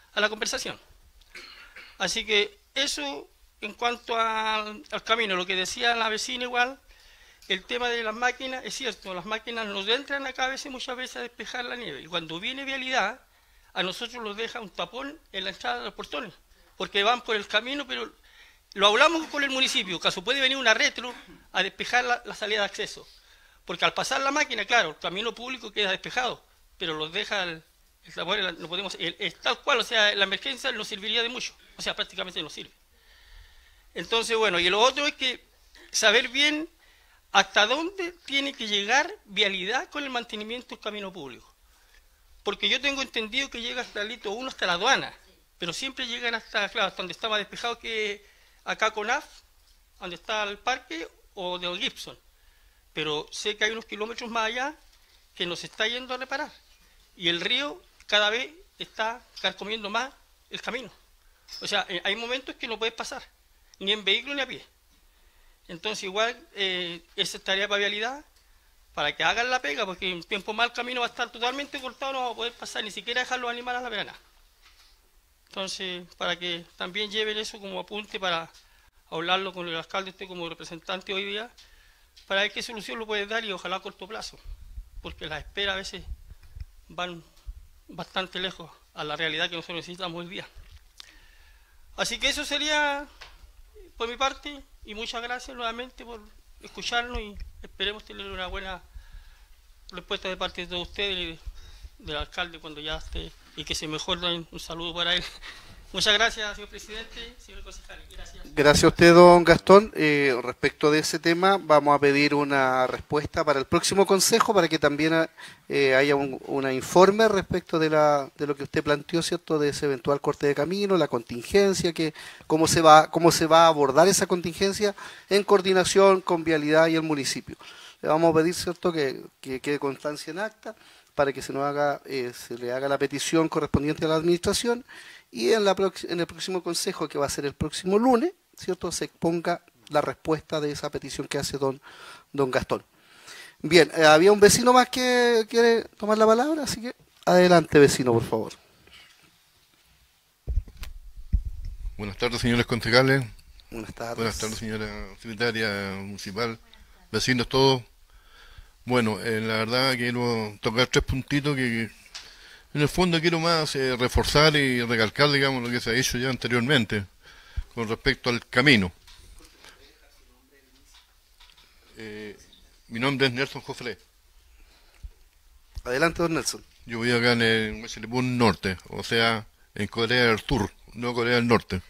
Speaker 9: a la conversación. Así que eso en cuanto a, al camino, lo que decía la vecina igual, el tema de las máquinas, es cierto, las máquinas nos entran acá a veces, muchas veces a despejar la nieve, y cuando viene vialidad, a nosotros nos deja un tapón en la entrada de los portones, porque van por el camino, pero lo hablamos con el municipio, caso puede venir una retro a despejar la, la salida de acceso, porque al pasar la máquina, claro, el camino público queda despejado, pero los deja el, el tapón, no podemos, el, el, tal cual, o sea, la emergencia no serviría de mucho, o sea, prácticamente no sirve. Entonces, bueno, y lo otro es que saber bien hasta dónde tiene que llegar vialidad con el mantenimiento del camino público. Porque yo tengo entendido que llega hasta el Lito uno, hasta la aduana, pero siempre llegan hasta, claro, hasta donde está más despejado que acá con A F, donde está el parque, o de Gibson. Pero sé que hay unos kilómetros más allá que nos está yendo a reparar. Y el río cada vez está carcomiendo más el camino. O sea, hay momentos que no puedes pasar, ni en vehículo ni a pie. Entonces igual eh, esa es tarea para vialidad, para que hagan la pega, porque en tiempo más el camino va a estar totalmente cortado, no vamos a poder pasar, ni siquiera dejar los animales a la verana. Entonces, para que también lleven eso como apunte para hablarlo con el alcalde, usted como representante hoy día, para ver qué solución lo puede dar y ojalá a corto plazo, porque las esperas a veces van bastante lejos a la realidad que nosotros necesitamos hoy día. Así que eso sería por mi parte, y muchas gracias nuevamente por escucharnos y esperemos tener una buena respuesta de parte de todos ustedes y de, del alcalde cuando ya esté, y que se mejore. Un saludo para él. Muchas gracias, señor presidente, señor concejal. Gracias.
Speaker 1: Gracias a usted, don Gastón. Eh, respecto de ese tema, vamos a pedir una respuesta para el próximo consejo, para que también eh, haya un una informe respecto de, la, de lo que usted planteó, ¿cierto?, de ese eventual corte de camino, la contingencia, que cómo se va, cómo se va a abordar esa contingencia en coordinación con Vialidad y el municipio. Le vamos a pedir, ¿cierto?, que, que quede constancia en acta para que se nos haga, eh, se le haga la petición correspondiente a la administración. Y en, la, en el próximo consejo, que va a ser el próximo lunes, ¿cierto?, se exponga la respuesta de esa petición que hace don, don Gastón. Bien, eh, había un vecino más que quiere tomar la palabra, así que adelante, vecino, por favor.
Speaker 14: Buenas tardes, señores concejales.
Speaker 1: Buenas tardes.
Speaker 14: Buenas tardes, señora secretaria municipal, vecinos todos. Bueno, eh, la verdad quiero tocar tres puntitos que... En el fondo quiero más eh, reforzar y recalcar, digamos, lo que se ha hecho ya anteriormente con respecto al camino. Eh, mi nombre es Nelson Jofré.
Speaker 1: Adelante, don Nelson.
Speaker 14: Yo vivo acá en el Huesilipún Norte, o sea, en Corea del Sur, no Corea del Norte.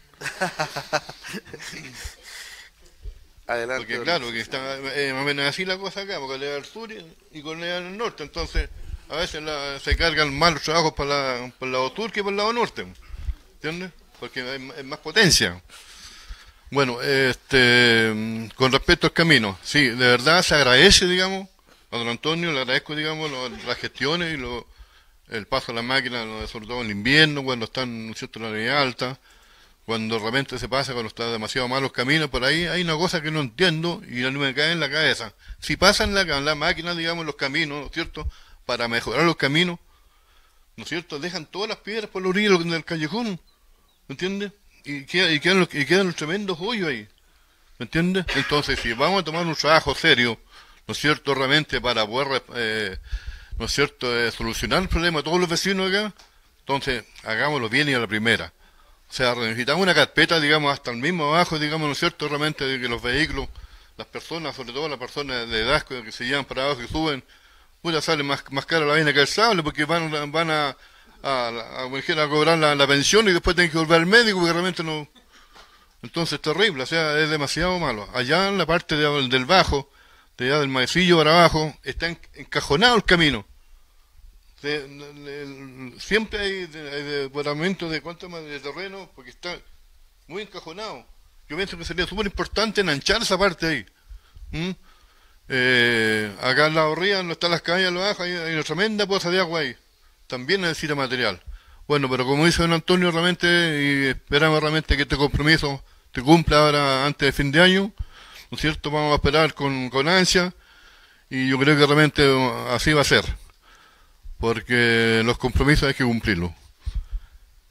Speaker 1: Adelante.
Speaker 14: Porque claro, que está eh, más o menos así la cosa acá, Corea del Sur y, y Corea del Norte, entonces... A veces la, se cargan más los trabajos para, la, para el lado sur que para el lado norte, ¿entiendes? Porque hay, hay más potencia. Bueno, este, con respecto al camino, sí, de verdad se agradece, digamos, a don Antonio, le agradezco, digamos, lo, las gestiones y lo, el paso a la máquina, lo, sobre todo en el invierno, cuando están, ¿no es cierto?, la nieve alta, cuando de repente se pasa, cuando está demasiado mal los caminos, por ahí hay una cosa que no entiendo y no me cae en la cabeza. Si pasan la, la máquina, digamos, los caminos, ¿no es cierto?, para mejorar los caminos, ¿no es cierto?, dejan todas las piedras por la orilla del callejón, ¿me entiendes? Y, queda, y, quedan los, y quedan los tremendos hoyos ahí, ¿me entiendes? Entonces, si vamos a tomar un trabajo serio, ¿no es cierto?, realmente para poder, eh, ¿no es cierto?, eh, solucionar el problema de todos los vecinos acá, entonces, hagámoslo bien y a la primera. O sea, necesitamos una carpeta, digamos, hasta el mismo abajo, digamos, ¿no es cierto?, realmente de que los vehículos, las personas, sobre todo las personas de edad que se llevan para abajo y suben, pues ya sale más, más cara la vaina que el sable, porque van, van a, a, a, a, a cobrar la, la pensión y después tienen que volver al médico, porque realmente no... Entonces es terrible, o sea, es demasiado malo. Allá en la parte de, del bajo, de allá del maecillo para abajo, está encajonado el camino. De, de, de, siempre hay, de, hay departamentos de cuánto más de terreno, porque está muy encajonado. Yo pienso que sería súper importante enanchar esa parte ahí. ¿Mm? Eh, acá en la orilla, donde están las cabañas, lo bajo, hay, hay una tremenda poza de agua ahí. También necesita material. Bueno, pero como dice don Antonio, realmente, y esperamos realmente que este compromiso se cumpla ahora antes de fin de año, ¿no es cierto? Vamos a esperar con, con ansia, y yo creo que realmente así va a ser, porque los compromisos hay que cumplirlos.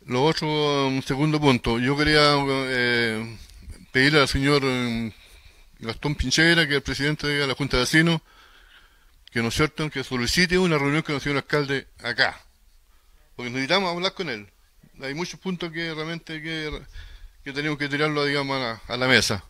Speaker 14: lo otro, un segundo punto. Yo quería eh, pedirle al señor eh, Gastón Pincheira, que es el presidente de la Junta de Vecinos, que no es cierto, que solicite una reunión con el señor alcalde acá. Porque necesitamos hablar con él. Hay muchos puntos que realmente que, que tenemos que tirarlo, digamos, a la, a la mesa.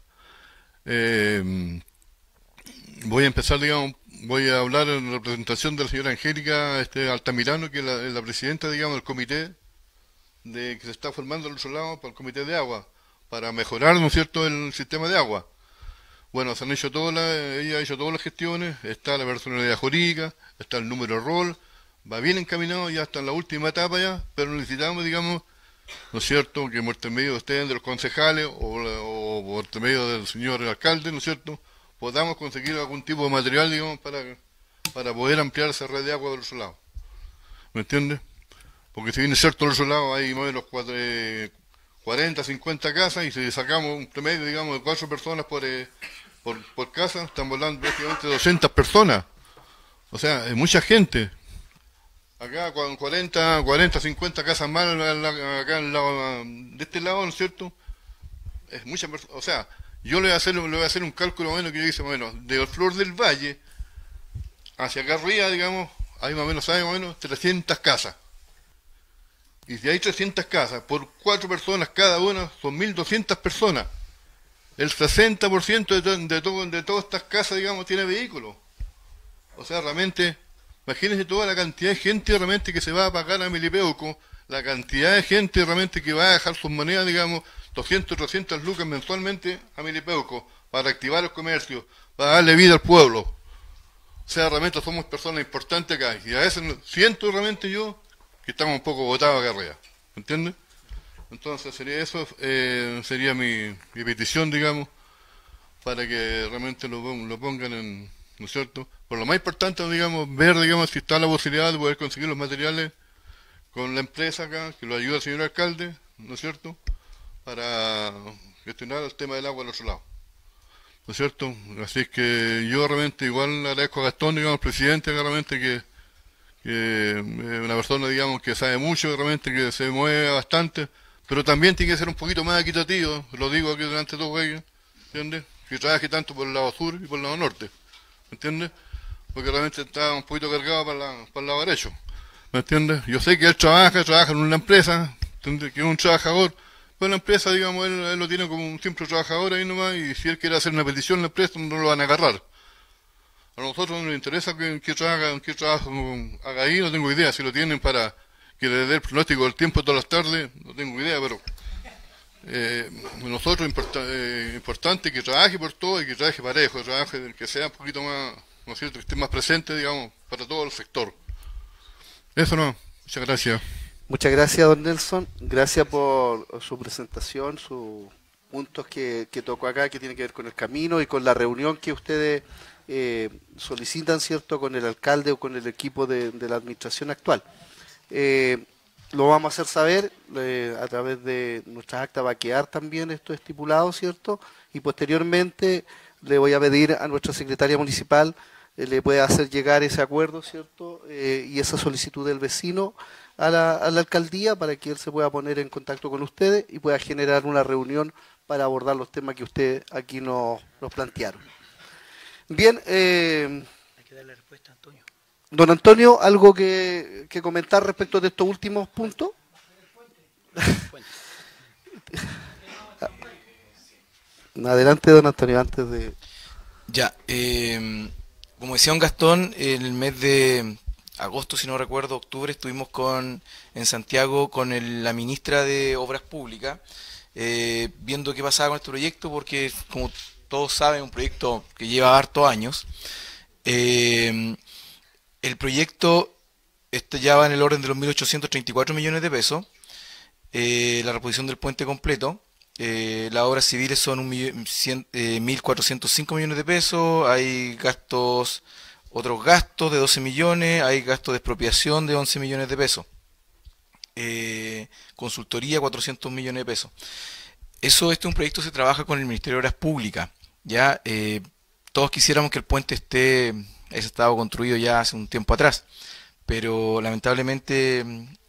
Speaker 14: Eh, voy a empezar, digamos, voy a hablar en representación de la señora Angélica este, Altamirano, que es la, la presidenta, digamos, del comité de que se está formando al otro lado para el comité de agua, para mejorar, ¿no es cierto?, el sistema de agua. Bueno, se han hecho todas las, ella ha hecho todas las gestiones, está la personalidad jurídica, está el número de rol, va bien encaminado, ya está en la última etapa ya, pero necesitamos, digamos, ¿no es cierto?, que por intermedio de ustedes, de los concejales, o, o por intermedio del señor alcalde, ¿no es cierto?, podamos conseguir algún tipo de material, digamos, para, para poder ampliar esa red de agua del otro lado. ¿Me entiendes? Porque si bien es cierto, del otro lado hay más o menos cuarenta, cincuenta casas, y si sacamos un promedio, digamos, de cuatro personas por, eh, por, por casa, estamos hablando prácticamente de doscientas personas. O sea, es mucha gente. Acá con cuarenta, cuarenta, cincuenta casas más, acá en lado, de este lado, ¿no es cierto? Es mucha persona. O sea, yo le voy a hacer, le voy a hacer un cálculo más o menos que yo hice, bueno, de Flor del Valle hacia acá arriba, digamos, hay más o menos, hay más o menos trescientas casas. Y si hay trescientas casas, por cuatro personas cada una, son mil doscientas personas. El sesenta por ciento de, to de, to de todas estas casas, digamos, tiene vehículos. O sea, realmente, imagínense toda la cantidad de gente realmente que se va a pagar a Milipeuco, la cantidad de gente realmente que va a dejar sus monedas, digamos, doscientas, trescientas lucas mensualmente a Milipeuco, para activar el comercio, para darle vida al pueblo. O sea, realmente somos personas importantes acá. Y a veces siento realmente yo que estamos un poco botados acá arriba, ¿entiendes? Entonces sería eso, eh, sería mi, mi petición, digamos, para que realmente lo, lo pongan en, ¿no es cierto? Por lo más importante, digamos, ver, digamos, si está la posibilidad de poder conseguir los materiales con la empresa acá, que lo ayuda el señor alcalde, ¿no es cierto?, para gestionar el tema del agua al otro lado, ¿no es cierto? Así es que yo realmente igual agradezco a Gastón, digamos, al presidente, realmente que que es una persona, digamos, que sabe mucho, realmente que se mueve bastante, pero también tiene que ser un poquito más equitativo, lo digo aquí delante de todos ellos, ¿entiendes? Que trabaje tanto por el lado sur y por el lado norte, ¿me entiendes? Porque realmente está un poquito cargado para, la, para el lado derecho, ¿me entiendes? Yo sé que él trabaja, trabaja en una empresa, ¿entiendes? Que es un trabajador, pero la empresa, digamos, él, él lo tiene como un simple trabajador ahí nomás, y si él quiere hacer una petición a la empresa, no lo van a agarrar. A nosotros no nos interesa que, que trabaja, que trabajo haga ahí, no tengo idea. Si lo tienen para que le dé el pronóstico del tiempo todas las tardes, no tengo idea, pero eh, nosotros importa, eh, importante que trabaje por todo y que trabaje parejo, que trabaje, que sea un poquito más, ¿no es cierto?, que esté más presente, digamos, para todo el sector. Eso no, muchas gracias.
Speaker 1: Muchas gracias, don Nelson. Gracias por su presentación, sus puntos que, que tocó acá, que tiene que ver con el camino y con la reunión que ustedes Eh, solicitan, ¿cierto?, con el alcalde o con el equipo de, de la administración actual. Eh, lo vamos a hacer saber eh, a través de nuestras actas, va a quedar también esto estipulado, ¿cierto? Y posteriormente le voy a pedir a nuestra secretaria municipal, eh, le puede hacer llegar ese acuerdo, ¿cierto?, eh, y esa solicitud del vecino a la, a la alcaldía para que él se pueda poner en contacto con ustedes y pueda generar una reunión para abordar los temas que ustedes aquí nos, nos plantearon. Bien, eh,
Speaker 7: hay que darle respuesta a Antonio.
Speaker 1: Don Antonio, ¿algo que, que comentar respecto de estos últimos puntos? Adelante, don Antonio, antes de...
Speaker 12: Ya, eh, como decía don Gastón, el mes de agosto, si no recuerdo, octubre, estuvimos con en Santiago con el, la ministra de Obras Públicas, eh, viendo qué pasaba con este proyecto, porque como todos saben, un proyecto que lleva hartos años. Eh, el proyecto este ya va en el orden de los mil ochocientos treinta y cuatro millones de pesos, eh, la reposición del puente completo. Eh, las obras civiles son un eh, mil cuatrocientos cinco millones de pesos, hay gastos, otros gastos de doce millones, hay gastos de expropiación de once millones de pesos, eh, consultoría cuatrocientos millones de pesos. Eso, este es un proyecto que se trabaja con el Ministerio de Obras Públicas. Ya eh, todos quisiéramos que el puente esté, ese estado construido ya hace un tiempo atrás, pero lamentablemente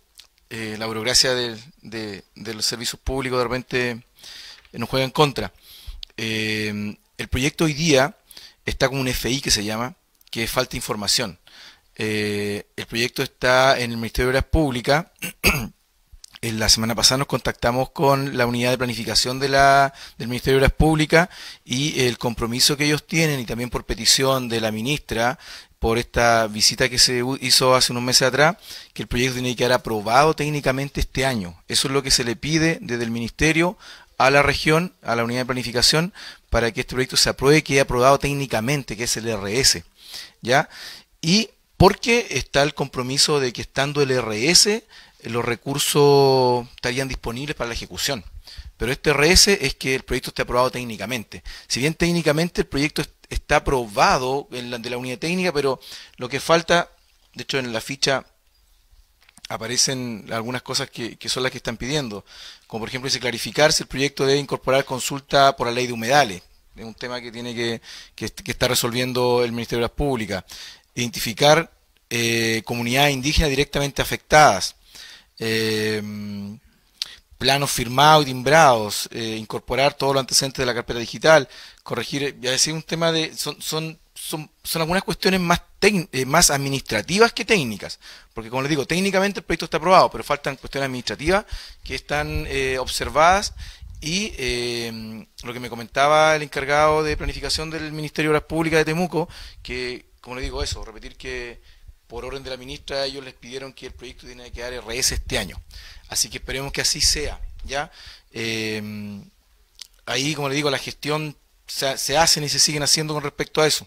Speaker 12: eh, la burocracia de, de, de los servicios públicos de repente nos juega en contra. Eh, el proyecto hoy día está como un F I que se llama, que es falta de información. Eh, el proyecto está en el Ministerio de Obras Públicas. En la semana pasada nos contactamos con la unidad de planificación de la, del Ministerio de Obras Públicas y el compromiso que ellos tienen, y también por petición de la ministra, por esta visita que se hizo hace unos meses atrás, que el proyecto tiene que quedar aprobado técnicamente este año. Eso es lo que se le pide desde el Ministerio a la región, a la unidad de planificación, para que este proyecto se apruebe y quede aprobado técnicamente, que es el R S. ¿Ya? Y porque está el compromiso de que estando el R S, los recursos estarían disponibles para la ejecución. Pero este R S es que el proyecto esté aprobado técnicamente. Si bien técnicamente el proyecto está aprobado en la, de la unidad técnica, pero lo que falta, de hecho en la ficha aparecen algunas cosas que, que son las que están pidiendo, como por ejemplo dice clarificar si el proyecto debe incorporar consulta por la ley de humedales. Es un tema que tiene que, que, que está resolviendo el Ministerio de Obras Públicas. Identificar eh, comunidades indígenas directamente afectadas. Eh, planos firmados y timbrados, eh, incorporar todos los antecedentes de la carpeta digital, corregir, ya decir, un tema de, son, son, son, son algunas cuestiones más, eh, más administrativas que técnicas, porque como les digo, técnicamente el proyecto está aprobado, pero faltan cuestiones administrativas que están eh, observadas, y eh, lo que me comentaba el encargado de planificación del Ministerio de Obras Públicas de Temuco, que, como les digo eso, repetir que por orden de la ministra, ellos les pidieron que el proyecto tiene que quedar R S este año. Así que esperemos que así sea, ¿ya? Eh, ahí, como les digo, la gestión se, se hacen y se siguen haciendo con respecto a eso.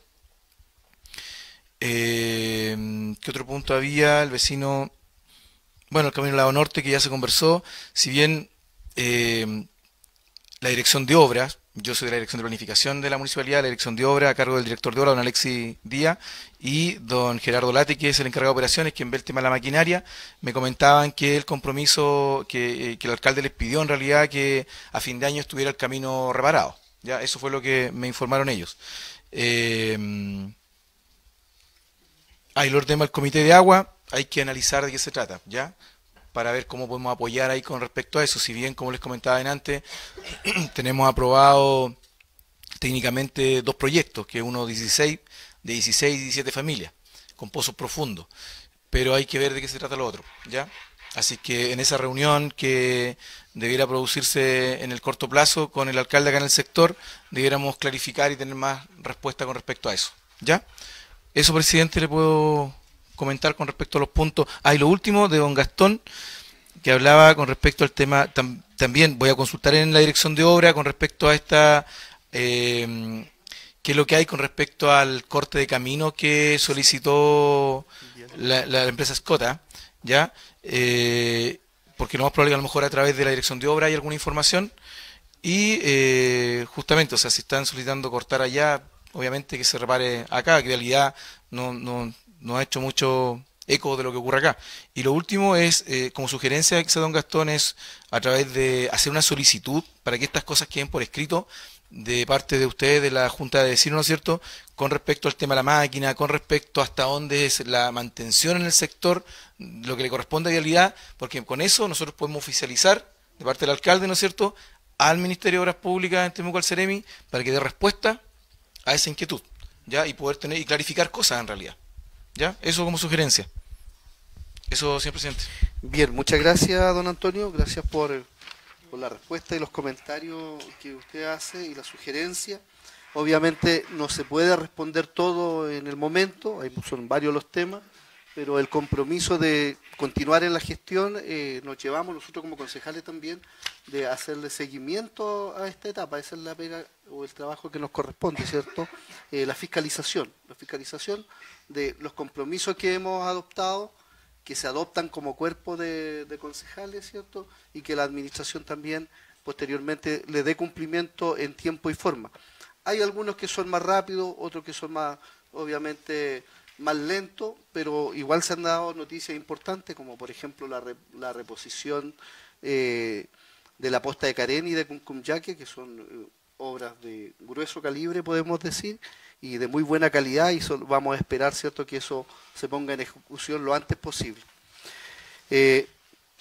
Speaker 12: Eh, ¿Qué otro punto había? El vecino... Bueno, el Camino del Lado Norte, que ya se conversó. Si bien eh, la dirección de obras, yo soy de la dirección de planificación de la municipalidad, la dirección de obra a cargo del director de obra, don Alexis Díaz, y don Gerardo Late, que es el encargado de operaciones, quien ve el tema de la maquinaria, me comentaban que el compromiso que, que el alcalde les pidió en realidad que a fin de año estuviera el camino reparado. Ya, eso fue lo que me informaron ellos. Eh, hay el tema del comité de agua, hay que analizar de qué se trata, ¿ya? Para ver cómo podemos apoyar ahí con respecto a eso. Si bien, como les comentaba antes, tenemos aprobado técnicamente dos proyectos, que uno dieciséis, de dieciséis y diecisiete familias, con pozos profundos, pero hay que ver de qué se trata lo otro, ¿ya? Así que en esa reunión que debiera producirse en el corto plazo con el alcalde acá en el sector, debiéramos clarificar y tener más respuesta con respecto a eso, ¿ya? Eso, presidente, le puedo comentar con respecto a los puntos. Ah, y lo último de don Gastón, que hablaba con respecto al tema, tam, también voy a consultar en la dirección de obra con respecto a esta, eh, qué es lo que hay con respecto al corte de camino que solicitó la, la empresa Escota, ¿ya? Eh, porque lo más probable que a lo mejor a través de la dirección de obra hay alguna información, y eh, justamente, o sea, si están solicitando cortar allá, obviamente que se repare acá, que en realidad no, no no ha hecho mucho eco de lo que ocurre acá. Y lo último es, eh, como sugerencia que hace don Gastón, es a través de hacer una solicitud para que estas cosas queden por escrito de parte de ustedes, de la Junta de Vecinos, ¿no es cierto?, con respecto al tema de la máquina, con respecto hasta dónde es la mantención en el sector, lo que le corresponde a vialidad, porque con eso nosotros podemos oficializar de parte del alcalde, ¿no es cierto?, al Ministerio de Obras Públicas en Temuco, al Ceremi, para que dé respuesta a esa inquietud, ¿ya? Y poder tener y clarificar cosas en realidad. ¿Ya? Eso como sugerencia. Eso, señor presidente.
Speaker 1: Bien, muchas gracias, don Antonio. Gracias por, por la respuesta y los comentarios que usted hace y la sugerencia. Obviamente no se puede responder todo en el momento, hay, son varios los temas, pero el compromiso de continuar en la gestión eh, nos llevamos nosotros como concejales también de hacerle seguimiento a esta etapa. Esa es la pega o el trabajo que nos corresponde, ¿cierto? Eh, la fiscalización, la fiscalización de los compromisos que hemos adoptado, que se adoptan como cuerpo de, de concejales, ¿cierto? Y que la administración también posteriormente le dé cumplimiento en tiempo y forma. Hay algunos que son más rápidos, otros que son más, obviamente, más lentos, pero igual se han dado noticias importantes, como por ejemplo la, re, la reposición eh, de la posta de Carén y de Cuncumyaque, que son eh, obras de grueso calibre, podemos decir, y de muy buena calidad, y so, vamos a esperar, ¿cierto?, que eso se ponga en ejecución lo antes posible. Eh,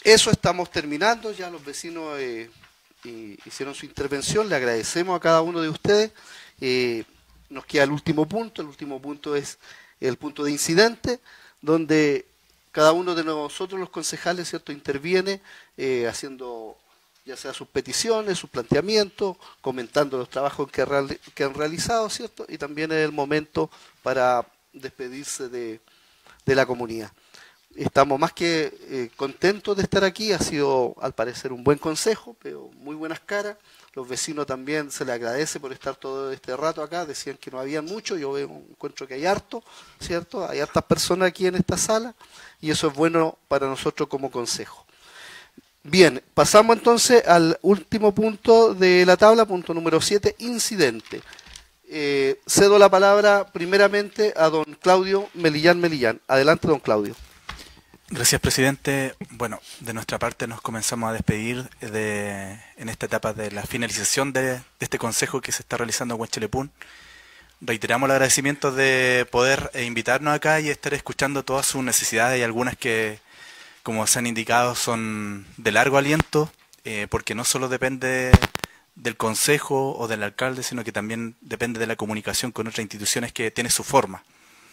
Speaker 1: eso estamos terminando, ya los vecinos eh, eh, hicieron su intervención, le agradecemos a cada uno de ustedes. Eh, nos queda el último punto, el último punto es el punto de incidente, donde cada uno de nosotros, los concejales, ¿cierto?, interviene eh, haciendo ya sea sus peticiones, sus planteamientos, comentando los trabajos que, real, que han realizado, ¿cierto? Y también es el momento para despedirse de, de la comunidad. Estamos más que eh, contentos de estar aquí, ha sido al parecer un buen consejo, pero muy buenas caras. Los vecinos también se les agradece por estar todo este rato acá, decían que no había mucho, yo veo, encuentro que hay harto, ¿cierto? Hay hartas personas aquí en esta sala y eso es bueno para nosotros como consejo. Bien, pasamos entonces al último punto de la tabla, punto número siete, incidente. Eh, cedo la palabra primeramente a don Claudio Melillán Melillán. Adelante, don Claudio.
Speaker 2: Gracias, presidente. Bueno, de nuestra parte nos comenzamos a despedir de, en esta etapa de la finalización de, de este consejo que se está realizando en Huanchalepún. Reiteramos el agradecimiento de poder eh, invitarnos acá y estar escuchando todas sus necesidades y algunas que, como se han indicado, son de largo aliento, eh, porque no solo depende del consejo o del alcalde, sino que también depende de la comunicación con otras instituciones que tiene su forma.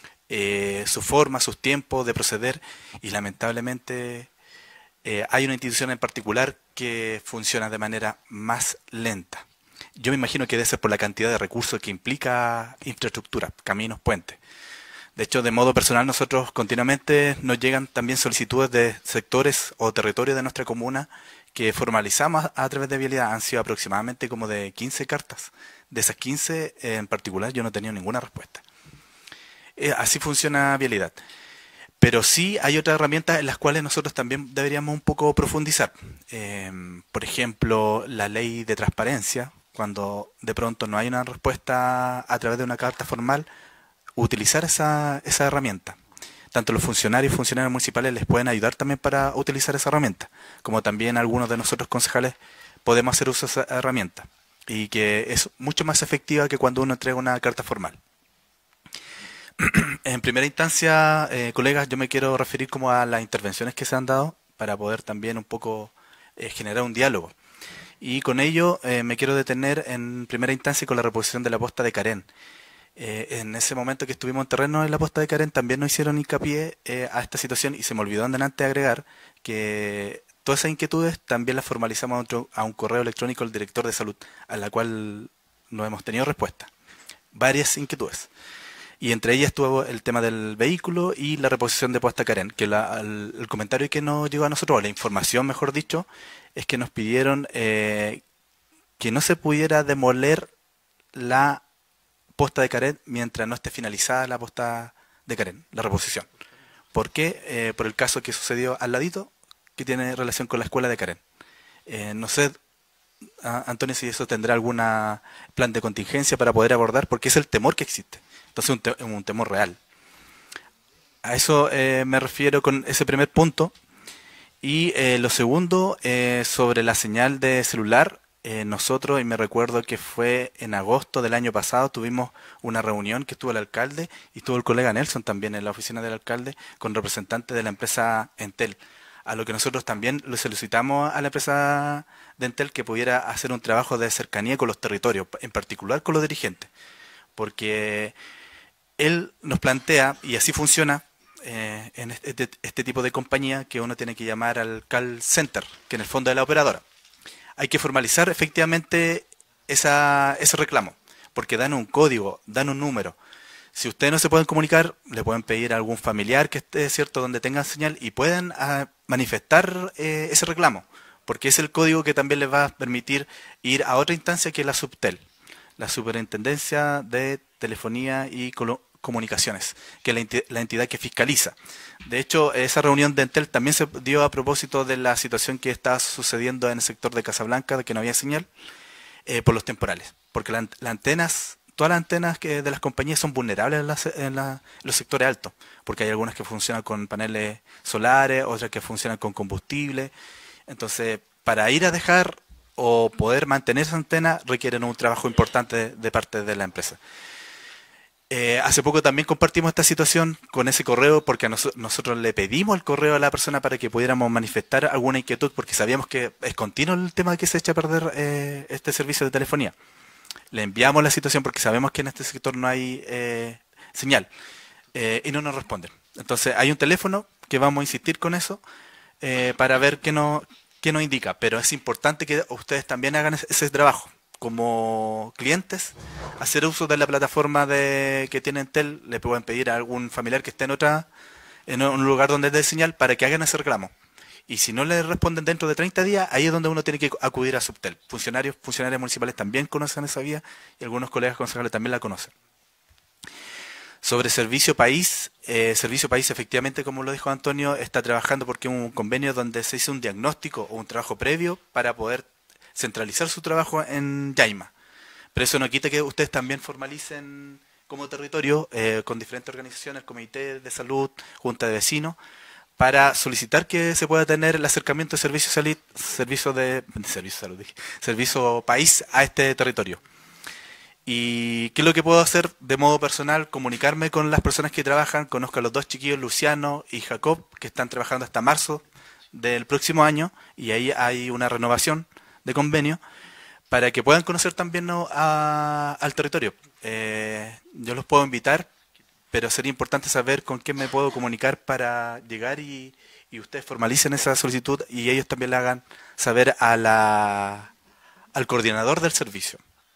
Speaker 2: Eh, su forma, sus tiempos de proceder y lamentablemente eh, hay una institución en particular que funciona de manera más lenta. Yo me imagino que debe ser por la cantidad de recursos que implica infraestructura, caminos, puentes. De hecho, de modo personal, nosotros continuamente nos llegan también solicitudes de sectores o territorios de nuestra comuna que formalizamos a través de Vialidad. Han sido aproximadamente como de quince cartas. De esas quince en particular yo no he tenido ninguna respuesta. Eh, así funciona Vialidad. Pero sí hay otras herramientas en las cuales nosotros también deberíamos un poco profundizar. Eh, por ejemplo, la ley de transparencia, cuando de pronto no hay una respuesta a través de una carta formal, utilizar esa, esa herramienta. Tanto los funcionarios y funcionarios municipales les pueden ayudar también para utilizar esa herramienta, como también algunos de nosotros concejales podemos hacer uso de esa herramienta, y que es mucho más efectiva que cuando uno entrega una carta formal. En primera instancia, eh, colegas, yo me quiero referir como a las intervenciones que se han dado para poder también un poco eh, generar un diálogo. Y con ello eh, me quiero detener en primera instancia con la reposición de la posta de Carén. Eh, en ese momento que estuvimos en terreno en la posta de Carén también nos hicieron hincapié eh, a esta situación y se me olvidó antes agregar que todas esas inquietudes también las formalizamos a, otro, a un correo electrónico del director de salud, a la cual no hemos tenido respuesta. Varias inquietudes. Y entre ellas estuvo el tema del vehículo y la reposición de posta Carén, que la, el, el comentario que nos llegó a nosotros, o la información mejor dicho, es que nos pidieron eh, que no se pudiera demoler la posta de Carén mientras no esté finalizada la posta de Carén, la reposición. ¿Por qué? Eh, por el caso que sucedió al ladito, que tiene relación con la escuela de Carén. Eh, no sé, Antonio, si eso tendrá algún plan de contingencia para poder abordar, porque es el temor que existe. Entonces un, te un temor real. A eso eh, me refiero con ese primer punto. Y eh, lo segundo, eh, sobre la señal de celular. Eh, nosotros, y me recuerdo que fue en agosto del año pasado, tuvimos una reunión que estuvo el alcalde y estuvo el colega Nelson también en la oficina del alcalde con representantes de la empresa Entel, a lo que nosotros también le solicitamos a la empresa de Entel que pudiera hacer un trabajo de cercanía con los territorios, en particular con los dirigentes, porque él nos plantea, y así funciona eh, en este, este tipo de compañía, que uno tiene que llamar al call center, que en el fondo es la operadora. Hay que formalizar efectivamente esa, ese reclamo, porque dan un código, dan un número. Si ustedes no se pueden comunicar, le pueden pedir a algún familiar que esté, ¿cierto?, donde tengan señal y pueden a, manifestar eh, ese reclamo, porque es el código que también les va a permitir ir a otra instancia que es la Subtel, la Superintendencia de Telefonía y Comunicaciones, que es la, ent la entidad que fiscaliza. De hecho, esa reunión de Entel también se dio a propósito de la situación que está sucediendo en el sector de Casablanca, de que no había señal, eh, por los temporales. Porque la, las antenas, todas las antenas que de las compañías son vulnerables en, la, en, la, en los sectores altos, porque hay algunas que funcionan con paneles solares, otras que funcionan con combustible. Entonces, para ir a dejar o poder mantener esa antena requieren un trabajo importante de, de parte de la empresa. Eh, hace poco también compartimos esta situación con ese correo porque a nos, nosotros le pedimos el correo a la persona para que pudiéramos manifestar alguna inquietud porque sabíamos que es continuo el tema de que se echa a perder eh, este servicio de telefonía. Le enviamos la situación porque sabemos que en este sector no hay eh, señal eh, y no nos responden. Entonces hay un teléfono que vamos a insistir con eso eh, para ver qué, no, qué nos indica, pero es importante que ustedes también hagan ese, ese trabajo. Como clientes, hacer uso de la plataforma de que tiene Entel, le pueden pedir a algún familiar que esté en otra en un lugar donde dé señal para que hagan ese reclamo. Y si no le responden dentro de treinta días, ahí es donde uno tiene que acudir a Subtel. Funcionarios, funcionarios municipales también conocen esa vía y algunos colegas concejales también la conocen. Sobre Servicio País, eh, Servicio País efectivamente, como lo dijo Antonio, está trabajando porque es un convenio donde se hizo un diagnóstico o un trabajo previo para poder centralizar su trabajo en Yaima. Pero eso no quita que ustedes también formalicen como territorio eh, con diferentes organizaciones, comité de salud, junta de vecinos, para solicitar que se pueda tener el acercamiento de servicio salud, servicio de servicio salud, dije, servicio país a este territorio. Y qué es lo que puedo hacer de modo personal, comunicarme con las personas que trabajan, conozco a los dos chiquillos, Luciano y Jacob, que están trabajando hasta marzo del próximo año, y ahí hay una renovación de convenio para que puedan conocer también ¿no? a, al territorio. Eh, yo los puedo invitar, pero sería importante saber con quién me puedo comunicar para llegar y, y ustedes formalicen esa solicitud y ellos también le hagan saber a la, al coordinador del servicio.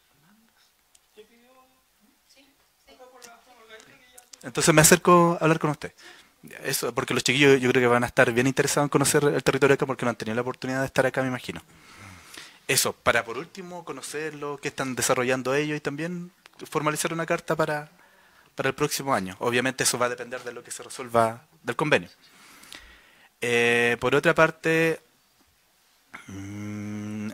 Speaker 2: Entonces me acerco a hablar con usted. Eso, porque los chiquillos yo creo que van a estar bien interesados en conocer el territorio acá porque no han tenido la oportunidad de estar acá, me imagino. Eso, para por último conocerlo, qué están desarrollando ellos y también formalizar una carta para, para el próximo año. Obviamente eso va a depender de lo que se resuelva del convenio. Eh, por otra parte, mmm,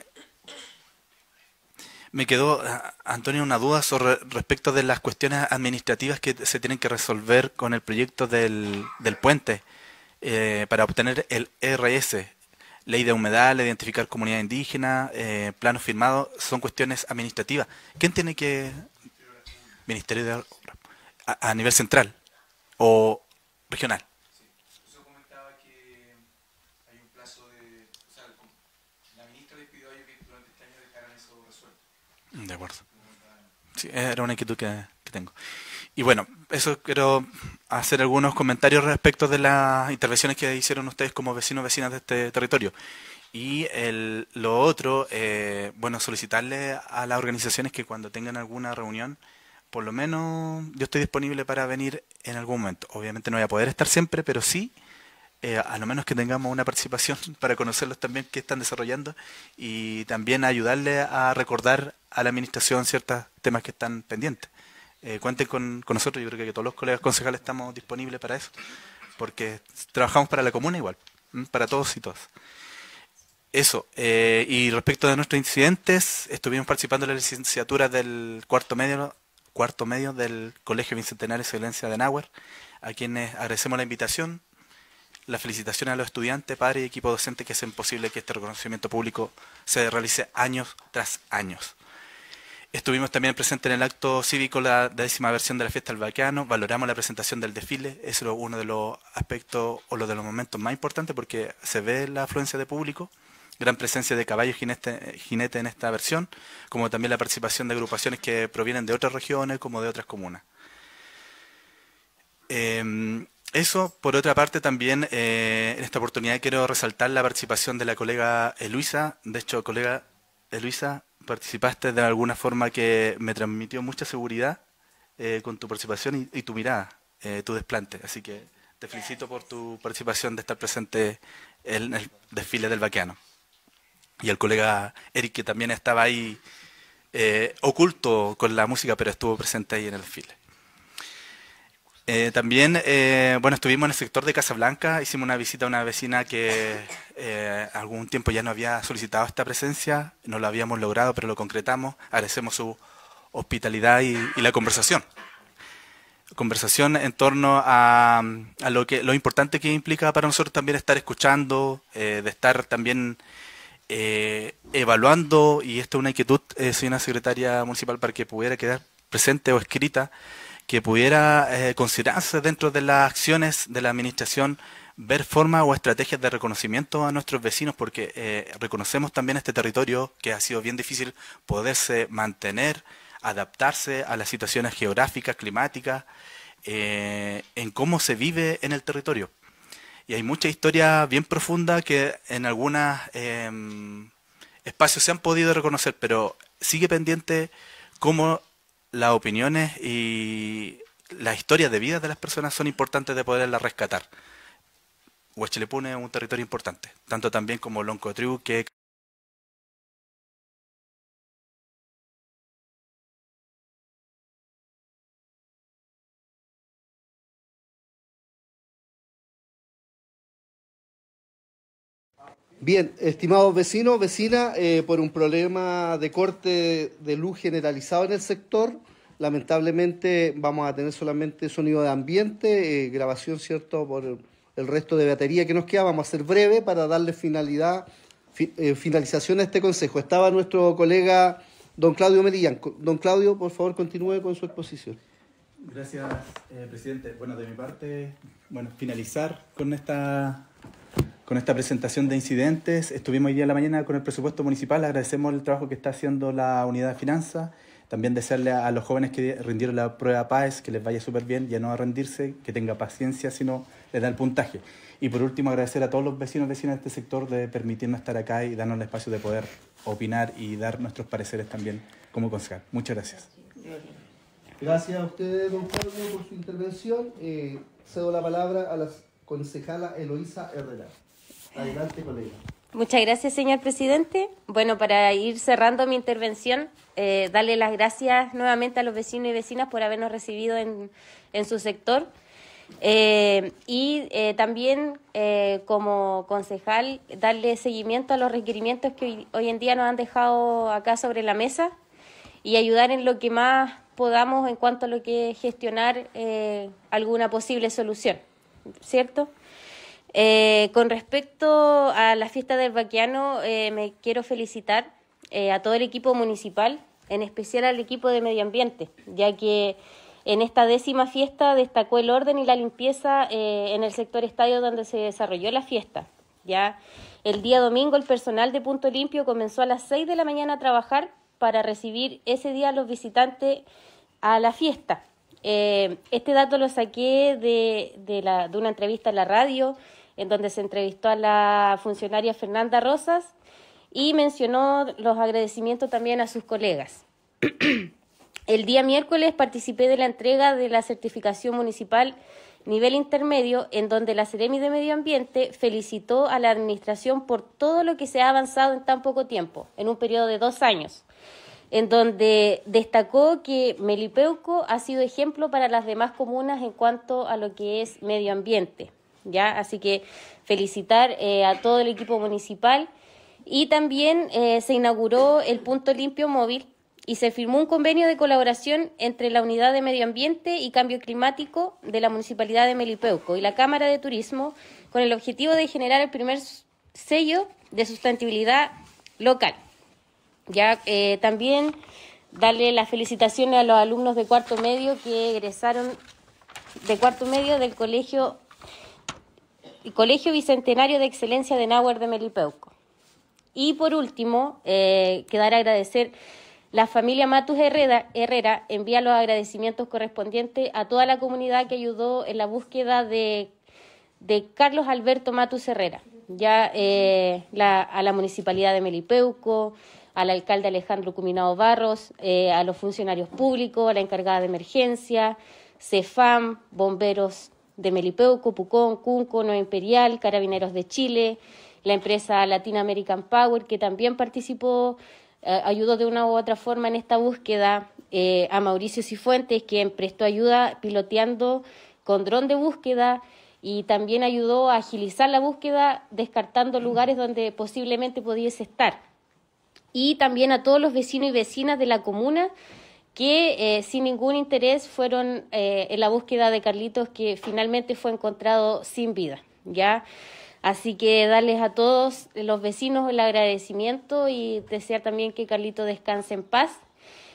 Speaker 2: me quedó, Antonio, una duda sobre respecto de las cuestiones administrativas que se tienen que resolver con el proyecto del, del puente eh, para obtener el E R S. Ley de humedad, ley de identificar comunidad indígena, eh, planos firmados, son cuestiones administrativas. ¿Quién tiene que...? Ministerio de... A, a nivel central o regional.
Speaker 12: Sí. Yo comentaba que hay un plazo de... O sea, la ministra le pidió a ellos que durante este año dejaran eso resuelto.
Speaker 2: De acuerdo. Sí, era una inquietud que, que tengo. Y bueno, eso quiero hacer algunos comentarios respecto de las intervenciones que hicieron ustedes como vecinos vecinas de este territorio. Y el, lo otro, eh, bueno, solicitarle a las organizaciones que cuando tengan alguna reunión, por lo menos yo estoy disponible para venir en algún momento. Obviamente no voy a poder estar siempre, pero sí, eh, a lo menos que tengamos una participación para conocerlos también qué están desarrollando y también ayudarle a recordar a la administración ciertos temas que están pendientes. Eh, cuenten con, con nosotros, yo creo que todos los colegas concejales estamos disponibles para eso, porque trabajamos para la comuna igual, ¿m? Para todos y todas. Eso, eh, y respecto de nuestros incidentes, estuvimos participando en la licenciatura del cuarto medio, cuarto medio del Colegio Bicentenario de Excelencia de Nahua, a quienes agradecemos la invitación, la felicitación a los estudiantes, padres y equipo docente que hacen posible que este reconocimiento público se realice años tras años. Estuvimos también presentes en el acto cívico, la décima versión de la Fiesta del Baqueano, valoramos la presentación del desfile, eso es uno de los aspectos o lo de los momentos más importantes porque se ve la afluencia de público, gran presencia de caballos jinete, jinete en esta versión, como también la participación de agrupaciones que provienen de otras regiones como de otras comunas. Eh, eso, por otra parte, también eh, en esta oportunidad quiero resaltar la participación de la colega Eluisa, de hecho, colega Eluisa, participaste de alguna forma que me transmitió mucha seguridad eh, con tu participación y, y tu mirada, eh, tu desplante. Así que te felicito por tu participación de estar presente en el desfile del Baqueano. Y al colega Eric, que también estaba ahí eh, oculto con la música, pero estuvo presente ahí en el desfile. Eh, también, eh, bueno, estuvimos en el sector de Casablanca, hicimos una visita a una vecina que eh, algún tiempo ya nos había solicitado esta presencia, no lo habíamos logrado, pero lo concretamos, agradecemos su hospitalidad y, y la conversación. Conversación en torno a, a lo que lo importante que implica para nosotros también estar escuchando, eh, de estar también eh, evaluando, y esto es una inquietud, eh, soy una secretaria municipal para que pudiera quedar presente o escrita, que pudiera eh, considerarse dentro de las acciones de la administración, ver formas o estrategias de reconocimiento a nuestros vecinos, porque eh, reconocemos también este territorio que ha sido bien difícil poderse mantener, adaptarse a las situaciones geográficas, climáticas, eh, en cómo se vive en el territorio. Y hay mucha historia bien profunda que en algunos eh, espacios se han podido reconocer, pero sigue pendiente cómo las opiniones y las historias de vida de las personas son importantes de poderlas rescatar. Huachilepún es un territorio importante, tanto también como Loncotriu, que
Speaker 1: Bien, estimados vecinos, vecinas, eh, por un problema de corte de luz generalizado en el sector, lamentablemente vamos a tener solamente sonido de ambiente, eh, grabación, ¿cierto?, por el resto de batería que nos queda. Vamos a ser breve para darle finalidad, fi, eh, finalización a este consejo. Estaba nuestro colega don Claudio Melillán. Don Claudio, por favor, continúe con su exposición.
Speaker 2: Gracias, eh, presidente. Bueno, de mi parte, bueno, finalizar con esta... Con esta presentación de incidentes. Estuvimos hoy día en la mañana con el presupuesto municipal. Agradecemos el trabajo que está haciendo la unidad de finanzas. También desearle a los jóvenes que rindieron la prueba P A E S que les vaya súper bien y a no a rendirse, que tenga paciencia si no les da el puntaje. Y por último, agradecer a todos los vecinos y vecinas de este sector de permitirnos estar acá y darnos el espacio de poder opinar y dar nuestros pareceres también como concejal. Muchas gracias.
Speaker 1: Gracias a ustedes, don Carlos, por su intervención. Eh, cedo la palabra a la concejala Eloísa Herrera. Adelante, colega.
Speaker 3: Muchas gracias, señor presidente. Bueno, para ir cerrando mi intervención, eh, darle las gracias nuevamente a los vecinos y vecinas por habernos recibido en, en su sector. Eh, y eh, también, eh, como concejal, darle seguimiento a los requerimientos que hoy, hoy en día nos han dejado acá sobre la mesa y ayudar en lo que más podamos en cuanto a lo que es gestionar eh, alguna posible solución, ¿cierto? Eh, con respecto a la fiesta del Baquiano, eh, me quiero felicitar eh, a todo el equipo municipal, en especial al equipo de medio ambiente, ya que en esta décima fiesta destacó el orden y la limpieza eh, en el sector estadio donde se desarrolló la fiesta. Ya el día domingo el personal de Punto Limpio comenzó a las seis de la mañana a trabajar para recibir ese día a los visitantes a la fiesta. Eh, este dato lo saqué de, de, la, de una entrevista en la radio, en donde se entrevistó a la funcionaria Fernanda Rosas y mencionó los agradecimientos también a sus colegas. El día miércoles participé de la entrega de la certificación municipal nivel intermedio, en donde la Seremi de Medio Ambiente felicitó a la administración por todo lo que se ha avanzado en tan poco tiempo, en un periodo de dos años, en donde destacó que Melipeuco ha sido ejemplo para las demás comunas en cuanto a lo que es medio ambiente. ¿Ya? Así que felicitar eh, a todo el equipo municipal y también eh, se inauguró el Punto Limpio Móvil y se firmó un convenio de colaboración entre la Unidad de Medio Ambiente y Cambio Climático de la Municipalidad de Melipeuco y la Cámara de Turismo con el objetivo de generar el primer sello de sustentabilidad local. Ya eh, también darle las felicitaciones a los alumnos de cuarto medio que egresaron de cuarto medio del colegio Colegio Bicentenario de Excelencia de Náhuatl de Melipeuco. Y por último, eh, quedar a agradecer la familia Matus Herrera, Herrera envía los agradecimientos correspondientes a toda la comunidad que ayudó en la búsqueda de, de Carlos Alberto Matus Herrera, ya eh, la, a la Municipalidad de Melipeuco, al alcalde Alejandro Cuminado Barros, eh, a los funcionarios públicos, a la encargada de emergencia, CEFAM, bomberos de Melipeuco, Pucón, Cunco, Nueva Imperial, Carabineros de Chile, la empresa Latin American Power, que también participó, eh, ayudó de una u otra forma en esta búsqueda, eh, a Mauricio Cifuentes, quien prestó ayuda piloteando con dron de búsqueda y también ayudó a agilizar la búsqueda, descartando lugares donde posiblemente pudiese estar. Y también a todos los vecinos y vecinas de la comuna que eh, sin ningún interés fueron eh, en la búsqueda de Carlitos, que finalmente fue encontrado sin vida, ¿ya? Así que darles a todos los vecinos el agradecimiento y desear también que Carlitos descanse en paz.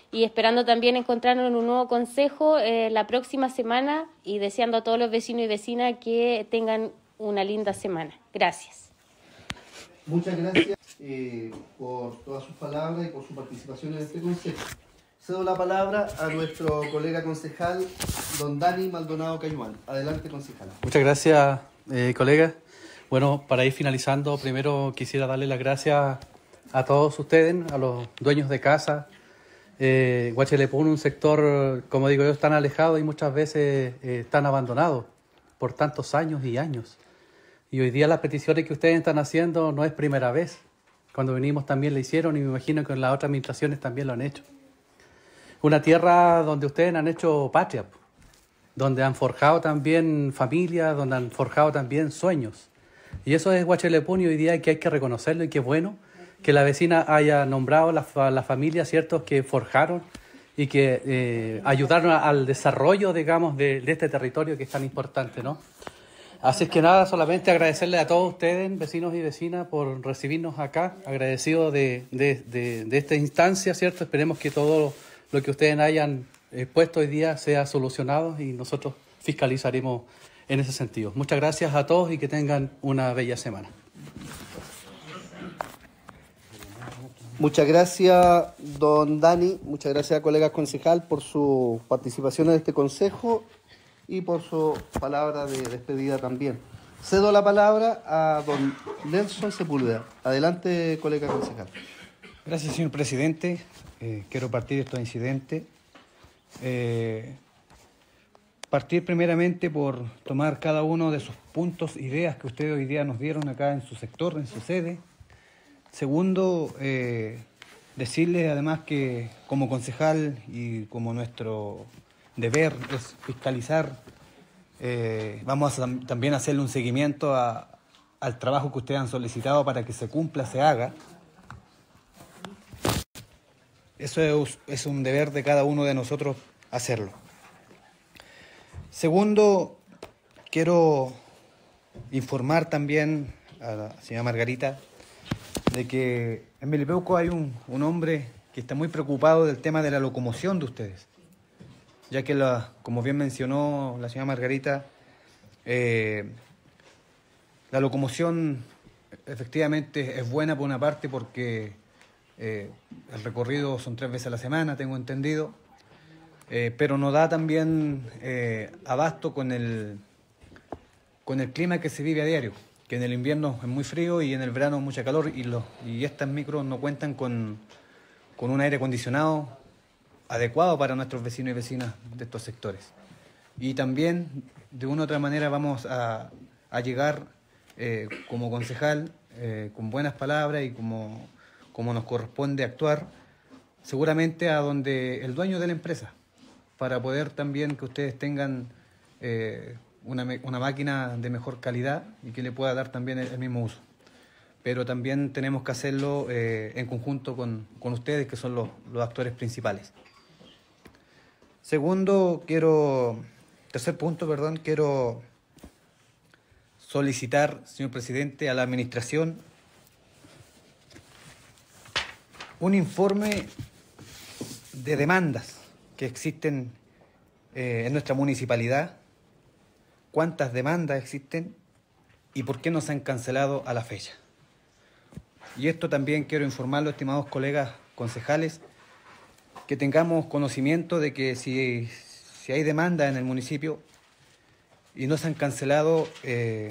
Speaker 3: y esperando también encontrarnos en un nuevo consejo eh, la próxima semana y deseando a todos los vecinos y vecinas que tengan una linda semana. Gracias.
Speaker 1: Muchas gracias eh, por todas sus palabras y por su participación en este consejo. Cedo la palabra a nuestro colega concejal, don Dani Maldonado Cañuán. Adelante, concejal.
Speaker 5: Muchas gracias, eh, colega. Bueno, para ir finalizando, primero quisiera darle las gracias a todos ustedes, a los dueños de casa. Eh, Guachilepún, un sector, como digo yo, tan alejado y muchas veces eh, tan abandonado por tantos años y años. Y hoy día las peticiones que ustedes están haciendo no es primera vez. Cuando venimos también lo hicieron y me imagino que en las otras administraciones también lo han hecho. Una tierra donde ustedes han hecho patria, donde han forjado también familias, donde han forjado también sueños. Y eso es Guachilepún y hoy día que hay que reconocerlo y que es bueno que la vecina haya nombrado las la familias, ¿cierto?, que forjaron y que eh, ayudaron al desarrollo, digamos, de, de este territorio que es tan importante, ¿no? Así es que nada, solamente agradecerle a todos ustedes, vecinos y vecinas, por recibirnos acá, agradecido de, de, de, de esta instancia, ¿cierto? Esperemos que todo lo que ustedes hayan expuesto hoy día sea solucionado y nosotros fiscalizaremos en ese sentido. Muchas gracias a todos y que tengan una bella semana.
Speaker 1: Muchas gracias, don Dani. Muchas gracias, colega concejal, por su participación en este consejo y por su palabra de despedida también. Cedo la palabra a don Nelson Sepúlveda. Adelante, colega concejal.
Speaker 15: Gracias, señor presidente. Eh, quiero partir de estos incidentes. Eh, partir primeramente por tomar cada uno de sus puntos, ideas que ustedes hoy día nos dieron acá en su sector, en su sede. Segundo, eh, decirles además que como concejal y como nuestro deber es fiscalizar, eh, vamos a también hacerle un seguimiento a, al trabajo que ustedes han solicitado para que se cumpla, se haga. Eso es, es un deber de cada uno de nosotros hacerlo. Segundo, quiero informar también a la señora Margarita de que en Melipeuco hay un, un hombre que está muy preocupado del tema de la locomoción de ustedes, ya que, la, como bien mencionó la señora Margarita, eh, la locomoción efectivamente es buena por una parte porque eh, el recorrido son tres veces a la semana, tengo entendido, eh, pero nos da también eh, abasto con el, con el clima que se vive a diario, que en el invierno es muy frío y en el verano mucha calor y, los, y estas micros no cuentan con, con un aire acondicionado adecuado para nuestros vecinos y vecinas de estos sectores. Y también, de una u otra manera, vamos a, a llegar eh, como concejal eh, con buenas palabras y como, como nos corresponde actuar, seguramente a donde el dueño de la empresa, para poder también que ustedes tengan eh, Una, una máquina de mejor calidad y que le pueda dar también el, el mismo uso. Pero también tenemos que hacerlo eh, en conjunto con, con ustedes, que son los, los actores principales. Segundo, quiero, tercer punto, perdón, quiero solicitar, señor presidente, a la administración un informe de demandas que existen eh, en nuestra municipalidad. ¿Cuántas demandas existen y por qué no se han cancelado a la fecha? Y esto también quiero informarlo, estimados colegas concejales, que tengamos conocimiento de que si, si hay demanda en el municipio y no se han cancelado, eh,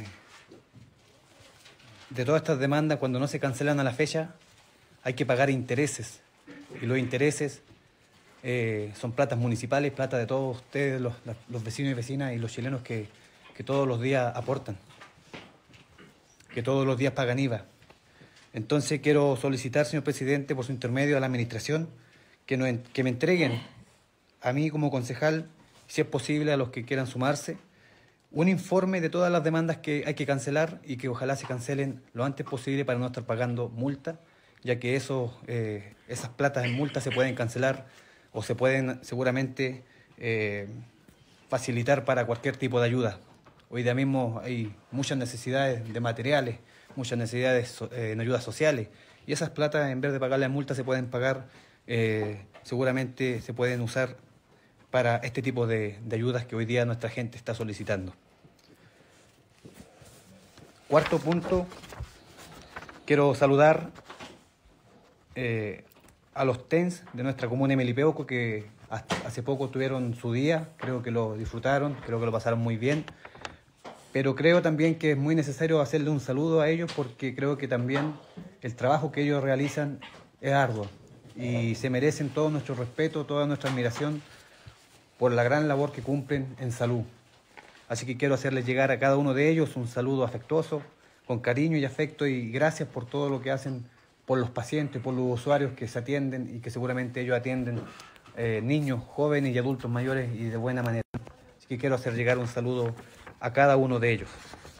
Speaker 15: de todas estas demandas, cuando no se cancelan a la fecha, hay que pagar intereses. Y los intereses eh, son platas municipales, plata de todos ustedes, los, los vecinos y vecinas y los chilenos que que todos los días aportan, que todos los días pagan I V A. Entonces quiero solicitar, señor presidente, por su intermedio a la administración, que, no, que me entreguen a mí como concejal, si es posible a los que quieran sumarse, un informe de todas las demandas que hay que cancelar y que ojalá se cancelen lo antes posible para no estar pagando multa, ya que eso, eh, esas platas en multa se pueden cancelar o se pueden seguramente eh, facilitar para cualquier tipo de ayuda. Hoy día mismo hay muchas necesidades de materiales, muchas necesidades eh, en ayudas sociales, y esas platas, en vez de pagar la multa, se pueden pagar eh, seguramente se pueden usar para este tipo de, de ayudas que hoy día nuestra gente está solicitando. Cuarto punto, quiero saludar eh, a los T E N S de nuestra comuna de Melipeuco, que hasta hace poco tuvieron su día, creo que lo disfrutaron, creo que lo pasaron muy bien, pero creo también que es muy necesario hacerle un saludo a ellos, porque creo que también el trabajo que ellos realizan es arduo y se merecen todo nuestro respeto, toda nuestra admiración por la gran labor que cumplen en salud. Así que quiero hacerles llegar a cada uno de ellos un saludo afectuoso, con cariño y afecto, y gracias por todo lo que hacen por los pacientes, por los usuarios que se atienden y que seguramente ellos atienden eh, niños, jóvenes y adultos mayores y de buena manera. Así que quiero hacer llegar un saludo a cada uno de ellos.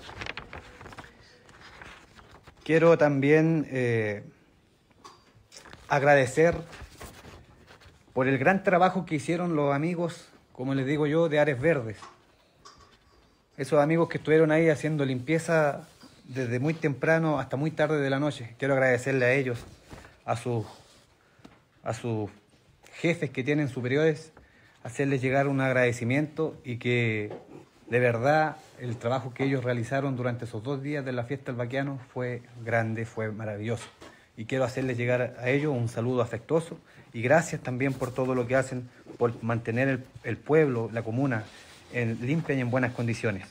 Speaker 15: Quiero también eh, agradecer por el gran trabajo que hicieron los amigos, como les digo yo, de Ares Verdes. Esos amigos que estuvieron ahí haciendo limpieza desde muy temprano hasta muy tarde de la noche. Quiero agradecerle a ellos, a sus, a sus jefes que tienen superiores, hacerles llegar un agradecimiento y que de verdad el trabajo que ellos realizaron durante esos dos días de la fiesta del Baquiano fue grande, fue maravilloso. Y quiero hacerles llegar a ellos un saludo afectuoso y gracias también por todo lo que hacen, por mantener el, el pueblo, la comuna, en, limpia y en buenas condiciones.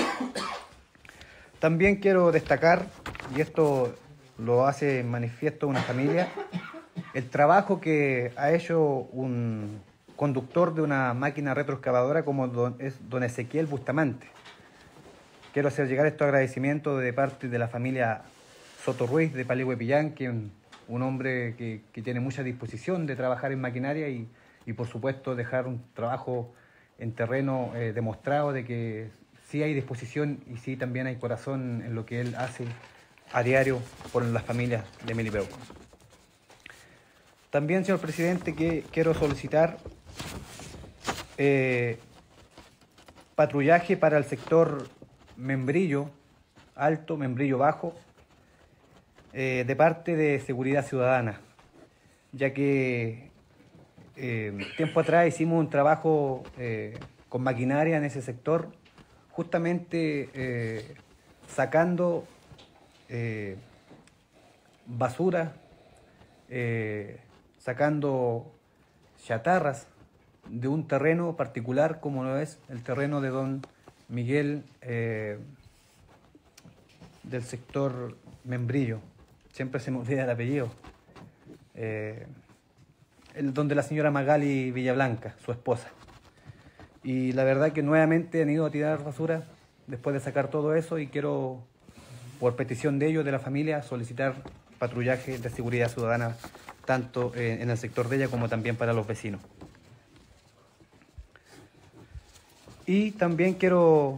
Speaker 15: También quiero destacar, y esto lo hace manifiesto una familia, el trabajo que ha hecho un conductor de una máquina retroexcavadora como don, es don Ezequiel Bustamante. Quiero hacer llegar estos agradecimientos de parte de la familia Soto Ruiz de Paligüe-Pillán, que es un, un hombre que, que tiene mucha disposición de trabajar en maquinaria y, y por supuesto dejar un trabajo en terreno eh, demostrado de que sí hay disposición y sí también hay corazón en lo que él hace a diario por las familias de Melipeuco. También, señor presidente, que quiero solicitar eh, patrullaje para el sector Membrillo Alto, Membrillo Bajo, eh, de parte de Seguridad Ciudadana, ya que eh, tiempo atrás hicimos un trabajo eh, con maquinaria en ese sector, justamente eh, sacando eh, basura, eh, sacando chatarras de un terreno particular como lo es el terreno de don Miguel eh, del sector Membrillo, siempre se me olvida el apellido, eh, el, donde la señora Magali Villablanca, su esposa. Y la verdad que nuevamente han ido a tirar basura después de sacar todo eso y quiero, por petición de ellos, de la familia, solicitar patrullaje de seguridad ciudadana tanto en, en el sector de ella como también para los vecinos. Y también quiero,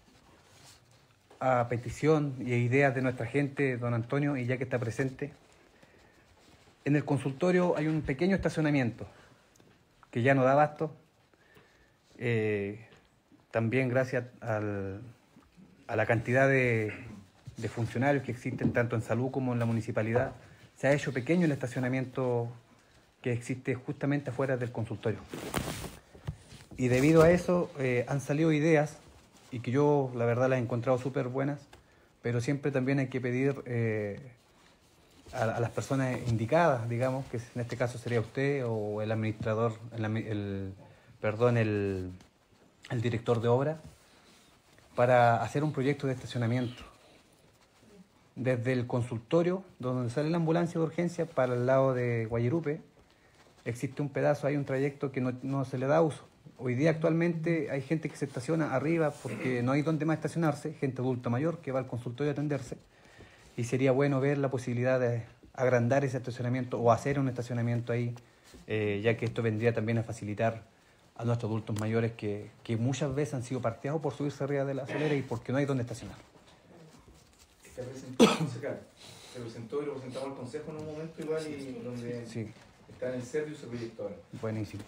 Speaker 15: a petición y ideas de nuestra gente, don Antonio, y ya que está presente, en el consultorio hay un pequeño estacionamiento que ya no da abasto. Eh, también gracias al, a la cantidad de, de funcionarios que existen tanto en salud como en la municipalidad, se ha hecho pequeño el estacionamiento que existe justamente afuera del consultorio. Y debido a eso eh, han salido ideas y que yo la verdad las he encontrado súper buenas, pero siempre también hay que pedir eh, a, a las personas indicadas, digamos, que en este caso sería usted o el administrador, el, el, perdón, el, el director de obra, para hacer un proyecto de estacionamiento. Desde el consultorio, donde sale la ambulancia de urgencia, para el lado de Guayirupe, existe un pedazo, hay un trayecto que no, no se le da uso. Hoy día actualmente hay gente que se estaciona arriba porque no hay dónde más estacionarse, gente adulta mayor que va al consultorio a atenderse, y sería bueno ver la posibilidad de agrandar ese estacionamiento o hacer un estacionamiento ahí, eh, ya que esto vendría también a facilitar a nuestros adultos mayores que, que muchas veces han sido parteados por subirse arriba de la acelera y porque no hay dónde estacionar.
Speaker 12: Se presentó, se presentó y lo presentamos al Consejo en un momento igual y donde
Speaker 15: sí.
Speaker 12: está en el Servio y se proyectó ahora.
Speaker 15: Buenísimo.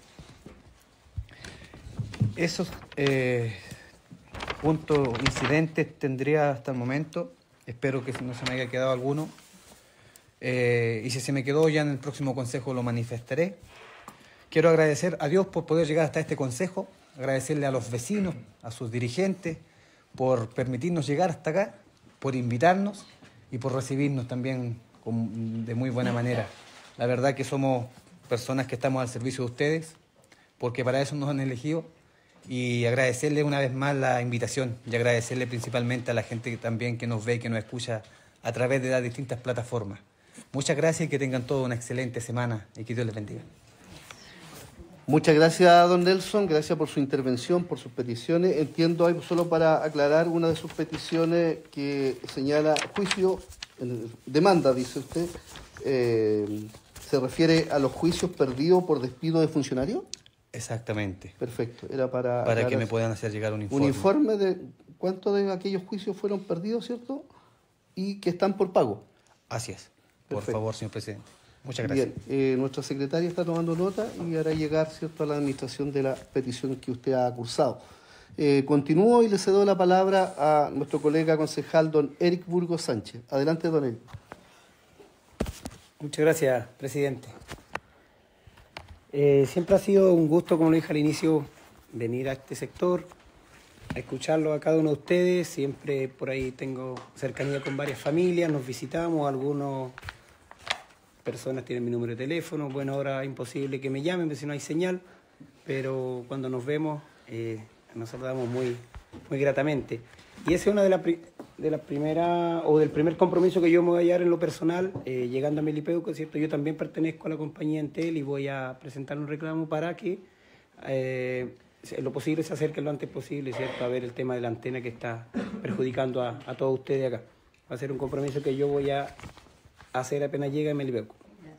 Speaker 15: Esos eh, puntos incidentes tendría hasta el momento. Espero que no se me haya quedado alguno. Eh, y si se me quedó, ya en el próximo consejo lo manifestaré. Quiero agradecer a Dios por poder llegar hasta este consejo, agradecerle a los vecinos, a sus dirigentes, por permitirnos llegar hasta acá, por invitarnos y por recibirnos también con, de muy buena manera. La verdad que somos personas que estamos al servicio de ustedes, porque para eso nos han elegido, y agradecerle una vez más la invitación y agradecerle principalmente a la gente que también que nos ve y que nos escucha a través de las distintas plataformas. Muchas gracias y que tengan todos una excelente semana y que Dios les bendiga.
Speaker 1: Muchas gracias, don Nelson, gracias por su intervención, por sus peticiones. Entiendo, hay solo para aclarar una de sus peticiones que señala juicio, demanda, dice usted, eh, ¿se refiere a los juicios perdidos por despido de funcionarios?
Speaker 15: Exactamente.
Speaker 1: Perfecto, era para...
Speaker 15: Para
Speaker 1: aclarar,
Speaker 15: que me puedan hacer llegar un informe.
Speaker 1: Un informe de cuántos de aquellos juicios fueron perdidos, ¿cierto? Y que están por pago.
Speaker 15: Así es. Por
Speaker 1: Perfecto.
Speaker 15: favor, señor presidente. Muchas gracias.
Speaker 1: Bien, eh, nuestra secretaria está tomando nota y hará llegar, ¿cierto?, a la administración de la petición que usted ha cursado. Eh, continúo y le cedo la palabra a nuestro colega concejal, don Eric Burgos Sánchez. Adelante, don Eric.
Speaker 7: Muchas gracias, presidente. Eh, siempre ha sido un gusto, como lo dije al inicio, venir a este sector, a escucharlo a cada uno de ustedes. Siempre por ahí tengo cercanía con varias familias, nos visitamos, algunos... personas tienen mi número de teléfono. Bueno, ahora es imposible que me llamen, porque si no hay señal, pero cuando nos vemos eh, nos saludamos muy, muy gratamente. Y ese es una de las de la primeras, o del primer compromiso que yo me voy a hallar en lo personal, eh, llegando a Melipeuco, ¿cierto? Yo también pertenezco a la compañía Entel y voy a presentar un reclamo para que eh, lo posible se acerque lo antes posible, ¿cierto?, a ver el tema de la antena que está perjudicando a, a todos ustedes acá. Va a ser un compromiso que yo voy a hacer apenas llega a Melipeuco.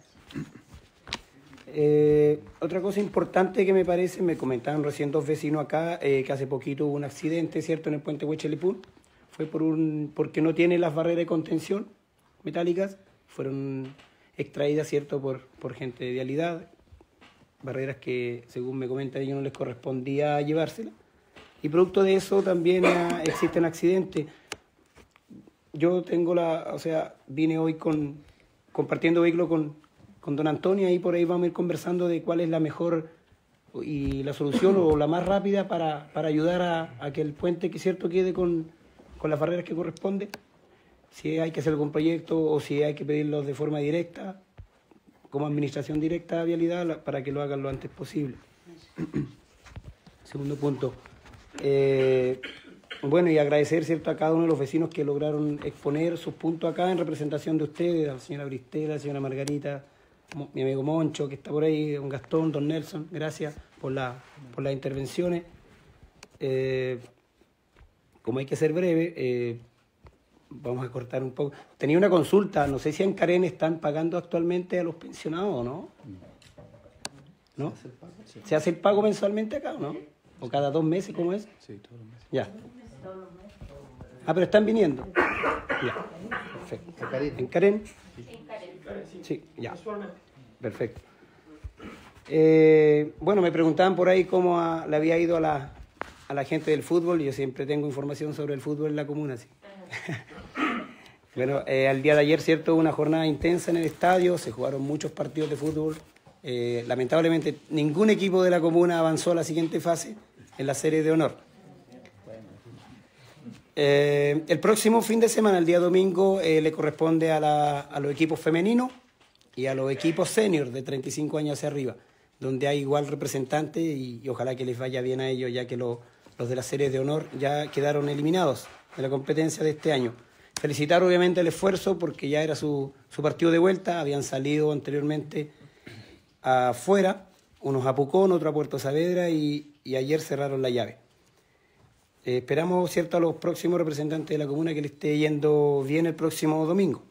Speaker 7: Eh, otra cosa importante que me parece, me comentaban recién dos vecinos acá, eh, que hace poquito hubo un accidente, ¿cierto?, en el puente Huechelipún. Fue por un, porque no tiene las barreras de contención metálicas, fueron extraídas, ¿cierto?, por, por gente de vialidad, barreras que, según me comentan ellos, no les correspondía llevárselas. Y producto de eso también ah, existen accidentes. Yo tengo la, o sea, vine hoy con, compartiendo vehículo con, con don Antonio, y por ahí vamos a ir conversando de cuál es la mejor y la solución o la más rápida para, para ayudar a, a que el puente, que cierto, quede con, con las barreras que corresponde. Si hay que hacer algún proyecto o si hay que pedirlos de forma directa, como administración directa a Vialidad, para que lo hagan lo antes posible. Segundo punto. Eh, Bueno, y agradecer, ¿cierto?, a cada uno de los vecinos que lograron exponer sus puntos acá en representación de ustedes, a la señora Bristela, a la señora Margarita, mi amigo Moncho, que está por ahí, don Gastón, don Nelson, gracias por, la, por las intervenciones. Eh, como hay que ser breve, eh, vamos a cortar un poco. Tenía una consulta, no sé si en Karen están pagando actualmente a los pensionados o no. ¿No? ¿Se hace el pago mensualmente acá o no? ¿O cada dos meses, cómo es?
Speaker 15: Sí, todos los meses.
Speaker 7: Ya. Ah, pero están viniendo. Ya, perfecto. ¿En Karen? Sí, ya. Perfecto. Eh, bueno, me preguntaban por ahí cómo a, le había ido a la, a la gente del fútbol. Yo siempre tengo información sobre el fútbol en la comuna, sí. Bueno, eh, al día de ayer, cierto, hubo una jornada intensa en el estadio, se jugaron muchos partidos de fútbol. Eh, lamentablemente, ningún equipo de la comuna avanzó a la siguiente fase en la serie de honor. Eh, el próximo fin de semana, el día domingo, eh, le corresponde a, la, a los equipos femeninos y a los equipos senior de treinta y cinco años hacia arriba, donde hay igual representantes y, y ojalá que les vaya bien a ellos, ya que lo, los de la serie de honor ya quedaron eliminados de la competencia de este año. Felicitar obviamente el esfuerzo porque ya era su, su partido de vuelta, habían salido anteriormente afuera, unos a Pucón, otro a Puerto Saavedra y, y ayer cerraron la llave. Eh, esperamos, cierto, a los próximos representantes de la comuna que le esté yendo bien el próximo domingo.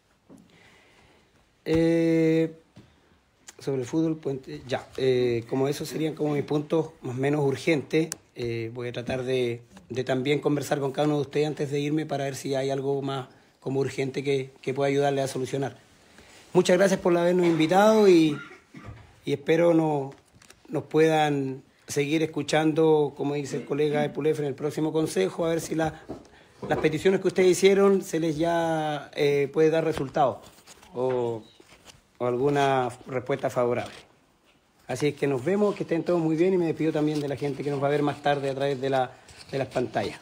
Speaker 7: Eh, sobre el fútbol, puente, ya, eh, como esos serían como mis puntos más o menos urgentes, eh, voy a tratar de, de también conversar con cada uno de ustedes antes de irme para ver si hay algo más como urgente que, que pueda ayudarle a solucionar. Muchas gracias por habernos invitado y, y espero no, nos puedan seguir escuchando, como dice el colega Epulef, en el próximo consejo, a ver si la, las peticiones que ustedes hicieron se les ya eh, puede dar resultados. o, o alguna respuesta favorable. Así es que nos vemos, que estén todos muy bien, y me despido también de la gente que nos va a ver más tarde a través de, la, de las pantallas.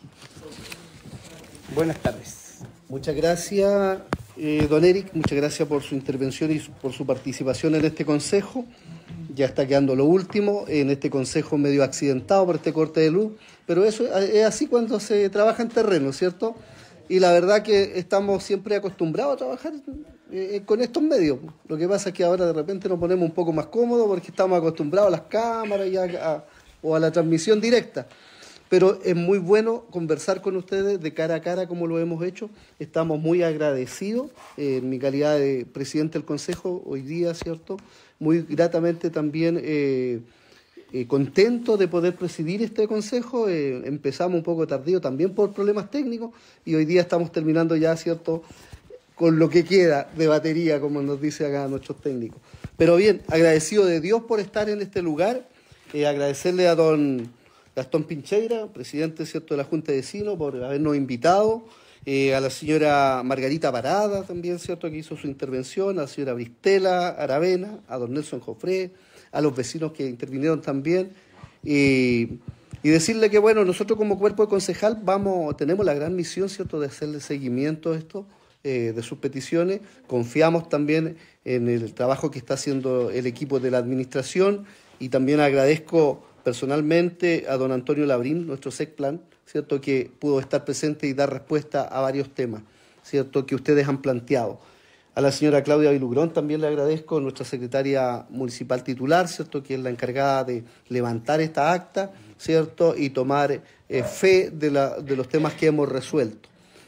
Speaker 7: Buenas tardes.
Speaker 1: Muchas gracias, eh, don Eric, muchas gracias por su intervención y su, por su participación en este consejo. Ya está quedando lo último en este consejo medio accidentado por este corte de luz, pero eso es así cuando se trabaja en terreno, ¿cierto? Y la verdad que estamos siempre acostumbrados a trabajar eh, con estos medios. Lo que pasa es que ahora de repente nos ponemos un poco más cómodos porque estamos acostumbrados a las cámaras y a, a, o a la transmisión directa. Pero es muy bueno conversar con ustedes de cara a cara como lo hemos hecho. Estamos muy agradecidos eh, en mi calidad de presidente del Consejo hoy día, ¿cierto? Muy gratamente también eh, eh, contento de poder presidir este Consejo. Eh, empezamos un poco tardío también por problemas técnicos y hoy día estamos terminando ya, ¿cierto?, con lo que queda de batería, como nos dice acá nuestros técnicos. Pero bien, agradecido de Dios por estar en este lugar, eh, agradecerle a don Gastón Pincheira, presidente, ¿cierto?, de la Junta de Vecinos, por habernos invitado, eh, a la señora Margarita Parada también, ¿cierto?, que hizo su intervención, a la señora Bristela Aravena, a don Nelson Jofré, a los vecinos que intervinieron también, y, y decirle que, bueno, nosotros como cuerpo de concejal vamos, tenemos la gran misión, ¿cierto?, de hacerle seguimiento a esto, eh, de sus peticiones. Confiamos también en el trabajo que está haciendo el equipo de la administración, y también agradezco personalmente a don Antonio Labrín, nuestro SECPLAN, ¿cierto?, que pudo estar presente y dar respuesta a varios temas, ¿cierto?, que ustedes han planteado. A la señora Claudia Vilugrón también le agradezco, nuestra secretaria municipal titular, ¿cierto?, que es la encargada de levantar esta acta, ¿cierto?, y tomar eh, fe de, la, de los temas que hemos resuelto.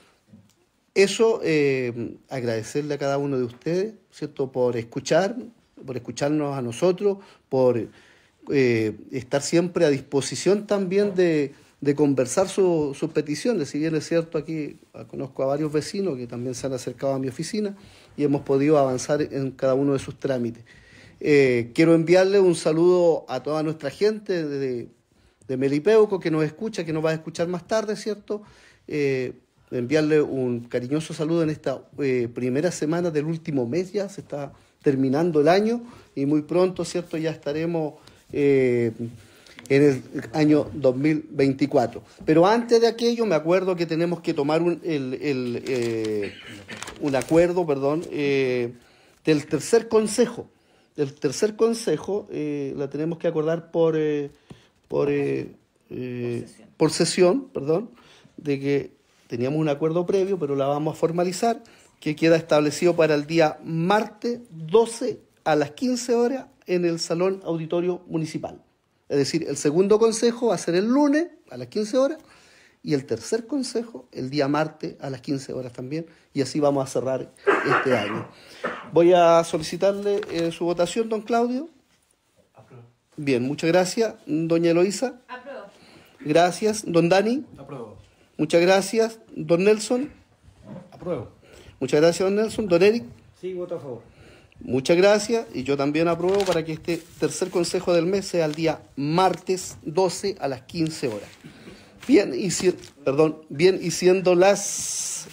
Speaker 1: Eso, eh, agradecerle a cada uno de ustedes, ¿cierto?, por escuchar, por escucharnos a nosotros, por eh, estar siempre a disposición también de, de conversar su, sus peticiones. Si bien es cierto, aquí conozco a varios vecinos que también se han acercado a mi oficina y hemos podido avanzar en cada uno de sus trámites. Eh, quiero enviarle un saludo a toda nuestra gente de, de Melipeuco que nos escucha, que nos va a escuchar más tarde, ¿cierto? Eh, enviarle un cariñoso saludo en esta eh, primera semana del último mes. Ya se está terminando el año y muy pronto, ¿cierto?, ya estaremos eh, en el año dos mil veinticuatro. Pero antes de aquello, me acuerdo que tenemos que tomar un, el, el, eh, un acuerdo, perdón, eh, del tercer consejo. El tercer consejo eh, la tenemos que acordar por, eh, por, eh, eh, por sesión, perdón, de que teníamos un acuerdo previo, pero la vamos a formalizar, que queda establecido para el día martes doce a las quince horas en el Salón Auditorio Municipal. Es decir, el segundo consejo va a ser el lunes a las quince horas y el tercer consejo el día martes a las quince horas también, y así vamos a cerrar este año. Voy a solicitarle eh, su votación, don Claudio.
Speaker 5: Apruebo.
Speaker 1: Bien, muchas gracias. Doña Eloísa.
Speaker 13: Apruebo.
Speaker 1: Gracias. Don Dani.
Speaker 5: Apruebo.
Speaker 1: Muchas gracias. Don Nelson.
Speaker 11: Apruebo.
Speaker 1: Muchas gracias, don Nelson. Don Eric.
Speaker 7: Sí, voto a favor.
Speaker 1: Muchas gracias, y yo también apruebo para que este tercer consejo del mes sea el día martes doce a las quince horas. Bien, y, si, perdón, bien, y siendo las,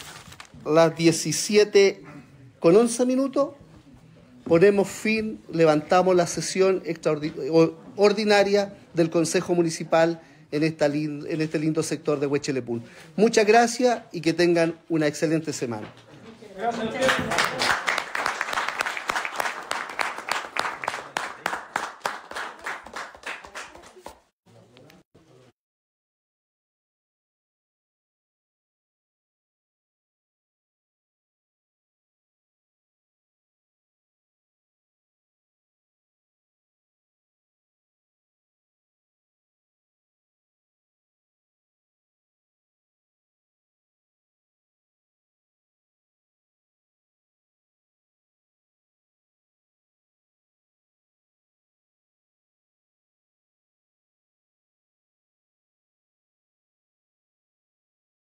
Speaker 1: las diecisiete con once minutos, ponemos fin, levantamos la sesión extraordinaria del Consejo Municipal en, esta, en este lindo sector de Huechelepún. Muchas gracias y que tengan una excelente semana.
Speaker 9: Gracias.